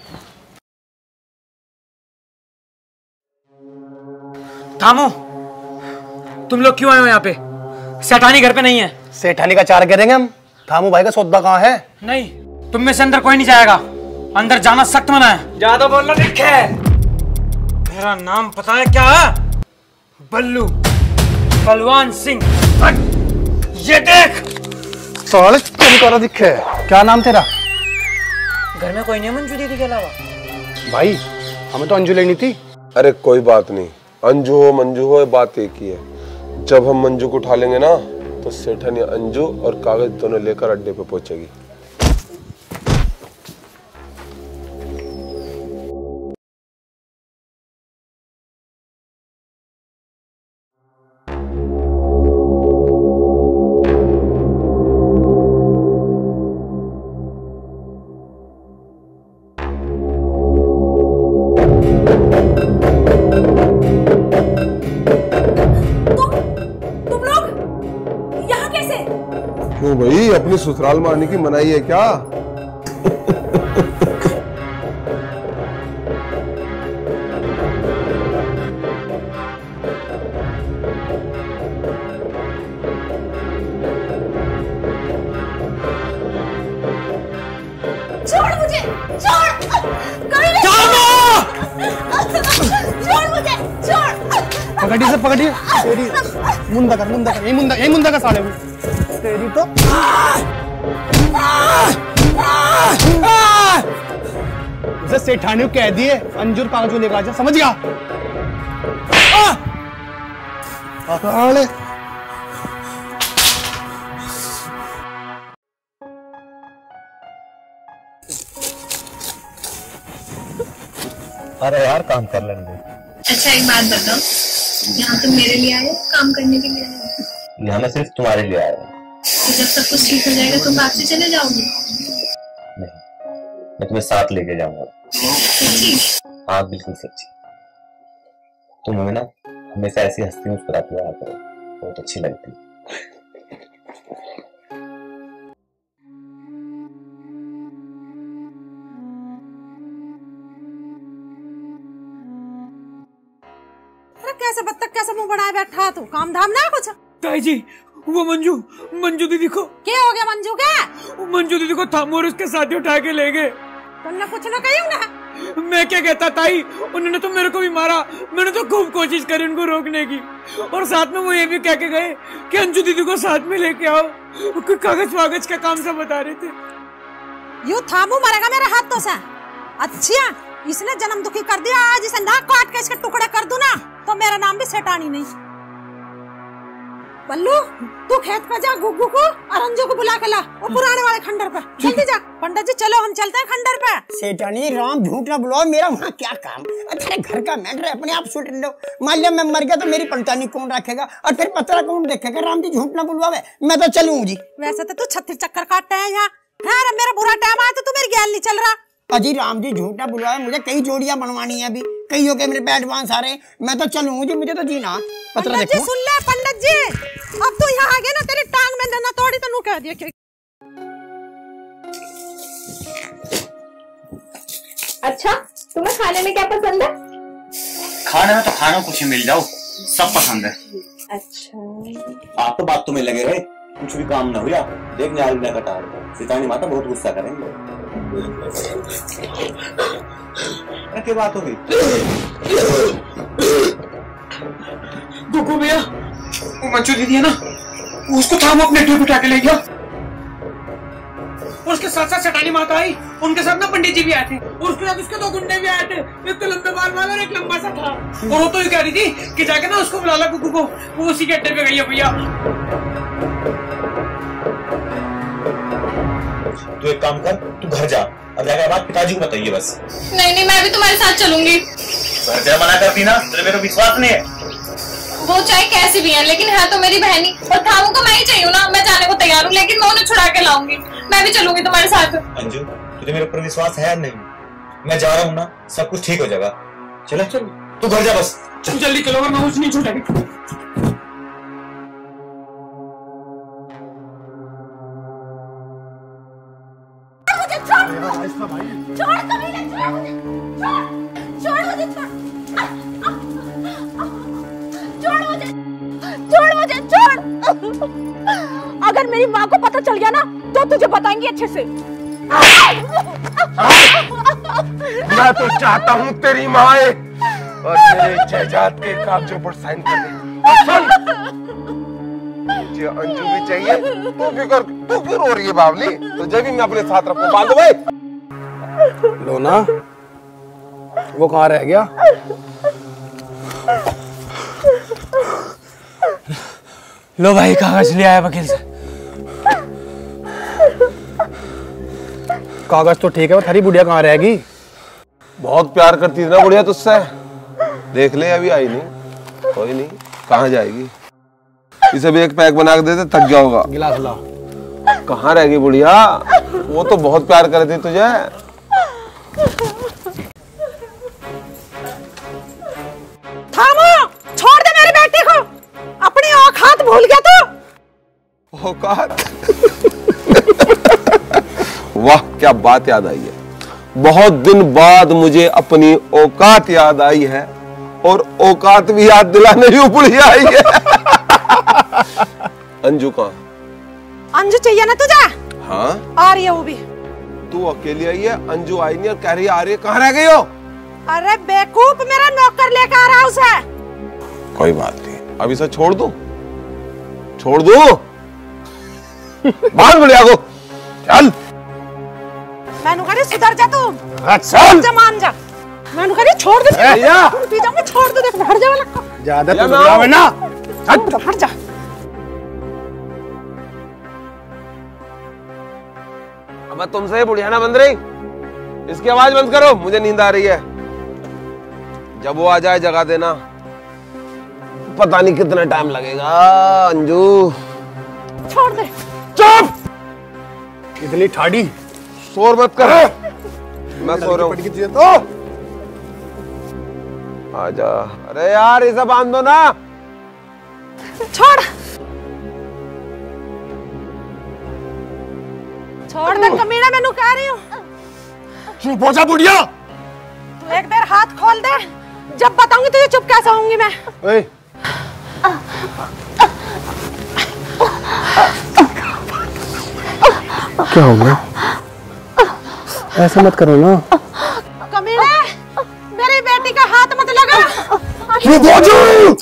थामू, तुम लोग क्यों आए हो यहाँ पे? सेठानी घर पे नहीं है। सेठानी का चार करेंगे हम, थामू भाई का सौदा कहाँ है? नहीं, तुम में से अंदर कोई नहीं जाएगा, अंदर जाना सख्त मना है। ज्यादा बोलना देखे। मेरा नाम पता है क्या है? बल्लू बलवान सिंह। ये देख साले करा दिखे। क्या नाम तेरा? घर में कोई नहीं है मंजू दीदी के अलावा। भाई हमें तो अंजू लेनी थी। अरे कोई बात नहीं, अंजू हो मंजू हो बात एक ही है। जब हम मंजू को उठा लेंगे ना तो सेठानी अंजू और कागज दोनों लेकर अड्डे पे पहुंचेगी। क्यों भाई, अपनी ससुराल में आने की मनाही है क्या? छोड़ मुझे, छोड़, छोड़ मुझे, छोड़। पकड़िए से पकड़िए। तेरी मुंदा कर, मुंदा कर, यही मुंदा कर साले को। तेरी तो उसे सेठानी को कह दिए अंजूर कागज लेकर आजा, समझ गया? अरे यार काम कर लेने दे। अच्छा एक बात बताओ, यहाँ तुम मेरे लिए आए हो, काम करने के लिए आए हो? यहाँ मैं सिर्फ तुम्हारे लिए आया हूँ। तो जब सब कुछ ठीक हो जाएगा तुम बाप से चले जाओगे? नहीं, मैं तुम्हें साथ लेके जाऊंगा। सच्ची? हाँ बिल्कुल सच्ची। तुम हमें ना हमेशा ऐसी हंसती मुस्कुराती रहा करो, बहुत अच्छी लगती। कैसे बत्तख कैसे मुंह बढ़ाए बैठा तू, काम धाम ना कुछ? ताई जी वो मंजू दीदी को। क्या हो गया मंजू का? मंजू दीदी को थामू और उसके साथी उठा के ले गए। तुमने कुछ ना कही ना? मैं क्या कहता ताई, उन्होंने तो मेरे को भी मारा। मैंने तो खूब कोशिश करी उनको रोकने की, और साथ में वो ये भी कह के गए कि अंजू दीदी को साथ में लेके आओ। कोई कागज वागज का काम सब बता रहे थे। यू थामू मरेगा मेरे हाथों से। अच्छा इसने जन्म दुखी कर दिया, आज इसे नाक काट के इसके टुकड़े कर दूं ना तो मेरा नाम भी सेठानी नहीं। बल्लू तू खेत पे जा, गुग्गू को और अंजू को बुला के ला वो पुराने वाले खंडर पे। जल्दी जा। पंडित जी चलो हम चलते हैं खंडर पे। सेठानी राम झूठ ना बुलाओ, मेरा वहाँ क्या काम? तेरे घर का मैटर है, अपने आप सुट लो। मान लिया मैं मर गया तो मेरी पलटानी कौन रखेगा और फिर पतरा कौन देखेगा? राम जी झूठ ना बुलवावे, मैं तो चलूँ जी। वैसे तो तू 36 चक्कर काटते हैं यहाँ। हाँ मेरा बुरा टाइम आया तो तू मेरी गैल नहीं चल रहा। अजी राम जी झूठ ना बुलवाए, मुझे कई जोड़ियां बनवानी है अभी, कई हो गए मेरे पे एडवांस आ रहे हैं। मैं तो चलूँ जी, मुझे तो जीना। पतरा देखो सुन ले पंडित जी, अब तू यहाँ आ गया ना, तेरी टांग में ना तोड़ी तो नू कह दिया कि। अच्छा तुम्हें खाने में क्या पसंद है? खाने में तो खाना कुछ ही मिल जाओ, सब पसंद है। अच्छा आप तो बात तुम्हें लगे रहे, कुछ भी काम ना हुआ देख न्याल न कटार को, सीतानी माता बहुत गुस्सा करेंगे। क्या बात हो गई? गुग्गू भैया वो मंजू दीदी है ना, उसको थामू अपने ट्यूब उठा के ले गया। और उसके साथ साथ सेठानी माता आई, उनके साथ ना पंडित जी भी आए थे, और उसके साथ उसके 2 गुंडे भी आए थे। एक तो लंबे बाल वाला और एक लंबा सा था। और वो तो ये कह रही थी कि जाके ना उसको बुला ला गुग्गू को, वो उसी के अड्डे पे गई है भैया। तू एक काम कर, तू घर जा और जाकर बात पिताजी को बताइए बस। नहीं मैं भी तुम्हारे साथ चलूंगी। घर जा मना करती ना, तेरे मेरे विश्वास नहीं है। वो चाहे कैसी भी है लेकिन है तो मेरी बहनी, और थामू को मैं ही चाहिए ना। मैं जाने को तैयार हूँ लेकिन मैं उन्हें छुड़ा के लाऊंगी। मैं भी चलूंगी तुम्हारे साथ। अंजू तुझे मेरे ऊपर विश्वास है नहीं? मैं जा रहा हूँ ना, सब कुछ ठीक हो जाएगा। चलो चल तू घर जा बस। जल्दी चलो, मैं कुछ नहीं छूटेगी। अगर मेरी माँ को पता चल गया ना तो तुझे बताएंगी अच्छे से। मैं तो चाहता हूँ तेरी माँ आए और तेरे जायदाद के कागजों पर साइन कर दे। और सुन, मुझे अंजू भी चाहिए, तू क्यों रो रही है बावली? तुझे भी मैं अपने साथ रखूं। बांधो भाई। लो ना, वो कहाँ रह गया? लो भाई कागज ले आया वकील से। कागज तो ठीक है, वो थारी बुढ़िया कहाँ रहेगी? बहुत प्यार करती थी ना बुढ़िया तुझसे, देख ले अभी आई नहीं। कोई नहीं, कहाँ जाएगी? इसे भी एक पैक बना के देते, थक गया होगा। गिलास लाओ। कहाँ रहेगी बुढ़िया? वो तो बहुत प्यार करती थी तुझे। थामू छोड़ दे मेरी बेटी को, अपनी औकात भूल गया तू। औकात? वाह क्या बात याद आई है। बहुत दिन बाद मुझे अपनी औकात याद आई है, और औकात भी याद दिलाने ही बुढ़िया आई है। अंजू कहाँ? अंजू चाहिए ना तुझे? हाँ आ रही है वो भी। तू अकेली आई है, अंजू आई नहीं और कह रही है आ रही है। कहाँ रह गई हो? अरे बेवकूफ, मेरा नौकर लेकर आ रहा उसे। कोई बात नहीं, अभी से छोड़ दूं? छोड़ दूं? बाहर बुढ़िया को। चल मैंने कहा सुधर जा तू। चल जा मान जा। मैंने कहा छोड़ दे। भैया पी जाऊंगी, छोड़ दे। देख हट जा वाला। ज्यादा तो बुलावे ना। हट जा। अब तुमसे बुढ़िया ना बंद रही, इसकी आवाज बंद करो, मुझे नींद आ रही है। जब वो आ जाए जगा देना। पता नहीं कितना टाइम लगेगा। अंजू छोड़ दे। चुप! इतनी ठाड़ी शोर मत कर। मैं सो रहा हूँ। आजा। अरे यार इसे बांध दो ना। छोड़ छोड़ दे कमीना, मैनू कह रही हूँ। चुप हो जा बुढ़िया। तू एक देर हाथ खोल दे, जब बताऊंगी तुझे चुप कैसे होऊंगी मैं। क्या हो गया? ऐसा मत करो ना। कमीने, मेरी बेटी का हाथ मत लगा। चुप हो जा।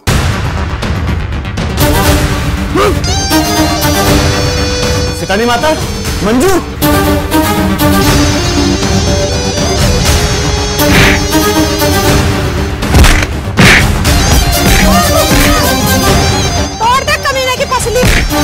सितानी माता, मंजू। तोड़ दे कमीने की पसली।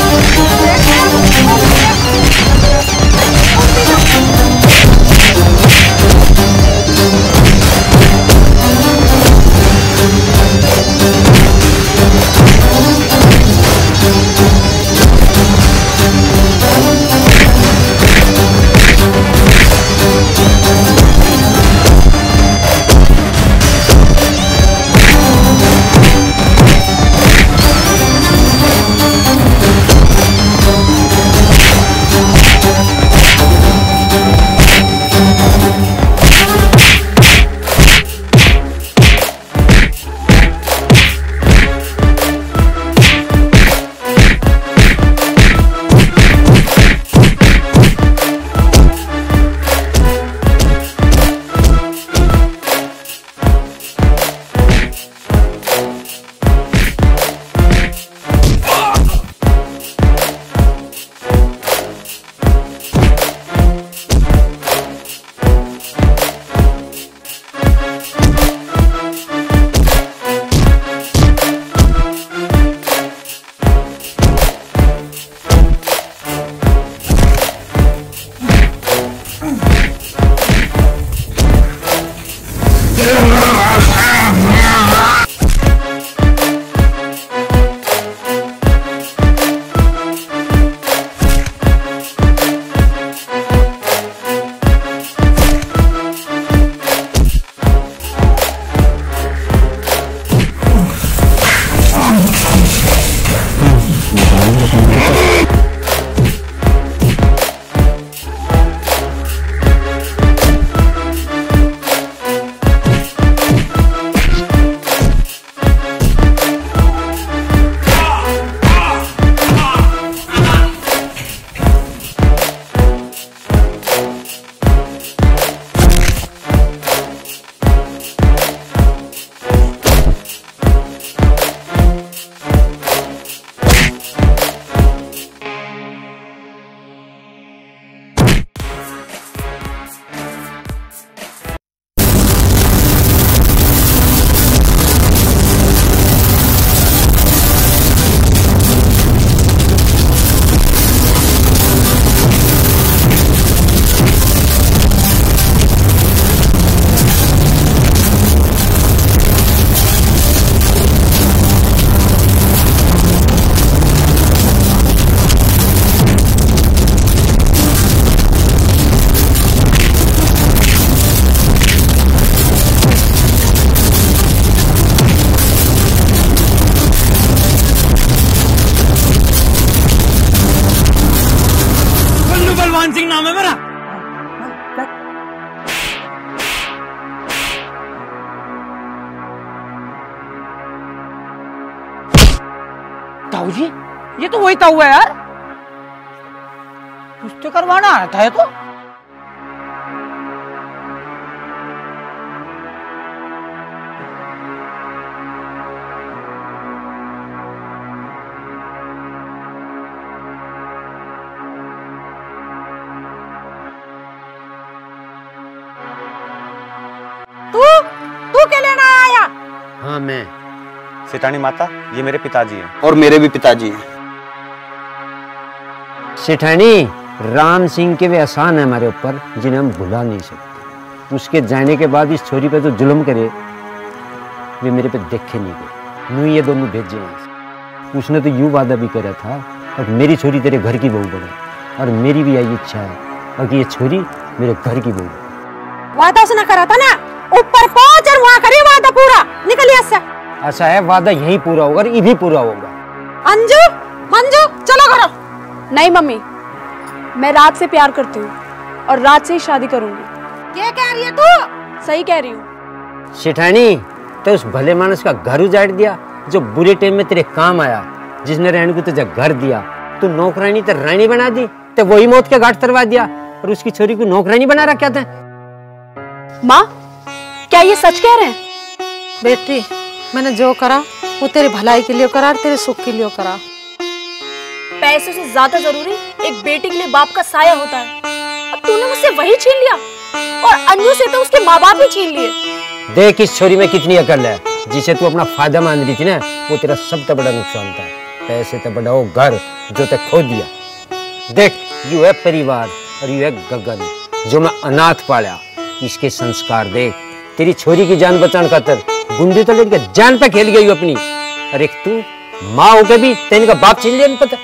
ताऊ जी, ये तो वही ताऊ है यार। कुछ तो करवाना आता है तो। तू क्या लेना आया? हाँ मैं। सेठानी माता, ये मेरे पिताजी हैं। और मेरे भी पिताजी हैं। सेठानी, राम सिंह के वे एहसान है हमारे ऊपर जिन्हें हम भुला नहीं सकते। उसके जाने के बाद इस छोरी पे तो जुल्म करे, वे मेरे पे देखे नहीं गए। नू ये दोनों भेजे हैं। उसने तो यूं वादा भी करा था और मेरी छोरी तेरे घर की बहू बने, और मेरी भी यही इच्छा है और कि ये छोरी मेरे घर की बहू। वादा उसने करा था ना, ऊपर पहुंच और वहां करिए वादा पूरा, निकलिए इससे। ऐसा है, वादा यही पूरा होगा और ये भी पूरा होगा। अंजू, मंजू, चलो करो। नहीं मम्मी, मैं राज से प्यार करती हूँ और राज से ही शादी करूंगी। क्या कह रही है तू? सही कह रही हूँ। शिठानी, तो उस भले मानस का घर उजाड़ दिया जो बुरे टाइम में तेरे काम आया, जिसने रहने को तुझे घर दिया। तू नौकरानी तो रानी बना दी, तो वही मौत के घाट तरवा दिया और उसकी छोरी को नौकरानी बना रखा था। माँ, क्या ये सच कह रहे हैं? बेटी, मैंने जो करा वो तेरी भलाई के लिए करा और तेरे सुख के लिए करा। पैसों से ज्यादा जरूरी एक बेटी के लिए बाप का साया होता है। अब तूने मुझसे वही छीन लिया और अंजू से तो उसके माँ बाप भी छीन लिए। देख इस छोरी में कितनी अकल है, जिसे तू अपना फायदा मान रही थी ना, वो तेरा सबसे बड़ा नुकसान था। पैसे तो बड़ा हो घर जो ते खो दिया। देख यू है परिवार और यू है गगन जो मैं अनाथ पाला। इसके संस्कार देख, तेरी छोरी की जान बचाने खातर गुंडी तो लेके जान पे खेल गई अपनी। अरे तू माँ होके भी तेन का बाप छीन लिया, नहीं पता।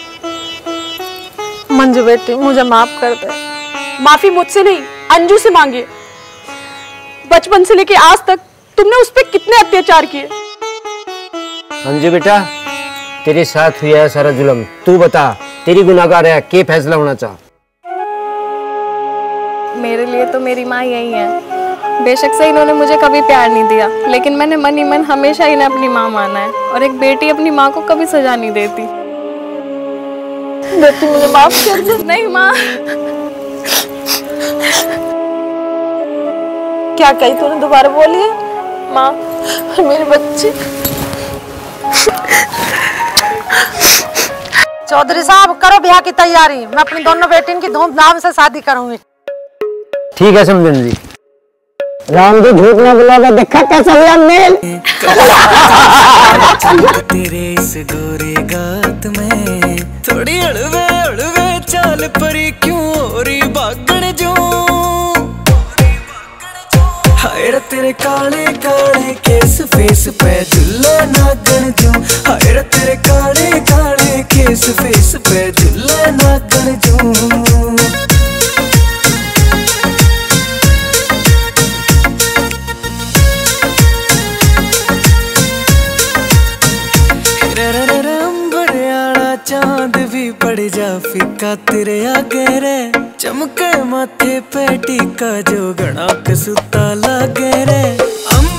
मंजू बेटी, मुझे माफ कर दे। माफी मुझसे नहीं, अंजू से मांगिए। बचपन से लेके आज तक तुमने उस पर कितने अत्याचार किए। अंजू बेटा, तेरे साथ हुआ है सारा जुल्म, तू बता तेरी गुनाहगार है, क्या फैसला होना चाह? मेरे लिए तो मेरी माँ यही है। बेशक से इन्होंने मुझे कभी प्यार नहीं दिया, लेकिन मैंने मन ही मन हमेशा इन्हें अपनी माँ माना है। और एक बेटी अपनी माँ को कभी सजा नहीं देती। बेटी मुझे माफ कर दे। नहीं माँ। क्या कही तूने? दोबारा बोलिए। माँ, मेरे बच्चे। चौधरी साहब, करो ब्याह की तैयारी। मैं अपनी दोनों बेटियों की धूमधाम से शादी करूंगी। ठीक है समझन जी। राम जी झूठ ना बोला, देखा कैसा हुआ मेल। तेरे इस गोरे गात में थोड़ी अड़वे अड़वे चाल परी क्यों हो रही भागण जो। हाय रे तेरे काले काले केस फेस पे झुल्ला नागण जो। हाय रे तेरे काले काले केस फेस पे झुल्ला नागण जो। चांद भी पड़ जा फीका तेरे आगे रे। चमके माथे पे टीका जो घना के सुता लागे रे।